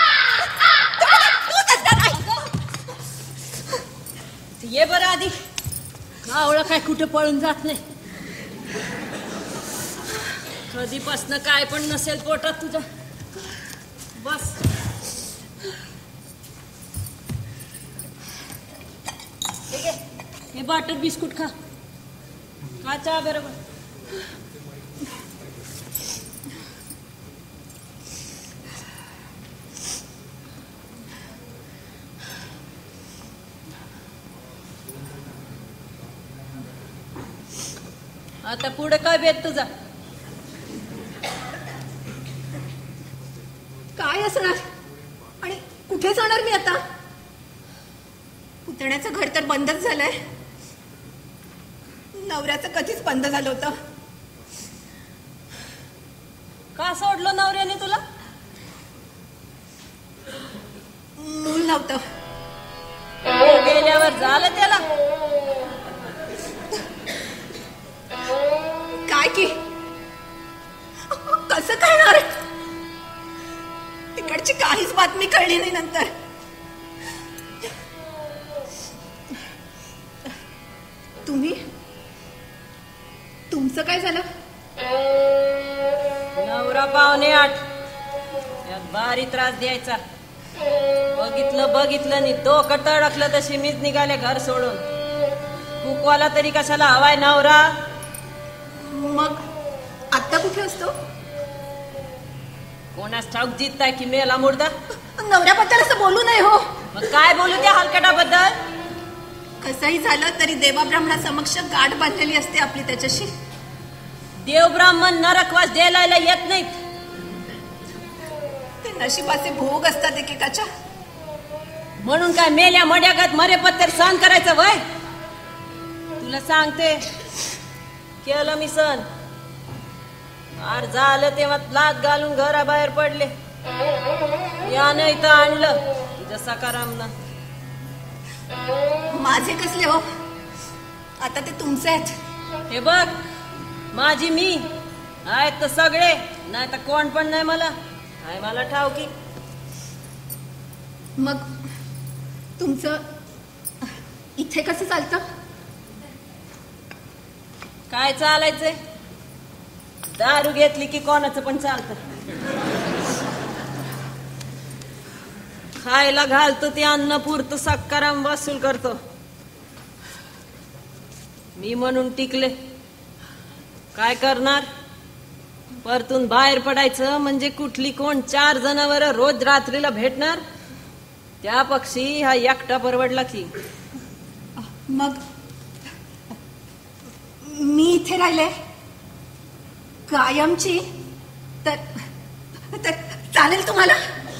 ये बरं आधी. कावळा काय कुठं पळून जात नाही. कधीपासनं काय पण नसेल पोटात तुझ्या. बस हे बटर बिस्कुट खा. खा चहा बरोबर. आता पुढे काय बेत तुझा? काय असणार आणि कुठे जाणार मी आता? पुतण्याचं घर तर बंदच झालंय. नवऱ्याचं कधीच बंद झालं होतं. का सोडलं नवऱ्याने तुला? मूल नव्हतं. मेल्यावर झालं त्याला काय की कसं कळणार? तिकडची काहीच बातमी कळली नाही नंतर. तुम्ही तुमचं काय झालं? नवरा पावणे आठ यात भारी त्रास द्यायचा. बघितलं बघितलं नि डोकं तडकलं तशी मीच निघाले घर सोडून. कुकवाला तरी कशाला हवाय नवरा? मग आता कुठे असतो? कोणास ठाऊक जितताय की मेला मुर्दा? नवऱ्याबद्दल असं बोलू नये हो. मग काय बोलू त्या हलकटाबद्दल? कसंही झालं तरी देवा ब्राह्मणा समक्ष गाठ बांधलेली असते आपली त्याच्याशी. देव ब्राह्मण नरकवास द्यायला येत नाहीत. ते नशिबाचे भोग असतात एकेकाच्या. म्हणून काय मेल्या मड्यागत मरे पत्तर सहन करायचं वय? तुला सांगते केलं मी सण. आर झालं तेव्हा लात घालून घराबाहेर पडले. यानं इथं आणलं तुझ्या सकारामनं. माझे कसले हो? आता ते तुमचे आहेत. हे बघ माझी मी आहेत तर सगळे, नाही तर कोण पण नाही मला. आहे मला ठाऊकी. मग तुमचं इथे कसं चालतं? काय चालायचंय? दारू घेतली की कोणाचं पण चालतं. खायला घालतो ते अन्न पुरतं सकाराम वसूल करतो. मी म्हणून टिकले. काय करणार? परतून बाहेर पडायचं म्हणजे कुठली कोण चार जनावर रोज रात्रीला भेटणार? त्या पक्षी हा एकटा परवडला की. मग मी इथे राहिले कायमची तर तर चालेल तुम्हाला?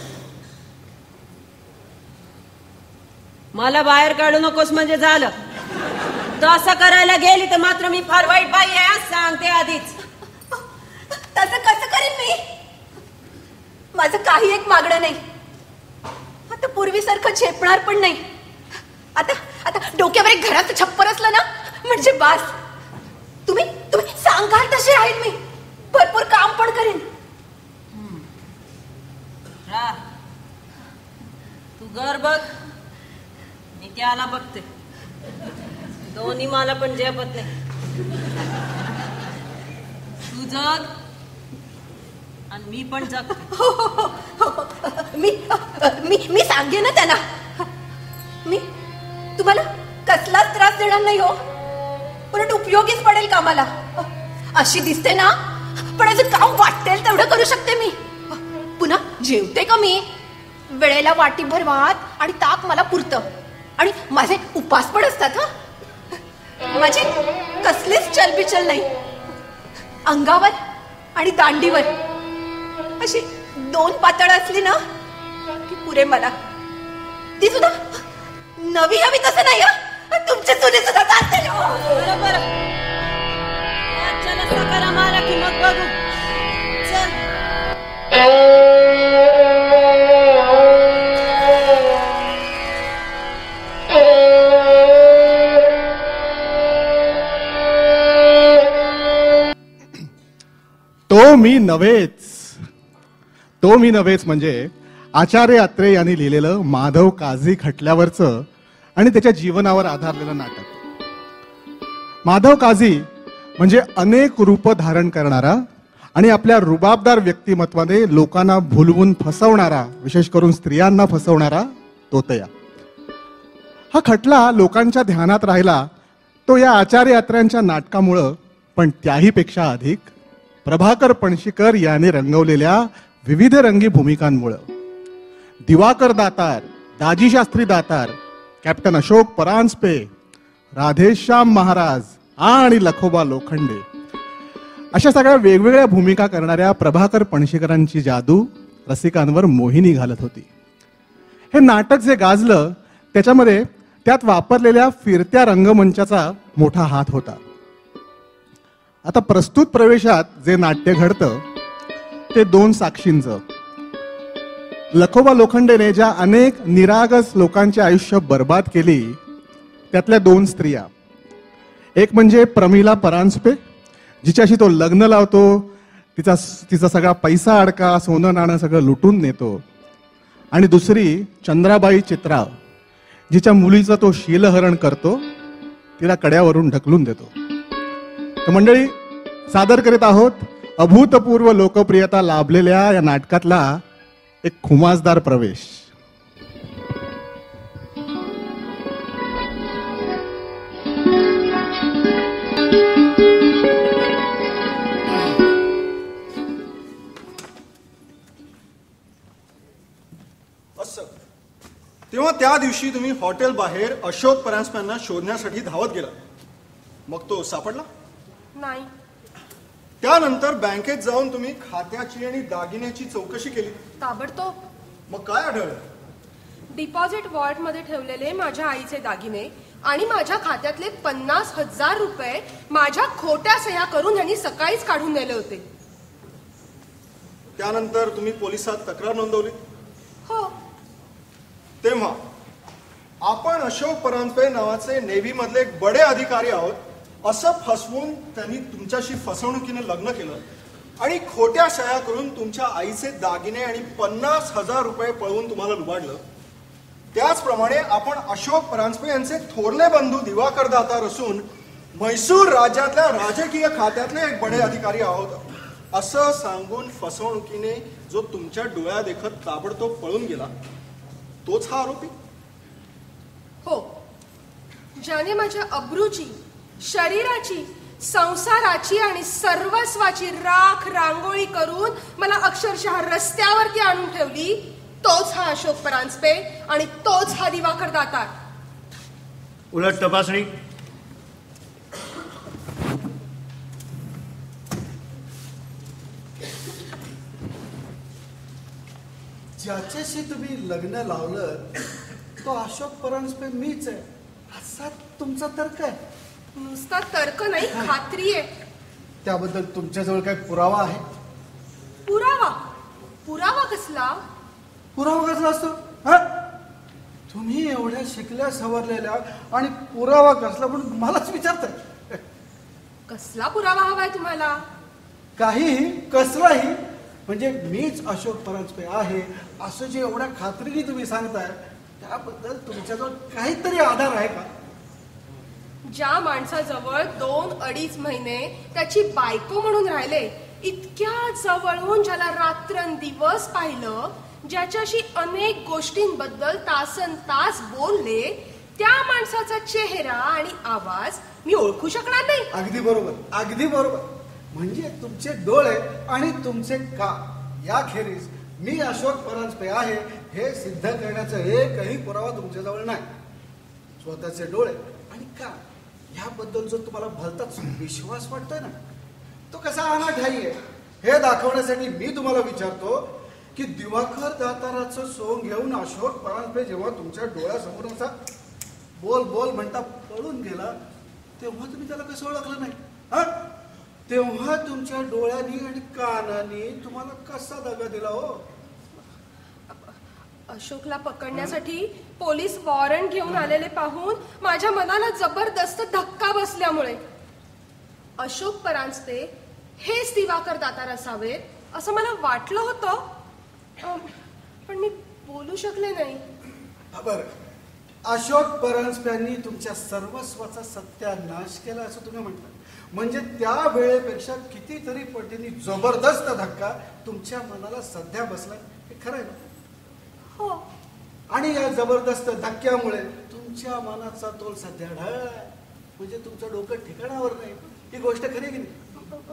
मला बाहेर काढू नकोस म्हणजे झालं. तसं करायला गेली तर मात्र मी फार वाईट बाई आहे सांगते आधीच. तसं कसं करीन मी? माझं काही एक मागणं नाही. आता पूर्वीसारखं झेपणार पण नाही. आता आता डोक्यावर एक घराचं छप्पर असलं ना म्हणजे बास. तुम्ही तुम्ही सांगाल तसे राहील मी. भरपूर काम पण करेन. रा तू घर बघ मी त्याला बघते. दोन्ही मला पण झेपत नाही. तू जग आणि मी पण जगते. हो, हो, हो, हो. मी मी मी सांगेन ना त्यांना. मी तुम्हाला कसलाच त्रास देणार नाही हो. उलट उपयोगीच पडेल कामाला. अशी दिसते ना पण अजून काम वाटेल तेवढं करू शकते मी. पुन्हा जेवते का मी वेळेला वाटीभर भात आणि ताक मला पुरतं. आणि माझे उपास पण असतात. हा माझी कसलीच चलबिचल नाही. अंगावर आणि दांडीवर अशी दोन पातळ असली ना की पुरे मला. ती सुद्धा नवी हवी तसं नाही. तुमचे चुली सुद्धा चालते. बरोबर चला सकाराम आला की मग बघू. चल तो मी नव्हेच. तो मी नव्हेच म्हणजे आचार्य अत्रे यांनी लिहिलेलं माधव काझी खटल्यावरचं आणि त्याच्या जीवनावर आधारलेलं नाटक. माधव काझी म्हणजे अनेक रूप धारण करणारा आणि आपल्या रुबाबदार व्यक्तिमत्वाने लोकांना भुलवून फसवणारा, विशेष करून स्त्रियांना फसवणारा तोतया. हा खटला लोकांच्या ध्यानात राहिला तो या आचार्य अत्र्यांच्या नाटकामुळं, पण त्याही पेक्षा अधिक प्रभाकर पणशीकर याने रंगवलेल्या विविध रंगी भूमिकांमुळं. दिवाकर दातार, दाजी शास्त्री दातार, कॅप्टन अशोक परांजपे, राधेश्याम महाराज आणि लखोबा लोखंडे अशा सगळ्या वेगवेगळ्या भूमिका करणाऱ्या प्रभाकर पणशीकरांची जादू रसिकांवर मोहिनी घालत होती. हे नाटक जे गाजलं त्याच्यामध्ये त्यात वापरलेल्या फिरत्या रंगमंचाचा मोठा हात होता. आता प्रस्तुत प्रवेशात जे नाट्य घडतं ते दोन साक्षींचं. लखोबा लोखंडेने ज्या अनेक निरागस लोकांचे आयुष्य बर्बाद केली त्यातल्या दोन स्त्रिया. एक म्हणजे प्रमिला परांजपे, जिच्याशी तो लग्न लावतो, तिचा तिचा सगळा पैसा अडका, सोनं नाणं सगळं लुटून नेतो. आणि दुसरी चंद्राबाई चित्राव, जिच्या मुलीचं तो शीलहरण करतो, तिला कड्यावरून ढकलून देतो. तर मंडळी, सादर करीत आहोत अभूतपूर्व लोकप्रियता लाभलेल्या या नाटकातला एक खुमासदार प्रवेश. असं तेव्हा त्या दिवशी तुम्ही हॉटेल बाहेर अशोक परांजपेंना शोधण्यासाठी धावत गेला. मग तो सापडला नाही. त्यानंतर बँकेत जाऊन तुम्ही खात्याची आणि दागिन्याची चौकशी केली. ताबडतोब. मग काय आढळलं? डिपॉझिट वॉल्ट मध्ये ठेवलेले माझ्या आईचे दागिने आणि माझ्या खात्यातले पन्नास हजार रुपये माझ्या खोट्या सह्या करून यांनी सकाळीच काढून नेले होते. त्यानंतर तुम्ही पोलिसात तक्रार नोंदवली. हो. तेव्हा आपण अशोक परांजपे नावाचे नेव्ही मधले एक बडे अधिकारी आहोत असं फसवून त्यांनी तुमच्याशी फसवणुकीने लग्न केलं आणि खोट्या सह्या करून तुमच्या आईचे दागिने आणि पन्नास हजार रुपये पळवून तुम्हाला लुबाडलं. त्याचप्रमाणे आपण अशोक परांजपे यांचे थोरले बंधू दिवाकर दातार असून म्हैसूर राज्यातल्या राजकीय खात्यातले एक बडे अधिकारी आहोत असं सांगून फसवणुकीने जो तुमच्या डोळ्या देखत ताबडतोब पळून गेला, तोच हा आरोपी. हो, ज्याने माझ्या अब्रूची, शरीराची, संसाराची आणि सर्वस्वाची राख रांगोळी करून मला अक्षरशः रस्त्यावरती आणून ठेवली, तोच हा अशोक परांजपे आणि तोच हा दिवाकर दातार. उलट तपासणी. ज्याच्याशी तुम्ही लग्न लावलं तो अशोक परांजपे मीच आहे असा तुमचा तर्क आहे? नुसता तर्क नाही, खात्री आहे. त्याबद्दल तुमच्याजवळ काही पुरावा आहे? पुरावा? पुरावा कसला? पुरावा कसला असतो? हा, तुम्ही एवढ्या शिकल्या सवरलेल्या आणि पुरावा कसला म्हणून मलाच विचारताय? कसला पुरावा हवाय तुम्हाला? काहीही, कसलाही. म्हणजे मीच अशोक परांजपे आहे असं जे एवढ्या खात्रीने तुम्ही सांगताय त्याबद्दल तुमच्याजवळ काहीतरी आधार आहे का? ज्या माणसाजवळ दोन अडीच महिने त्याची बायको म्हणून राहिले, इतक्या जवळून ज्याला रात्रंदिवस पाहिलं, ज्याच्याशी अनेक गोष्टींबद्दल तासन तास बोलले, त्या माणसाचा चेहरा आणि आवाज मी ओळखू शकणार नाही. अगदी बरोबर, अगदी बरोबर. म्हणजे तुमचे डोळे आणि तुमचे कान याखेरीज मी अशोक परांजपे आहे हे सिद्ध करण्याचा एकही पुरावा तुमच्याजवळ नाही. स्वतःचे डोळे आणि कान याबद्दल जो तुम्हाला भलताच विश्वास वाटतोय ना, तो कसा अनाठाई आहे हे दाखवण्यासाठी मी तुम्हाला विचारतो की दिवाकर दाताराचं सोंग घेऊन अशोक परांजपे जेव्हा तुमच्या डोळ्यासमोर असा बोल बोल म्हणता पळून गेला, तेव्हा तुम्ही त्याला कसं ओळखलं नाही? हा, तेव्हा तुमच्या डोळ्यांनी आणि कानांनी तुम्हाला कसा दगा दिला? हो, अशोकला पकडण्यासाठी पोलीस वॉरंट घेऊन आलेले पाहून माझ्या मनाला जबरदस्त धक्का बसल्यामुळे अशोक परांजपे हेच दिवाकर दातार असावेत असं मला वाटलं होतं, पण मी बोलू शकले नाही. बरं, अशोक परांजपेंनी तुमच्या सर्वस्वाचा सत्यानाश केला असं तुम्ही म्हटलं, म्हणजे त्या वेळेपेक्षा कितीतरी पटीने जबरदस्त धक्का तुमच्या मनाला सध्या बसलाय, हे खरं आहे ना? हो. आणि या जबरदस्त धक्क्यामुळे तुमच्या मनाचा तोल सध्या ढळ, म्हणजे तुमचं डोकं ठिकाणावर नाही. ही गोष्ट खरी की नाही?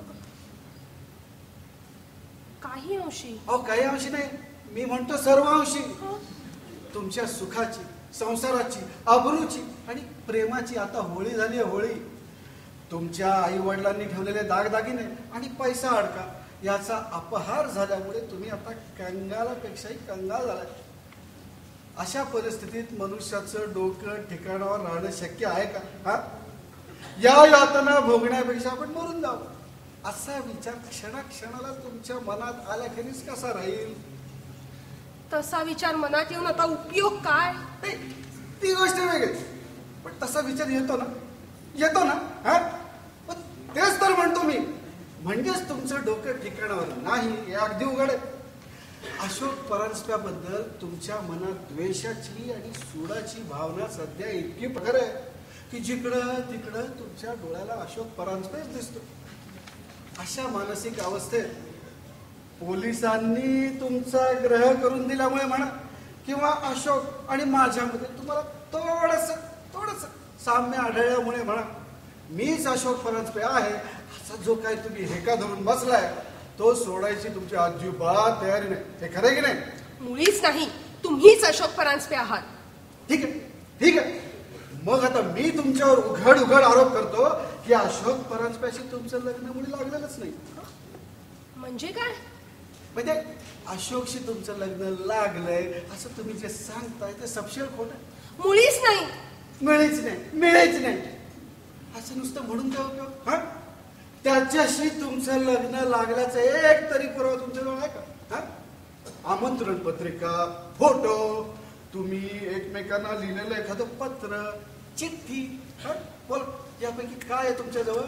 काही अंशी. अहो, काही अंशी नाही, मी म्हणतो सर्व अंशी. तुमच्या सुखाची, संसाराची, अब्रूची आणि प्रेमाची आता होळी झाली आहे, होळी. तुमच्या आई वडिलांनी ठेवलेले दागदागिने आणि पैसा अडका याचा अपहार झाल्यामुळे तुम्ही आता कंगालापेक्षाही कंगाल झालाय. अशा परिस्थितीत मनुष्याचं डोकं ठिकाणावर राहणं शक्य आहे का? हा, या यातना भोगण्यापेक्षा आपण मरून जाऊ असा विचार क्षणाक्षणाला तुमच्या मनात आल्याखेरीज कसा राहील? तसा विचार मनात येऊन आता उपयोग काय? ती गोष्ट वेगळी. पण तसा विचार येतो ना येतो ना हा पण तेच तर म्हणतो मी म्हणजेच तुमचं डोकं ठिकाणावर नाही हे अगदी उघड आहे. अशोक परांजप्याबद्दल तुमच्या मनात द्वेषाची आणि सुडाची भावना सध्या इतकी प्रखर आहे की जिकडं तिकडं तुमच्या डोळ्याला अशोक परांजपेच दिसतो. अशा मानसिक अवस्थेत पोलिसांनी तुमचा ग्रह करून दिल्यामुळे म्हणा किंवा अशोक आणि माझ्यामध्ये तुम्हाला थोडस थोडस साम्य आढळल्यामुळे म्हणा मीच अशोक परांजपे आहे असा जो काय तुम्ही हेका धरून बसलाय तो सोडायची तुमची अजिबात तयारी नाही. हे खरं की नाही? मुळीच नाही. तुम्हीच अशोक परांजपे आहात. ठीक आहे ठीक आहे. मग आता मी तुमच्यावर उघड उघड आरोप करतो की अशोक परांजप्याशी तुमचं लग्न मुळे लागलेलंच नाही. म्हणजे काय? म्हणजे अशोकशी तुमचं लग्न लागलंय असं तुम्ही जे सांगताय ते सपशेल खोट आहे. मुळीच नाही. मिळेच नाही मिळेच नाही असं नुसतं म्हणून काय उपयोग? हा त्याच्याशी तुमचं लग्न लागल्याचं एक तरी पुरावा तुमच्याजवळ आहे का? हा आमंत्रण पत्रिका फोटो तुम्ही एकमेकांना लिहिलेलं एखादं पत्र चिठ्ठी बोल यापैकी काय आहे तुमच्याजवळ?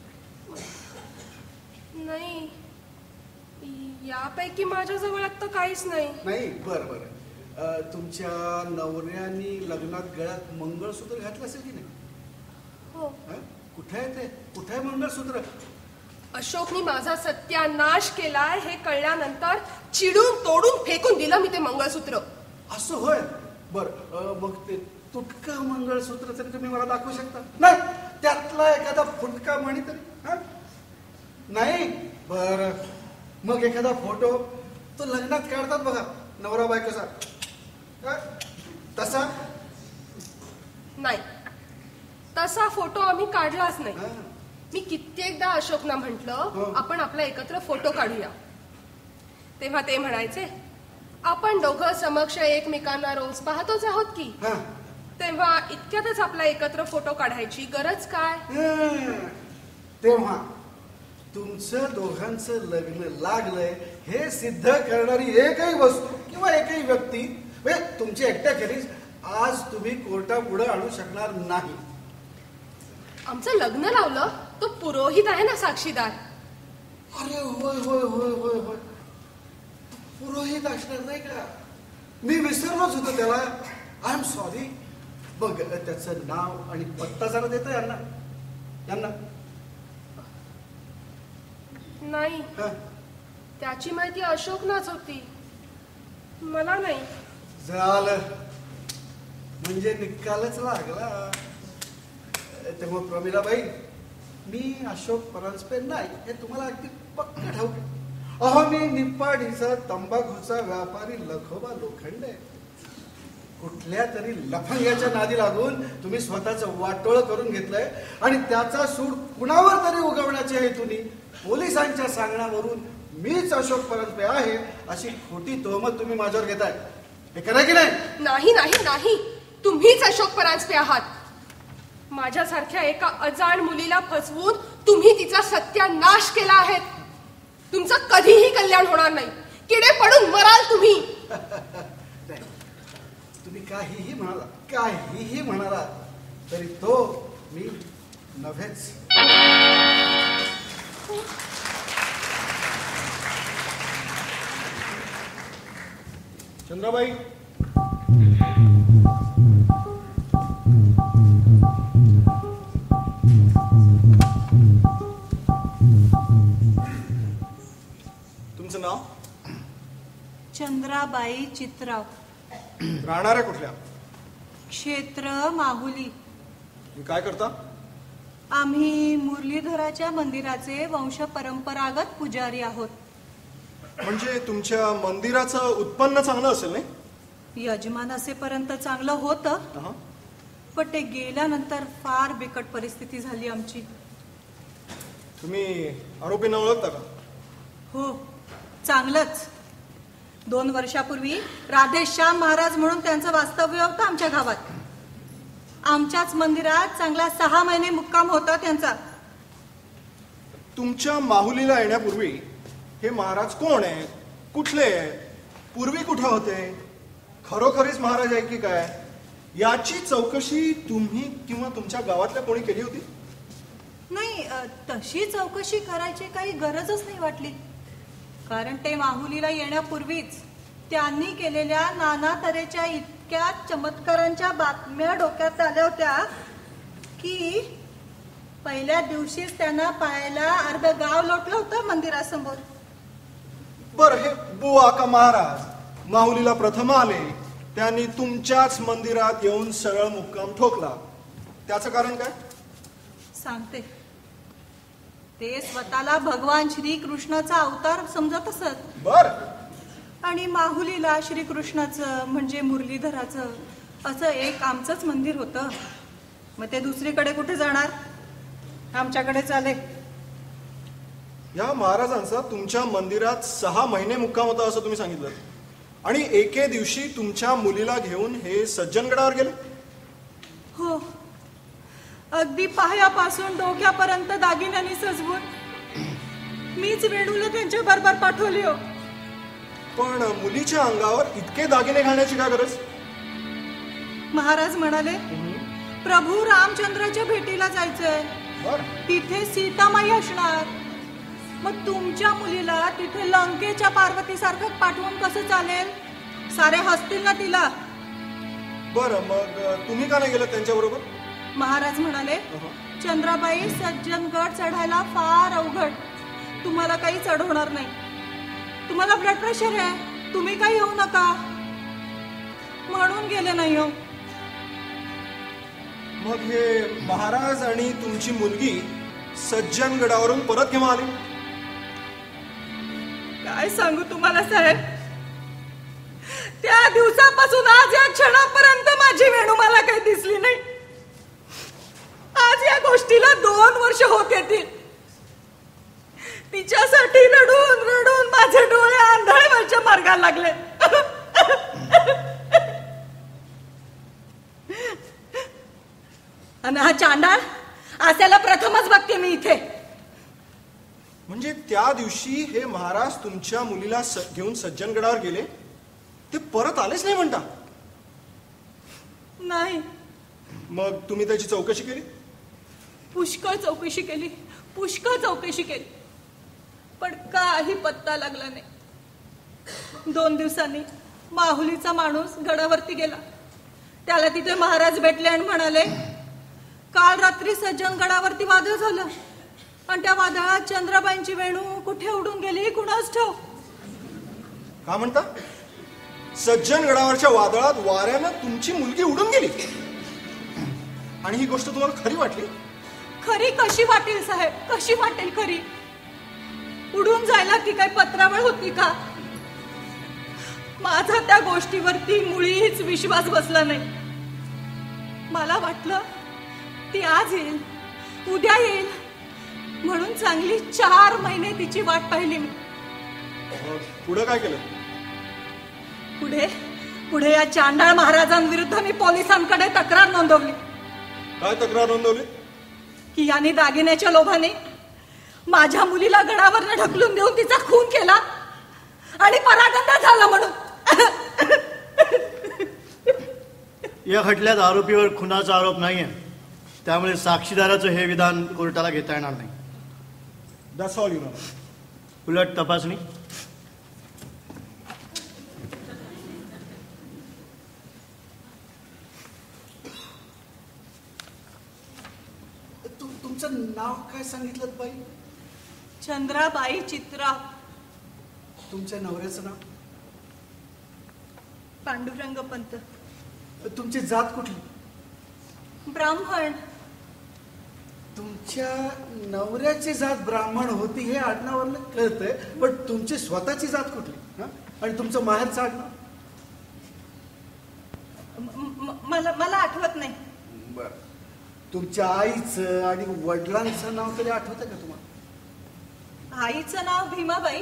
नाही यापैकी माझ्याजवळ आता काहीच नाही. नाही बरं बरं. तुमच्या नवऱ्यानी लग्नात गळ्यात मंगळसूत्र घातलं असेल की नाही? हो. कुठे आहे ते? कुठे आहे मंगळसूत्र? अशोकनी माझा सत्यानाश केलाय हे कळल्यानंतर चिडून तोडून फेकून दिलं मी ते मंगळसूत्र. असं होय. बर मग ते तुटका मंगळसूत्र तरी तुम्ही मला दाखवू शकता? नाही त्यातला एखादा फुटका म्हणी तरी? नाही. बर मग एखादा फोटो तो लग्नात काढतात बघा नवरा बायकोचा तसा? नाही तसा फोटो आम्ही काढलाच नाही. मी कित्येकदा अशोकना म्हंटल आपण आपला एकत्र फोटो काढूया तेव्हा ते म्हणायचे आपण दोघं समक्ष एकमेकांना रोज पाहतोच आहोत की तेव्हा इतक्यातच आपला एकत्र फोटो काढायची गरज काय? तेव्हा तुमचं दोघांचं लग्न लागलंय हे सिद्ध करणारी एकही वस्तू किंवा एकही व्यक्ती म्हणजे तुमची एकट्याखेरीज आज तुम्ही कोर्टापुढे आणू शकणार नाही. आमचं लग्न लावलं तो पुरोहित आहे ना साक्षीदार. अरे होय होय होय होय होय पुरोहित असणार नाही का? मी विसरलोच होतो त्याला. I am sorry. बघ त्याचं नाव आणि पत्ता जरा देता यांना यांना नाही त्याची माहिती अशोकनाच होती मला नाही. झालं म्हणजे निकालच लागला. तेव्हा प्रमिलाबाई मी अशोक परांजपे नाही हे तुम्हाला अगदी पक्क ठाऊक आहे. अहो मी निप्पाडीचा तंबाखूचा व्यापारी लखोबा लोखंडे. कुठल्या तरी लफंग्याच्या नादी लागून तुम्ही स्वतःचं वाटोळ करून घेतलंय आणि त्याचा सूड कुणावर तरी उगवण्याच्या हेतूनी पोलिसांच्या सांगण्यावरून मीच अशोक परांजपे आहे अशी खोटी तोहमत तुम्ही माझ्यावर घेताय. हे खरं की नाही? नाही नाही नाही तुम्हीच अशोक परांजपे आहात. माझ्यासारख्या एका अजाण मुलीला फसवून तुम्ही तिचा सत्यानाश केला आहे. तुमचं कधीही कल्याण होणार नाही. किडे पडून मराल तुम्ही. तुम्ही काहीही म्हणाला काहीही म्हणाला तरी तो मी नव्हेच. चंद्राबाई तुमचं नाव? चंद्राबाई चित्राव. राहणार आहे कुठल्या? क्षेत्र माहुली. काय करता? आम्ही मुरलीधराच्या मंदिराचे वंश परंपरागत पुजारी आहोत. म्हणजे तुमच्या मंदिराचं उत्पन्न चांगलं असेल नाही? यजमान असेपर्यंत चांगलं होतं पण ते गेल्यानंतर फार बिकट परिस्थिती झाली आमची. तुम्ही आरोपींना ओळखता का? हो चांगलंच. दोन वर्षापूर्वी राधेश्याम महाराज म्हणून त्यांचं वास्तव्य होतं आमच्या गावात. आमच्याच मंदिरात चांगला सहा महिने मुक्काम होता त्यांचा. तुमच्या माहुलीला येण्यापूर्वी हे महाराज कोण आहे? कुठले आहे? पूर्वी कुठे होते? खरोखरीच महाराज आहे की काय? याची चौकशी तुम्ही किंवा तुमच्या गावातल्या कोणी केली होती? नाही, अ, तशी चौकशी करायची काही गरजच नाही वाटली. कारण ते माहुलीला येण्यापूर्वीच त्यांनी केलेल्या नाना तऱ्हेच्या इतक्या चमत्कारांच्या बातम्या डोक्यात आल्या होत्या की पहिल्या दिवशीच त्यांना पाहायला अर्ध गाव लोटलं होतं मंदिरासमोर. बर, हे बुवा का महाराज माहुलीला प्रथम आले, त्यांनी तुमच्याच मंदिरात येऊन सरळ मुक्काम ठोकला, त्याचं कारण काय? सांगते. ते स्वतःला भगवान श्रीकृष्णाचा अवतार समजत असत. बर. आणि माहुलीला श्रीकृष्णाचं म्हणजे मुरलीधराचं असं एक आमचंच मंदिर होतं. मग ते दुसरीकडे कुठे जाणार? आमच्याकडेच आले. या महाराजांचा तुमच्या मंदिरात सहा महिने मुक्काम होता असं तुम्ही सांगितलं, आणि एके दिवशी तुमच्या मुलीला घेऊन हे सज्जनगडावर गेले? हो, अगदी पायापासून डोक्यापर्यंत दागिन्यांनी सजवून मीच वेणूला त्यांच्या बरोबर पाठवली हो. पण मुलीच्या अंगावर इतके दागिने घालण्याची काय गरज? महाराज म्हणाले प्रभू रामचंद्राच्या भेटीला जायचंय, तिथे सीतामाई असणार. मग तुमच्या मुलीला तिथे लंकेच्या पार्वती सारखं पाठवून कसं चालेल? सारे हसतील ना तिला. बरं, मग तुम्ही का नाही गेलात त्यांच्या बरोबर? महाराज म्हणाले चंद्राबाई, सज्जनगड चढायला फार अवघड, तुम्हाला काही चढवणार नाही. तुम्हाला ब्लड प्रेशर आहे, तुम्ही काही येऊ नका, म्हणून गेले नाही हो. मग हे महाराज आणि तुमची मुलगी सज्जनगडावरून परत केव्हा आली? काय सांगू तुम्हाला साहेब, त्या दिवसापासून आज या क्षणापर्यंत माझी वेणू मला काही दिसली नाही. आज या गोष्टीला दोन वर्ष होत येतील. तिच्यासाठी रडून रडून माझे डोळे आंधळे व्हायच्या मार्गाला लागले. आणि हा चांडाळ असायला प्रथमच बघते मी इथे. म्हणजे त्या दिवशी हे महाराज तुमच्या मुलीला घेऊन सज्जनगडावर गेले, ते परत आलेच नाही म्हणता? नाही. मग तुम्ही त्याची चौकशी केली? पुष्कळ चौकशी केली, पुष्कळ चौकशी केली, पण काही पत्ता लागला नाही. दोन दिवसांनी माहुलीचा माणूस गडावरती गेला. त्याला तिथे महाराज भेटले आणि म्हणाले काल रात्री सज्जनगडावरती वादळ झालं, आणि त्या वादळात चंद्राबाईंची वेणू कुठे उडून गेली कुणाच ठाऊ. का म्हणता? सज्जनगडावरच्या वादळात वाऱ्यानं तुमची मुलगी उडून गेली, आणि ही गोष्ट तुम्हाला खरी वाटली? खरी कशी वाटेल साहेब, कशी वाटेल खरी? उडून जायला ती काही पत्रावळ होती का? माझा त्या गोष्टीवरती मुळीच विश्वास बसला नाही. मला वाटलं ती आज येईल, उद्या येईल, म्हणून चांगली चार महिने तिची वाट पाहिली मी. पुढे काय केलं? पुढे पुढे या चांडाळ महाराजांविरुद्ध मी पोलिसांकडे तक्रार नोंदवली. काय तक्रार नोंदवली? की यांनी दागिन्याच्या लोभाने माझ्या मुलीला गडावरनं ढकलून देऊन तिचा खून केला आणि परागंदा झाला म्हणून. या खटल्यात आरोपीवर खुनाचा आरोप नाहीये, त्यामुळे साक्षीदाराचं हे विधान कोर्टाला घेता येणार नाही. That's all you know. उलट तपासणी. तुमचं नाव काय सांगितलं बाई? चंद्राबाई चित्रा. तुमच्या नवऱ्याचं नाव? पांडुरंग पंत. तुमची जात कुठली? ब्राह्मण. तुमच्या नवऱ्याची जात ब्राह्मण होती हे आडनावावरनं कळतंय, पण तुमची स्वतःची जात कुठली? आणि तुमचं माहेरचं आडनाव? मला मला आठवत नाही. बरं, तुमच्या आईचं आणि वडिलांचं नाव तरी आठवतं का तुम्हाला? आईचं नाव भीमाबाई,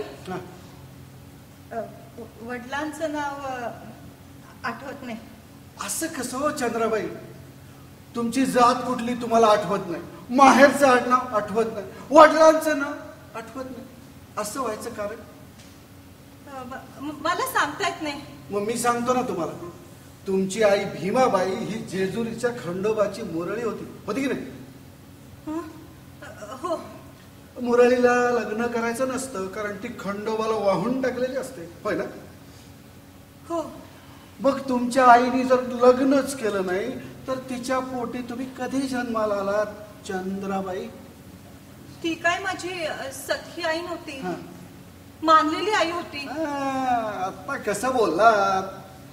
वडिलांचं नाव आठवत नाही. असं कसं हो चंद्राबाई? तुमची जात कुठली तुम्हाला आठवत नाही, माहेरचं आडनाव आठवत नाही, वडिलांचं नाव आठवत नाही, असं व्हायचं कारण? मला सांगता येत नाही. मग मी सांगतो ना तुम्हाला. तुमची आई भीमाबाई ही जेजुरीच्या खंडोबाची मुरळी होती होती की नाही? हो. मुरळीला लग्न करायचं नसतं कारण ती खंडोबाला वाहून टाकलेली असते, होय ना? हो. मग तुमच्या आईने जर लग्नच केलं नाही तर तिच्या पोटी तुम्ही कधी जन्माला आलात चंद्राबाई? ती काय माझी सख्खी आई नव्हती, मानलेली आई होती. आता कसं बोललात?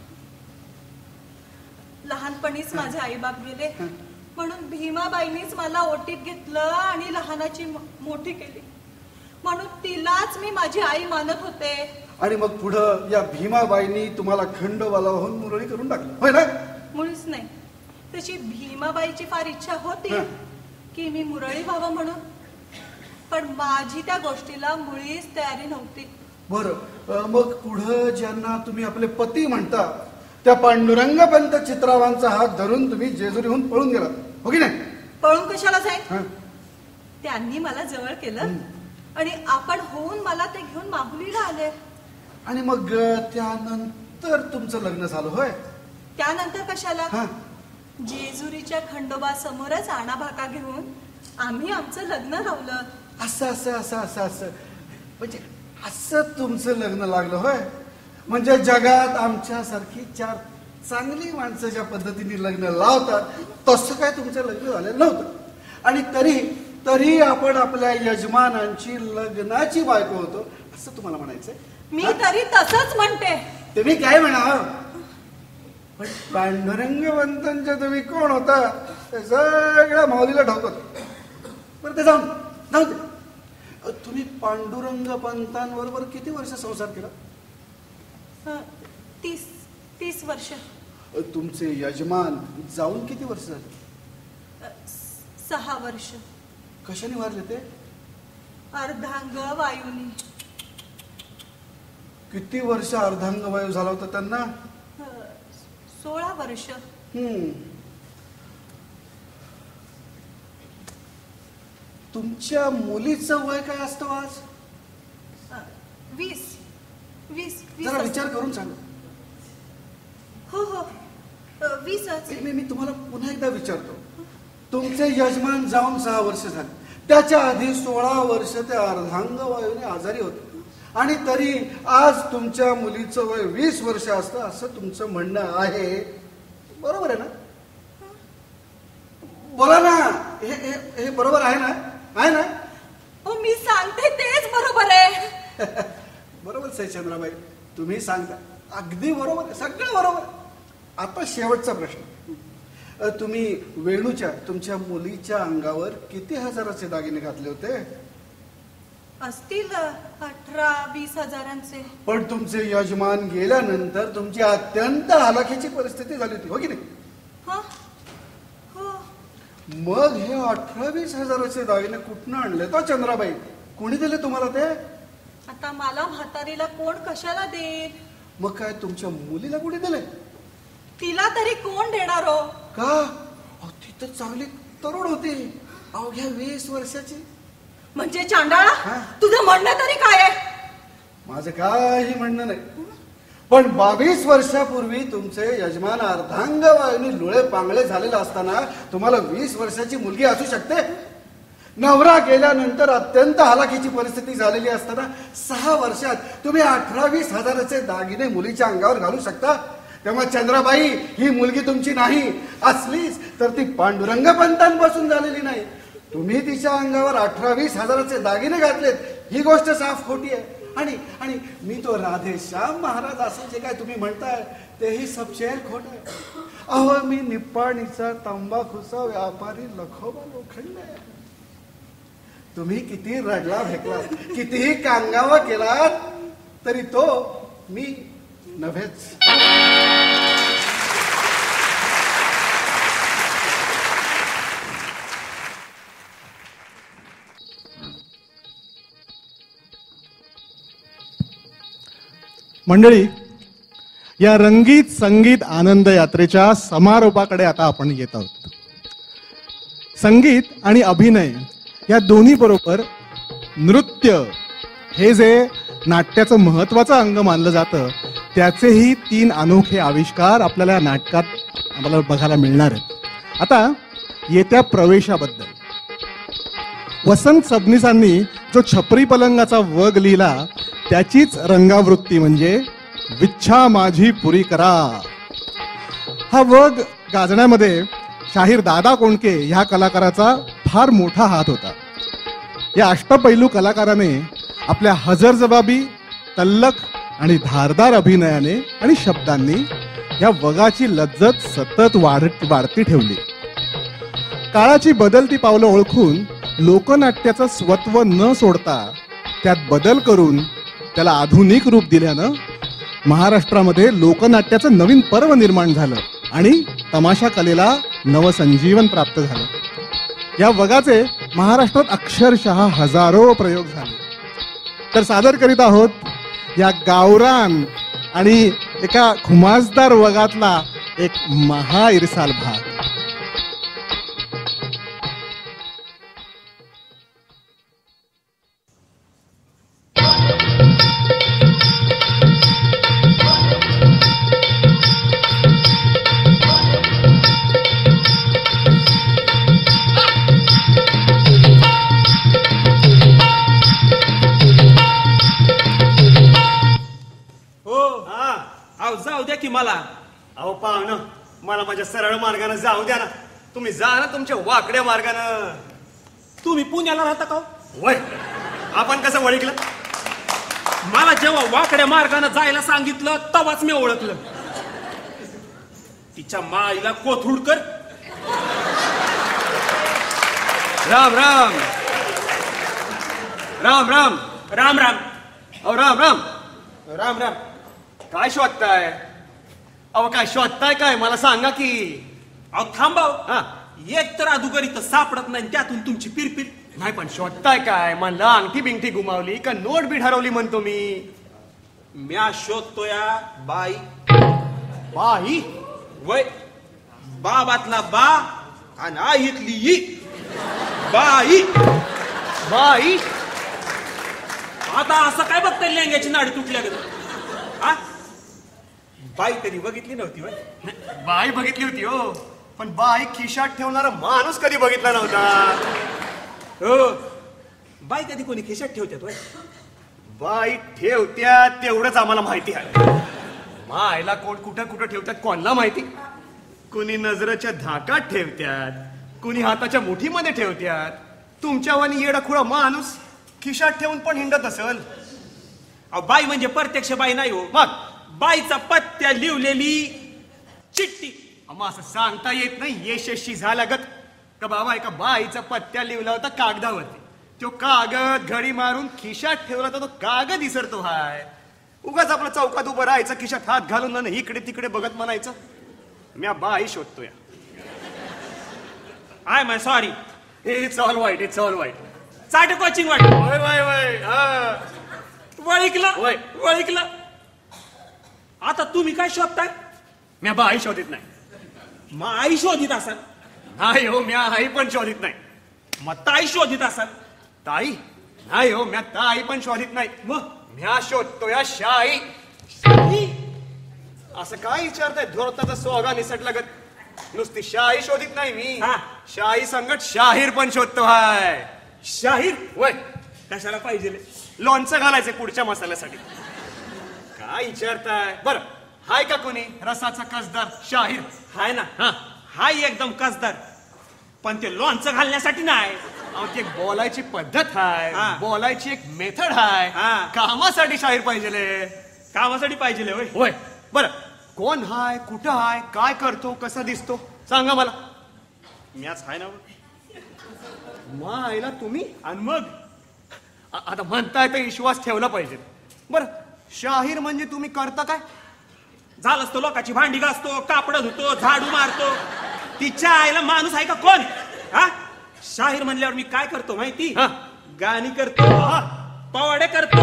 लहानपणीच माझे आई बाप गेले म्हणून भीमाबाईनीच मला ओटीत घेतलं आणि लहानाची मोठी केली, म्हणून तिलाच मी माझी आई मानत होते. आणि मग पुढं या भीमाबाईंनी तुम्हाला खंडोबाला वाहून मुरळी करून टाकली, होय ना? मुळीच नाही. तशी भीमाबाईची फार इच्छा होती की मी मुरळी व्हावं म्हणून, पण माझी त्या गोष्टीला मुळीच तयारी नव्हती. बरं, मग पुढं ज्यांना तुम्ही आपले पती म्हणता त्या पांडुरंग पंत चित्रावांचा हात धरून तुम्ही जेजुरीहून पळून गेलात, हो की नाही? पळून कशाला जाईल? त्यांनी मला जवळ केलं आणि आपण होऊन मला ते घेऊन माहुलीला आले. आणि मग त्यानंतर तुमचं लग्न झालं, होय? त्यानंतर कशाला? जेजुरीच्या खंडोबा समोरच आणाभाका घेऊन आम्ही आमचं लग्न लावलं. असं असं असं असं असं म्हणजे असं तुमचं लग्न लागलं, होय? म्हणजे जगात आमच्यासारखी चार चांगली माणसं ज्या पद्धतीने लग्न लावतात तसं काय तुमचं लग्न झालेलं नव्हतं. आणि तरी तरी आपण आपल्या यजमानांची लग्नाची बायको होतो असं तुम्हाला म्हणायचंय? मी तरी तसंच म्हणते. तुम्ही काय म्हणा, पण पांडुरंगवंतांच्या तुम्ही कोण होता ते सगळ्या माऊलीला ठाऊक होतं. बरं, ते जाऊन जाऊ दे. तुम्ही पांडुरंग पंतांबरोबर किती वर्ष संसार केला? तीस तीस वर्ष. तुमचे यजमान जाऊन किती वर्ष झाले? सहा वर्ष. कशाने वारले ते? अर्धांग वायूनी. किती वर्ष अर्धांग वायू झाला होता त्यांना? सोळा वर्ष. हम्म. तुमच्या मुलीचं वय काय असतं आज? वीस वीस जरा विचार करून सांगा. हो हो वीसच. मी मी तुम्हाला पुन्हा एकदा विचारतो. तुमचे यजमान जाऊन सहा वर्ष झाले, त्याच्या आधी सोळा वर्ष ते अर्धांग वायूने आजारी होते आणि तरी आज तुमच्या मुलीचं वय वीस वर्ष असतं असं तुमचं म्हणणं आहे, बरोबर आहे ना? बोला ना, हे हे, हे बरोबर आहे ना? आहे ना? हो, मी सांगते तेच बरोबर आहे. बरोबर आहे चंद्राबाई, तुम्ही सांगता अगदी बरोबर आहे, सगळं बरोबर. आता शेवटचा प्रश्न, तुम्ही वेणूच्या तुमच्या मुलीच्या अंगावर किती हजाराचे दागिने घातले होते? असतील अठरा वीस हजारांचे. पण तुमचे यजमान गेल्यानंतर तुमची अत्यंत हालाखीची परिस्थिती झाली होती, हो की नाही? मग हे अठरा वीस हजाराचे दागिने कुठनं आणले तो चंद्राबाई? कोणी दिले तुम्हाला ते? आता मला म्हातारीला कोण कशाला देईल? मग काय तुमच्या मुलीला कोणी दिले? तिला तरी कोण देणार हो? का? ती तर चांगली तरुण होती, अवघ्या वीस वर्षाची. म्हणजे चांडाळा, तुझं म्हणणं तरी काय आहे? माझं काही म्हणणं नाही, पण बावीस वर्षापूर्वी तुमचे यजमान अर्धांग वायूने लुळे पांगळे झालेले असताना तुम्हाला वीस वर्षाची मुलगी असू शकते? नवरा गेल्यानंतर अत्यंत हालाखीची परिस्थिती झालेली असताना सहा वर्षात तुम्ही अठरा वीस हजाराचे दागिने मुलीच्या अंगावर घालू शकता? तेव्हा चंद्राबाई, ही मुलगी तुमची नाही, असलीच तर ती पांडुरंग पंतांपासून झालेली नाही. तुम्ही तिच्या अंगावर अठरा वीस हजाराचे दागिने घातलेत, ही गोष्ट साफ खोटी आहे. आणि आणि मी तो राधेश्याम महाराज असं जे काय तुम्ही म्हणताय तेही सबशेर खोट आहे. अहो, मी निप्पाणीचा तंबाखूचा व्यापारी लखोबा लोखंडे. तुम्ही किती रडला भेटला, कितीही कांगावा केलात तरी तो मी नव्हेच. मंडळी, या रंगीत संगीत आनंद यात्रेच्या समारोपाकडे आता आपण येत आहोत. संगीत आणि अभिनय या दोन्ही बरोबर नृत्य हे जे नाट्याचं महत्वाचं अंग मानलं जातं त्याचेही तीन अनोखे आविष्कार आपल्याला या नाटकात आम्हाला बघायला मिळणार आहेत. आता येत्या प्रवेशाबद्दल वसंत सबनीसांनी जो छपरी पलंगाचा वग लिहिला त्याचीच रंगावृत्ती म्हणजे विच्छा माझी पुरी करा. हा वग गाजण्यामध्ये शाहीर दादा कोंडके ह्या कलाकाराचा फार मोठा हात होता. या अष्टपैलू कलाकाराने आपल्या हजरजबाबी, तल्लख आणि धारदार अभिनयाने आणि शब्दांनी या वगाची लज्जत सतत वाढ वाढती ठेवली. काळाची बदलती पावलं ओळखून लोकनाट्याचं स्वत्व न सोडता त्यात बदल करून त्याला आधुनिक रूप दिल्यानं महाराष्ट्रामध्ये लोकनाट्याचं नवीन पर्व निर्माण झालं आणि तमाशा कलेला नवसंजीवन प्राप्त झालं. या वगाचे महाराष्ट्रात अक्षरशः हजारो प्रयोग झाले. तर सादर करीत आहोत या गावरान आणि एका खुमासदार वगातला एक महा इरसाल भाग. जाऊ द्या की मला. अहो पाहुणं, मला माझ्या सरळ मार्गाने जाऊ द्या ना. तुम्ही जा ना तुमच्या वाकड्या मार्गानं. तुम्ही पुण्याला राहता का? वय, आपण कसं ओळखलं? मला जेव्हा वाकड्या मार्गाने जायला सांगितलं तेव्हाच मी ओळखलं. तिच्या माईला कोथरूड कर. राम राम राम राम राम राम अहो राम राम राम राम. काय शोधताय? अहो काय शोधताय काय मला सांगा की. अहो थांबाव. एक तर अधुगर इथं सापडत नाही, त्यातून तुमची पिरपिर. नाही पण शोधताय काय? म्हणला अंगठी बिंगठी गुमावली का नोट बी हरवली म्हणतो मी. म्या शोधतोय बाई. बाई? वय, बाबातला बा आणि आईतली ई. बाई बाई. आता असं काय बघताय लेंग्याची नाडी तुटल्या ग? बाई कधी बघितली नव्हती. बाई बघितली होती हो, पण बाई खिशात ठेवणारा माणूस कधी बघितला नव्हता. हो, बाई कधी कोणी खिशात ठेवत्यात? बाई ठेवत्यात तेवढंच आम्हाला माहिती आहे. मायला कोण कुठं कुठं ठेवतात कोणाला माहिती. कुणी नजरेच्या धाकात ठेवत्यात, कुणी हाताच्या मुठीमध्ये ठेवत्यात. तुमच्यावानी येडाखुळा माणूस खिशात ठेवून पण हिंडत असेल. बाई म्हणजे प्रत्यक्ष बाई नाही हो, मग बाईचा पत्त्या लिवलेली चिठ्ठी. आम्हा असं सांगता येत नाही यशस्वी झाल्यागत का बाबा एका बाईचा पत्त्या लिवला होता कागदावरती. तो कागद घडी मारून खिशात ठेवला तर तो कागद इसरतो हाय. उगाच आपलं चौकात उभं राहायचं, खिशात हात घालून ना इकडे तिकडे बघत म्हणायचं म्या बाई शोधतोय. I my sorry. It's all वाईट, इट्स ऑल वाईट. चाट कोचिंग वाट. वय वय वय वळिकलं वळिकलं. आता तुम्ही काय शोधताय? म्या बाई शोधित नाही. मग आई शोधित असाल? नाही हो, म्या आई पण शोधित नाही. मग ताई शोधित असाल? ताई नाही हो, म्या ताई पण शोधित नाही. मग म्या शोधतोय शाही. असं काय विचारताय? धोरताचा सोगा निसटला गत. नुसती शाही शोधित नाही मी, शाही संगत शाहीर पण शोधतो हाय. शाहीर? वय, कशाला पाहिजे? लोणचं घालायचं पुढच्या मसाल्यासाठी. काय विचारताय? बर हाय का कोणी रसाचा कसदार शाहीर? हाय ना. हाय एकदम कसदार, पण ते लोणचं घालण्यासाठी नाही. ती एक बोलायची पद्धत हाय, बोलायची एक मेथड हाय. कामासाठी शाहीर पाहिजे. कामासाठी पाहिजे होय. होय. बर कोण हाय, कुठं हाय, काय करतो, कसा दिसतो सांगा मला. म्याच हाय ना. मायला तुम्ही? आणि मग आता म्हणताय तर विश्वास ठेवला पाहिजे. बर शाहीर म्हणजे तुम्ही करता काय? झालं असतो लोकांची भांडी घासतो, कापड धुतो, झाडू मारतो. तिच्या आईला माणूस आहे का कोण? हा, शाहीर म्हणल्यावर मी काय करतो माहिती? गाणी करतो, पवाडे करतो,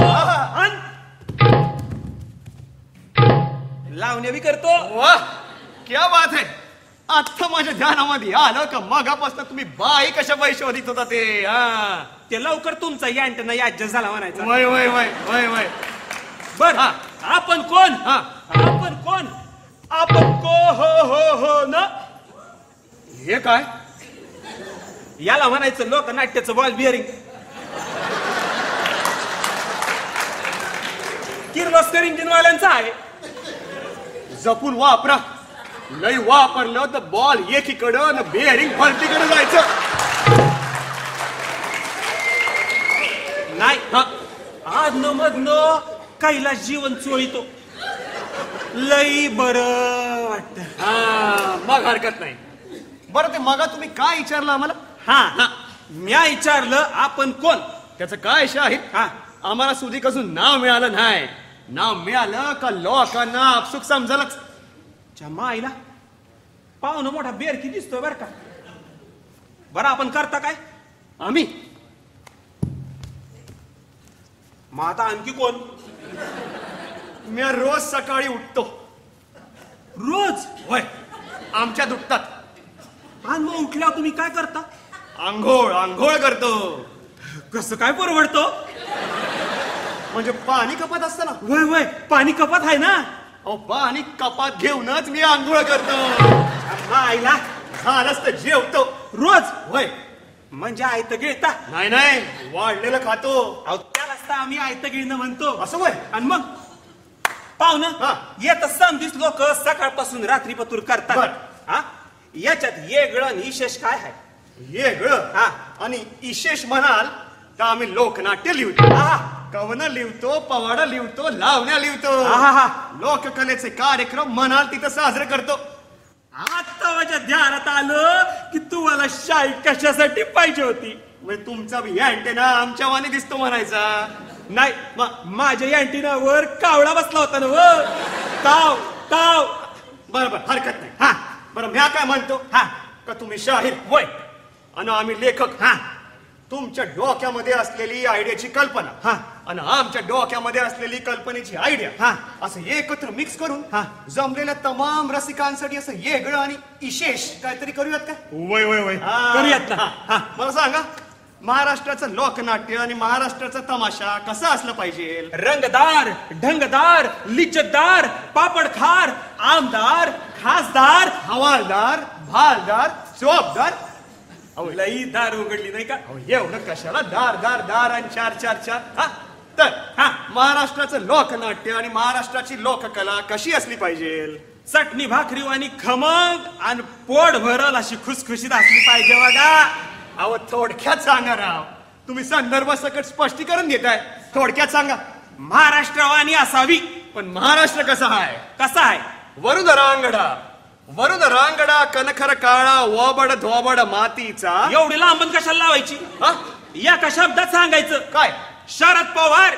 लावण्या बी करतो. वाह, क्या बात है. आता माझ्या ध्यानामध्ये आलं का मगापासून तुम्ही बाई कशा बाई शोधित होता ते. ते लवकर तुमचा यांट ना ऍडजस्ट झाला म्हणायचा. वय वय वय वय वय. बर आपण कोण आपण कोण आपण को हो हो हो ना. हे काय? याला म्हणायचं लोकनाट्याचं बॉल बिअरिंग. किर्लोस्कर इंजिनवाल्यांचा आहे. जपून वापरा. लई वापरलं तर बॉल एकीकडं न बेअरिंग भलतीकडे जायचं. नाही आज न मग न काहीला जीवन चोळीतो. लई बर वाटत. हा मग हरकत नाही. बरं ते मगा तुम्ही काय विचारलं आम्हाला? हा म्या विचारलं आपण कोण. त्याचं काय शाहीर? हा आम्हाला सुधी कसून नाव मिळालं नाही. नाव मिळालं का लोकांना आपसुक समजलच. माईला पाहुणं मोठा बेरकी दिसतोय बर का. बरं आपण करता काय? आम्ही मग आता आणखी कोण? मी रोज सकाळी उठतो. रोज? होय आमच्यात उठतात. आणि मग उठल्यावर तुम्ही काय करता? आंघोळ आंघोळ करतो. कसं काय परवडतो? म्हणजे पाणी कपात असतं ना. वय वय पाणी कपात आहे ना. अहो पाणी कपात घेऊनच मी आंघोळ करतो. आईला झालंच तर जेवतो रोज. वय म्हणजे आयत गिळता? नाही नाही वाढलेलं खातो. अहो त्यालाच तर आम्ही आयत गिळणं म्हणतो. असं वय. आणि मग पाहुणं येत समधीच लोक सकाळपासून रात्री पतूर करतात. हा याच्यात वेगळं विशेष काय आहे? वेगळं हा आणि विशेष म्हणाल तर आम्ही लोकनाट्य लिहितो. कवन लिहितो, पवाडा लिहितो, लावण्या लिहितो. लोककलेचे कार्यक्रम म्हणाल तिथं साजरे करतो. आता माझ्या ध्यानात आलं की तुम्हाला शाही कशासाठी पाहिजे होती. म्हणजे तुमचा बी अँटेना आमच्या वाणी दिसतो म्हणायचा. नाही माझ्या अँटेनावर कावळा बसला होता ना. काव काव. बरोबर हरकत नाही. हा बरं म्या काय म्हणतो हा का तुम्ही शाहीर वय आणि आम्ही लेखक. हा तुमच्या डोक्यामध्ये असलेली आयडियाची कल्पना हा आणि आमच्या डोक्यामध्ये असलेली कल्पनेची आयडिया हा असं एकत्र मिक्स करून हा जमलेल्या तमाम रसिकांसाठी असं वेगळं आणि विशेष काहीतरी करूयात का? वय वय वय करूयात ना. हा मला सांगा महाराष्ट्राचं लोकनाट्य आणि महाराष्ट्राचा तमाशा कसा असलं पाहिजे? रंगदार, ढंगदार, लिज्जतदार, पापडखार, आमदार, खासदार, हवालदार, भालदार, चोपदार. लई दार उघडली नाही का? एवढं कशाला दार दार दार आणि चार चार चार. हा तर हा महाराष्ट्राचं लोकनाट्य आणि महाराष्ट्राची लोककला कशी असली पाहिजे? चटणी भाकरी आणि खमंग आणि पोट भरल अशी खुसखुशीत असली पाहिजे बघा. अहो थोडक्यात सांगा राव. तुम्ही संदर्भ सकट स्पष्टीकरण घेताय. थोडक्यात सांगा. महाराष्ट्रवाणी असावी. पण महाराष्ट्र कसा आहे? कसा आहे? वरुद रांगडा वरुद रांगडा कनखर काळा वबड धोबड मातीचा. एवढी लांबण कशाला लावायची? या का शब्दात सांगायचं काय? शरद पवार.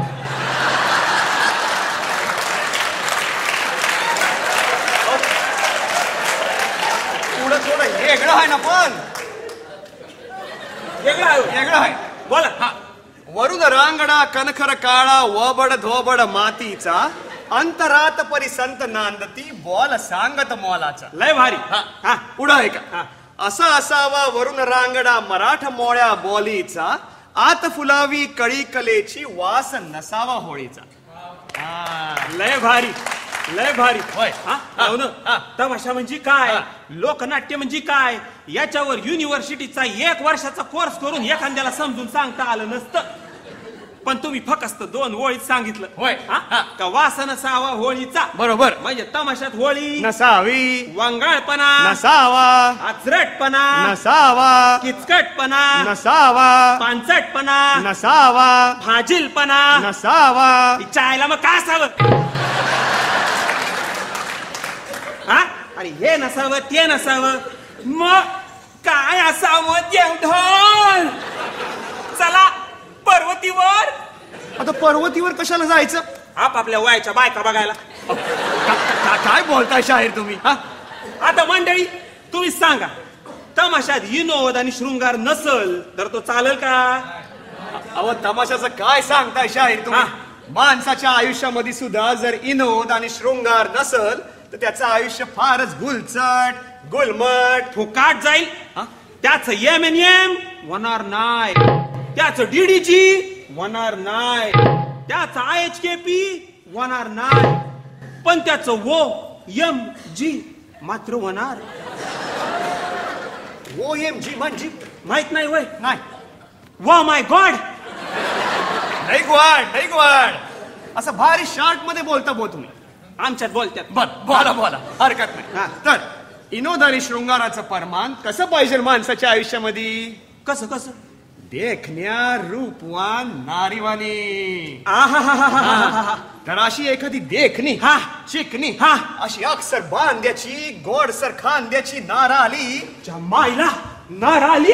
पुढं थोडं वेगळं आहे ना. पण वेगळं आहे वेगळं आहे. बोला. हा वरुद रांगडा कनखर काळा वबड धोबड मातीचा अंतरात परिसंत नांदती बोल सांगत मोलाचा. लय भारी. हा पुढं आहे का? असा असावा वरुण रांगडा मराठा मोळ्या बोलीचा आत फुलावी कळी कलेची वास नसावा होळीचा. लय भारी लय भारी. होय तमाशा म्हणजे काय? लोकनाट्य म्हणजे काय? याच्यावर युनिव्हर्सिटीचा एक वर्षाचा कोर्स करून एखाद्याला समजून सांगता आलं नसतं. पण तुम्ही फक्त दोन ओळीत सांगितलं. होय का वास नसावा होळीचा. बरोबर. म्हणजे तमाशात होळी नसावी, वंगाळपणा नसावा, आचरटपणा नसावा, किचकटपणा नसावा, पानचटपणा नसावा, फाजीलपणा नसावा. चायला मग काय असावं? हा आणि हे नसावं ते नसावं मग काय असावं? देवधर. चला पर्वतीवर. आता पर्वतीवर कशाला जायचं? आपापल्या वयाच्या बायका बघायला. काय बोलताय शाहीर तुम्ही? हा आता मंडळी तुम्ही सांगा तमाशात विनोद आणि शृंगार नसल तर तो चालेल का? अहो तमाशाचं काय सांगताय शाहीर तुम्ही? माणसाच्या आयुष्यामध्ये सुद्धा जर विनोद आणि शृंगार नसल तर त्याचं आयुष्य फारच गुलचट गुलमट फुकाट जाईल. त्याच एम एन एम होणार नाही. त्याच डीडीजी होणार नाही. त्याच आय एच के पी होणार नाही, पण त्याचं वो एम जी मात्र होणार. ओ एम जी म्हणजे माहित नाही वय? नाही. वा माय गॉड. नाही गॉड, नाही गॉड. असं भारी शार्ट मध्ये बोलता बो तुम्ही. आमच्यात बोलतात. बर बोला बोला, हरकत नाही. तर विनोद आणि शृंगाराचं परमान कसं पाहिजे माणसाच्या आयुष्यामध्ये? कसं कसं? देखण्या रूपवान नारीवानी. आहा. तर अशी एखादी देखणी हा चिकणी हा अशी अक्षर बांध्याची गोडसर खांद्याची नार आली. जमाईला नार आली.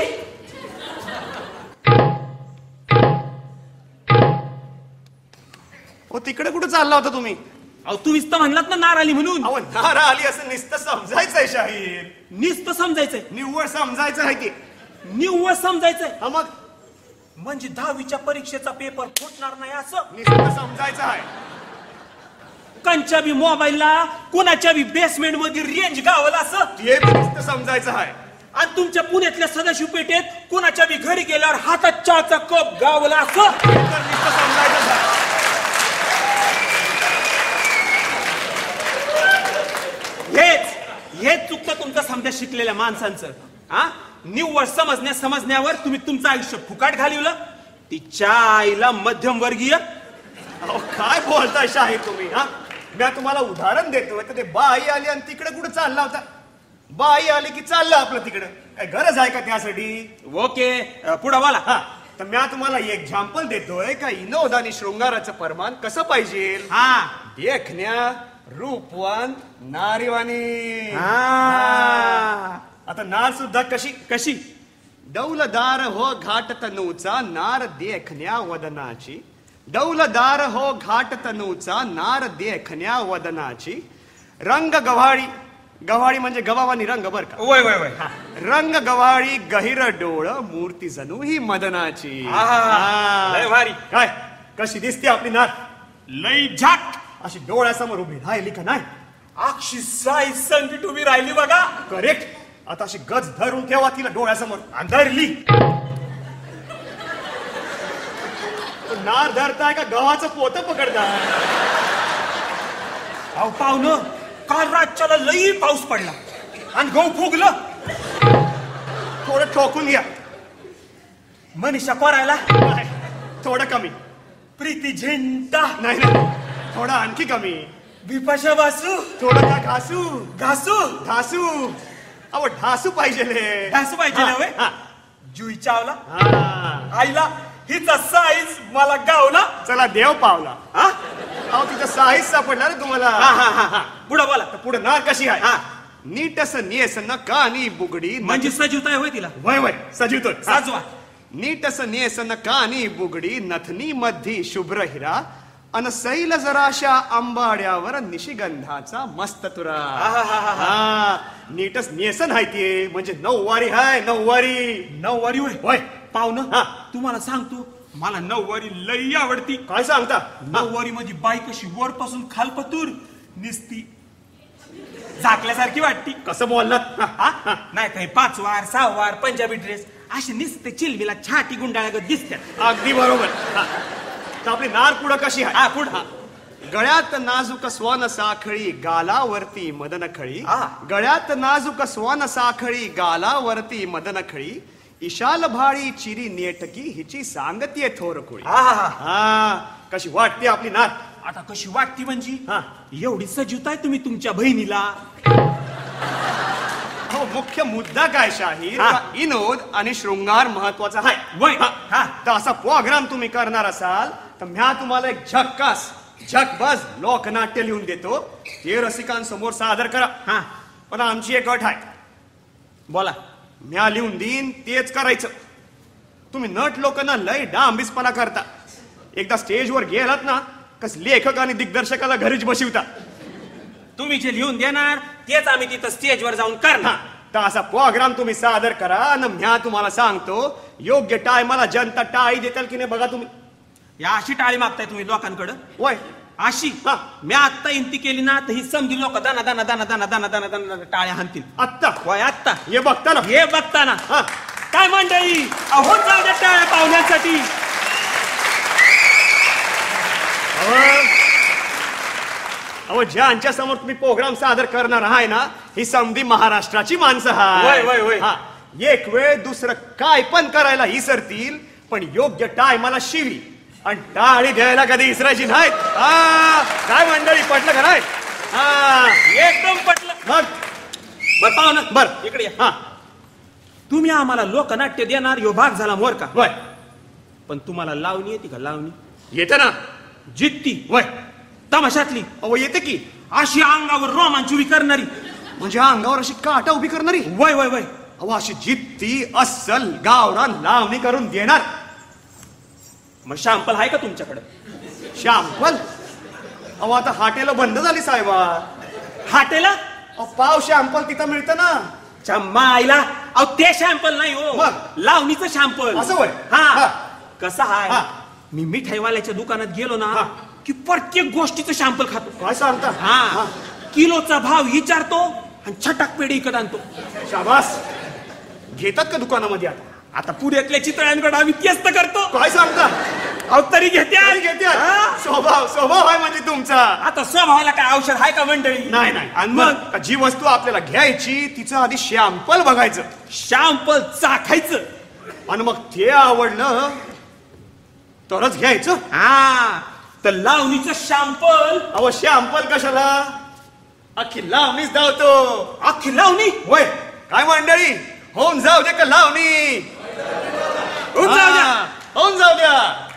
ओ तिकडे कुठे चालला होता तुम्ही? अहो तुम्हीच तर म्हणलात ना नार आली म्हणून. अहो नार आली असं नुसतं समजायचंय शाहीर. नुसतं समजायचंय? निव्वळ समजायचं आहे की. निव्वळ समजायचंय? हा मग म्हणजे दहावीच्या परीक्षेचा पेपर फुटणार नाही असं नुसतं समजायचं आहे. कंच्या बी मोबाईलला कुणाच्या बी बेसमेंट मध्ये रेंज गावल असं ते नुसतं समजायचं आहे. आणि तुमच्या पुण्यातल्या सदाशिव पेठेत कुणाच्या बी घरी गेल्यावर हातात चहाचा कप गावला असं नुसतं समजायचं आहे. हेच हेच चुकतं तुमचं समजा शिकलेल्या माणसांचं. हा निव्वळ समजण्या समजण्यावर तुम्ही तुमचं आयुष्य फुकाट घालवलं. तिच्या आईला मध्यमवर्गीय. अहो काय बोलताय शाहीर तुम्ही? हा मी तुम्हाला उदाहरण देतोय. तर ते बाई आली आणि तिकडे कुठे चालला होता? बाई आली की चाललं आपलं तिकडं. काय गरज आहे का त्यासाठी? ओके पुढे बोला. हा तर मी तुम्हाला एक एक्झाम्पल देतोय का विनोद आणि शृंगाराचं परमान कसं पाहिजे. हा देखण्या रूपवान नारीवानी. आता नार सुद्धा कशी कशी डौलदार हो घाट तनूचा नार देखण्या वदनाची. डौलदार हो घाट तनूचा नार देखण्या वदनाची. रंग गव्हाळी. गव्हाळी म्हणजे गवावानी रंग बर का? वय वय वय. रंग गव्हाळी गहिर डोळ मूर्ती जणू ही मदनाची. लय भारी. काय कशी दिसते आपली नार? लय झाक. अशी डोळ्यासमोर उभी राहिली का नाही? अक्षी साई संगीत उभी राहिली बघा. करेक्ट. आता अशी गज धरून ठेवा तिला डोळ्यासमोर. धरली. नार धरताय का गव्हाचं पोत पकडताय? अहो पाहुणं काल रातच्याला लई पाऊस पडला आणि गहू फुगलं. थोडं ठोकून घ्या. मनीषा कोरायला थोडं कमी. प्रीती झेंटा नाही नाही थोडं आणखी कमी. विपाशा बासू थोडं का घासू घासू घासू. अहो ढासू पाहिजे. ढासू पाहिजे ना वे. जुई चावला आईला हिचा साईज मला गावला. चला देव पावला. हा अहो तिचा साईज सापडला रे तुम्हाला. पुढे बोला. पुढे नार कशी आहे? नीटस नेस न कानी बुगडी. म्हणजे सजीवताय होय तिला. वय वय सजीवतो साजवा. नीटस नेस न कानी बुगडी नथनी मधी शुभ्र हिरा अन सैल जराशा आंबाड्यावर निशिगंधाचा मस्त तुरा. नीटस नेसन हाय ते म्हणजे नऊवारी हाय. नऊवारी. नऊवारी होय होय पाहुणं. तुम्हाला सांगतो मला नऊवारी लई आवडती. काय सांगता? नऊवारी मध्ये बाई कशी वरपासून खालपतूर निसती झाकल्यासारखी वाटती. कसं बोललात? नाही काही पाच वार सहा वार पंजाबी ड्रेस अशी निसते चिलमीला छाटी गुंडाळ्यागत दिसतात. अगदी बरोबर. तर आपली नार पुढं कशी आहे? पुढं गळ्यात नाजूक स्वर्ण साखळी गालावरती मदन खळी. गळ्यात नाजूक स्वर्ण साखळी गालावरती मदन खळी. इशाल भाळी चिरी नेटकी हिची सांगतीये थोर कुळी. हा कशी वाटते आपली नार? आता कशी वाटती म्हणजे एवढी सजीवताय तुम्ही तुमच्या बहिणीला. हो मुख्य मुद्दा काय शाहीर? विनोद आणि शृंगार महत्वाचा आहे. वय तर असा प्रोग्राम तुम्ही करणार असाल तर म्या तुम्हाला एक झक्कास झकबस लोकनाट्य लिहून देतो. ते रसिकांसमोर सादर करा. पण आमची एक अट आहे. बोला. म्या लिहून देईन तेच करायचं. तुम्ही नट लोकांना लय डांबिसपणा करता. एकदा स्टेजवर गेलात ना कस लेखक आणि दिग्दर्शकाला घरीच बसवता. तुम्ही जे लिहून देणार तेच आम्ही तिथं स्टेजवर जाऊन करणार. तर असा प्रोग्राम तुम्ही सादर करा आणि म्या तुम्हाला सांगतो योग्य टायमाला जनता टाळी देताल की नाही बघा तुम्ही. या अशी टाळी मागताय तुम्ही लोकांकडं? वय अशी मी आता इंती केली ना तर ही समजी लोक दाना दाना दाना दाना दाना दाना दाना टाळ्या हाणतील. आत्ता वय आत्ता हे बघताना हे बघताना काय मंडळी अहो जाऊ द्या टाळ्या पाहुण्यांसाठी. अहो ज्यांच्या समोर तुम्ही प्रोग्राम सादर करणार आहे ना ही समधी महाराष्ट्राची माणसं वय, वय, वय. हा एक वेळ दुसरं काय पण करायला विसरतील पण योग्य टायमाला शिवी आणि टाळी द्यायला कधी विसरायची नाहीत. काय मंडळी पटलं का नाही? एकदम पटलं. मग बर पाहू ना बर इकडे हा तुम्ही आम्हाला लोकनाट्य देणार यो भाग झाला मोर का? वय पण तुम्हाला लावणी येते का? लावणी येते ना. जित्ती वय तमाशातली अहो येते की. अशी अंगावर रोमांच उभी करणारी म्हणजे अंगावर अशी काटा उभी करणारी. वय वय वय अहो अशी जित्ती अस्सल गावरान लावणी करून देणार. मग शॅम्पल आहे का तुमच्याकडे? शॅम्पल अहो आता हाटेला बंद झाली साहेबा. हाटेला पाव शॅम्पल तिथं मिळतं ना. चम्माईला अहो ते शॅम्पल नाही हो लावणीचं शॅम्पल. असं होय. हा कसं आहे मी मिठाईवाल्याच्या दुकानात गेलो ना की प्रत्येक गोष्टीचं शॅम्पल खातो. काय सांगता? हा किलोचा भाव विचारतो आणि छटाक पेढी इकडे आणतो. शाबास. घेतात का दुकानामध्ये आता? आता पुण्यातल्या चितळ्यांकडे आम्ही तेच तर करतो. काय सांगता? अहो तरी घेते घेते स्वभाव स्वभाव आहे म्हणजे तुमचा. आता स्वभावाला काय औषध आहे का मंडळी? नाही नाही. आणि मग जी वस्तू आपल्याला घ्यायची तिचं आधी शॅम्पल बघायचं. शॅम्पल चाखायचं आणि मग ते आवडलं तरच घ्यायचं. हा तर लावणीचं शॅम्पल. अहो शॅम्पल कशाला? अख्खी लावणीच धावतो. अख्खी लावणी होय. काय मंडळी होऊन जाऊ दे का लावणी? होऊन जाऊ द्या. होऊन जाऊ द्या.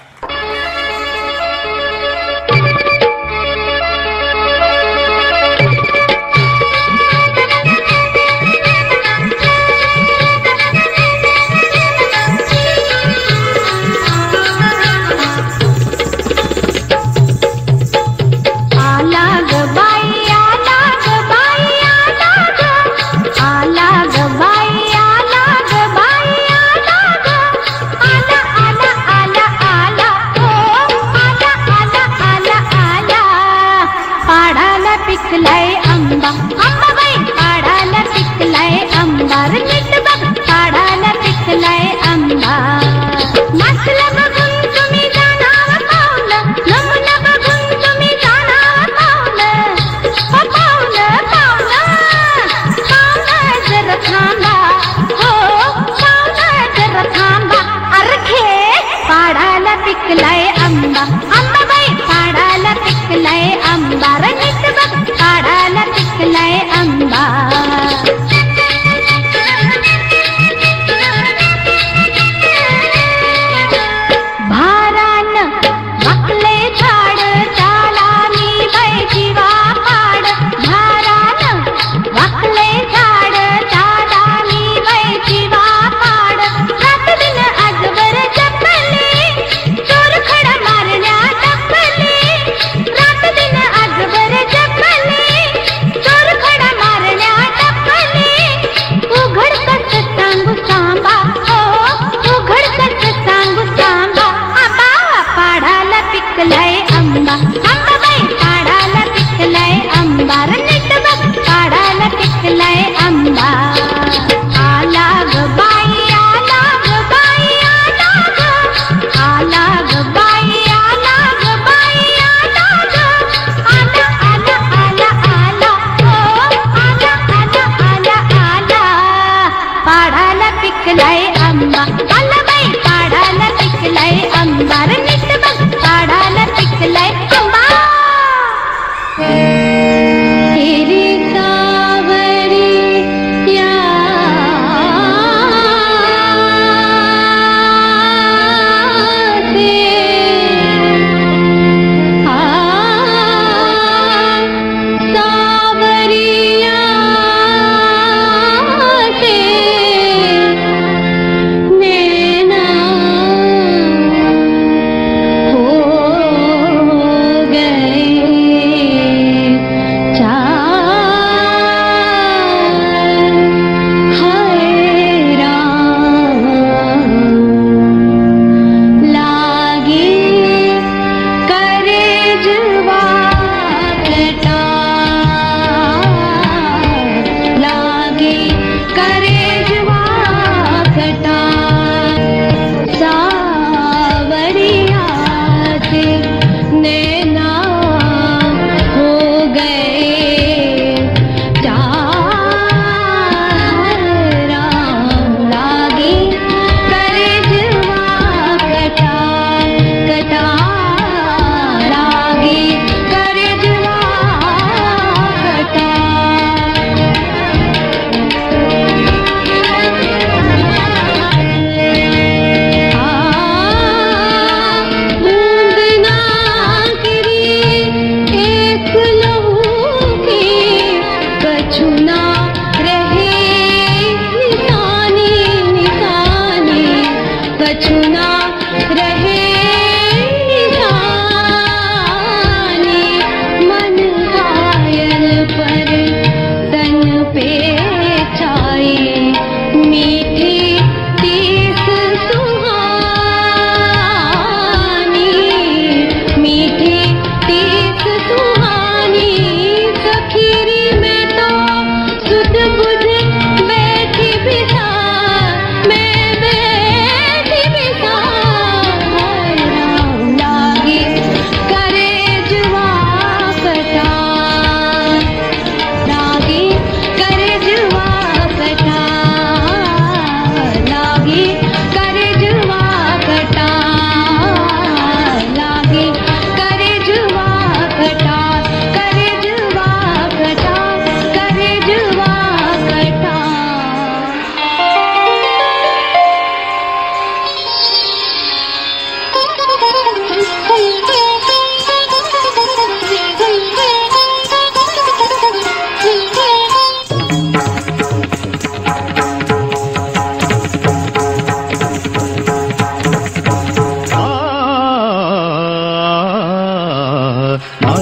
पिकलाय आंबा आंबाबाई पाडाला पिकलाय आंबा नीट बघ पाडाला पिकलाय आंबा. मासला बघून तुम्ही जाणार पावलं नमुना बघून तुम्ही जाणार पावलं पावलं पावलं पावलं जर थांबा हो पावलं जर थांबा. अरखे पाडाला पिकलाय आंबा आंबाबाई पाडाला पिकलाय आंबा नीट बघ पाडाला पिकलाय आंबा. भारान वाकले झाड त्याला मी बाई जीवा पाड. भारान वाकले झाड त्याला मी बाई जीवा पाड. रात दिन आजवर जपले चोर खडा मारण्या टपले. रात दिन आजवर जपले चोर खडा मारण्या टपले. उघड कस सांगू सांबा हो उघड कस सांगू सांबा. आंबा पाडाला पिकलाय आंबा आंबाबाई पाडाला पिकलाय आंबा नीट बघ पाडाला पिकलाय आंबा. आला ग बाई आला ग बाई आला ग आला ग बाई आला ग बाई आला ग आला आला आला आला हो आला आला आला आला. पाडाला पिकलाय आंबा आला बाई पाडाला पिकलाय आंबा नीट बघ पाडाला पिकलाय आंबा.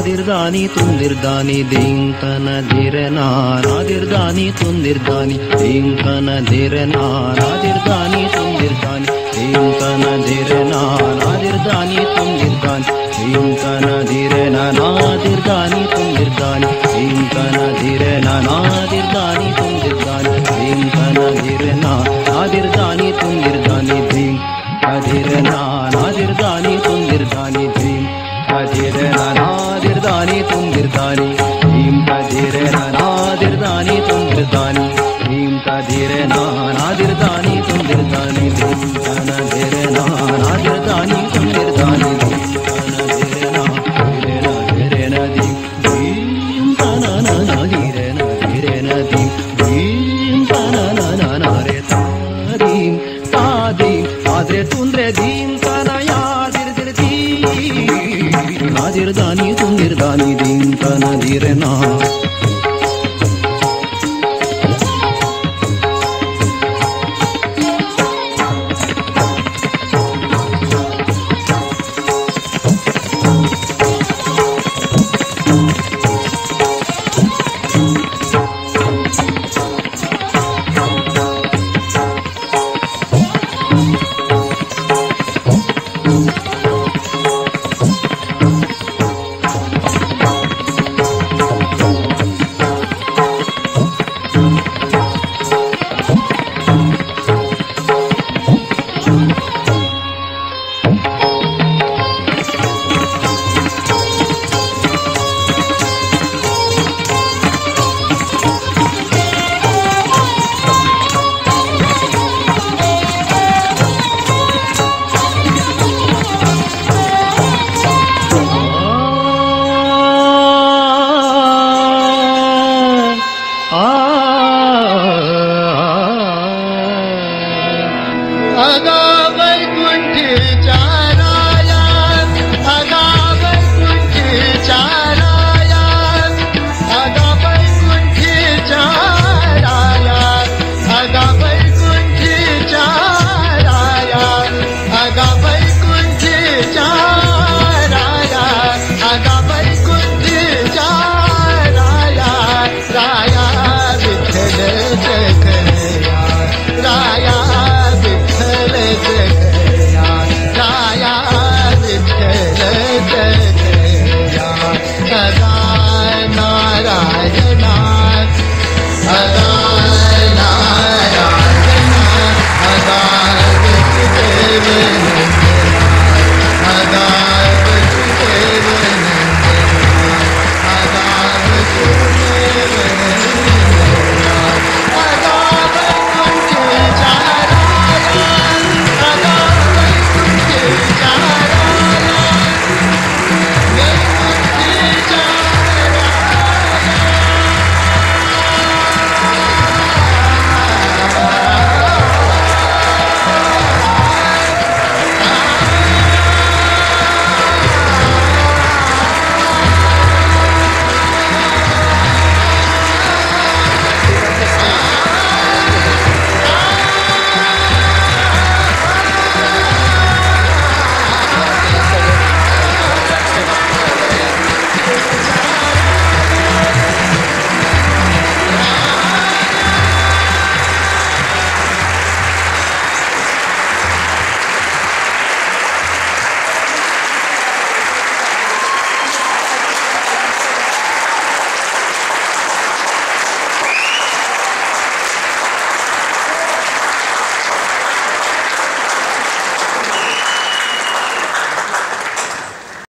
ನಾದಿರ್ದಾನಿ ತುಂದಿರ್ದಾನಿ ದಿಂಕನ ಧಿರನ ನಾದಿರ್ದಾನಿ ತುಂದಿರ್ದಾನಿ ದಿಂಕನ ಧಿರನ ನಾದಿರ್ದಾನಿ ತುಂದಿರ್ದಾನಿ ದಿಂಕನ ಧಿರನ ನಾದಿರ್ದಾನಿ ತುಂದಿರ್ದಾನಿ ದಿಂಕನ ಧಿರನ ನಾದಿರ್ದಾನಿ ತುಂದಿರ್ದಾನಿ ದಿಂಕನ ಧಿರನ ನಾದಿರ್ದಾನಿ ತುಂದಿರ್ದಾನಿ ದಿಂಕನ ಧಿರನ ನಾದಿರ್ದಾನಿ ತುಂದಿರ್ದಾನಿ ಧಿಂ ಅಧಿರನ ನಾದಿರ್ದಾನಿ ತುಂದಿರ್ದಾನಿ ಧಿಂ ಅಧಿರನ ನಾದಿರ್ದಾನಿ ತುಂದಿರ್ದಾನಿ ಧಿಂ ಅಧಿರನ ನಾದಿರ್ದಾನಿ ತುಂದಿರ್ದಾನಿ ಧಿಂ ಅಧಿರನ ನಾದಿರ್ದಾನಿ ತುಂದಿರ್ದಾನಿ ಧಿಂ ಅನಧಿರನ ನಾದಿರ್ದಾನಿ ತುಂದಿರ್ದಾನಿ ಧಿಂ ಅನಧಿರನ ಧಿರನ ಧಿರನ ಧಿಂ ಧಿಂ ತನನ ನಧಿರನ ಧಿರನ ಧಿಂ ಧಿಂ ತನನ ನರೆ ತಾದಿಂ ತಾದಿಂ ಆದ್ರೆ ತುಂದ್ರೆ ಧಿಂ ತನ ಯಾದಿರ್ದಿರ್ ಧೀ ನಾದಿರ್ದಾನಿ ತುಂದಿರ್ದಾನಿ ಧಿಂ ತನ ಧಿರನ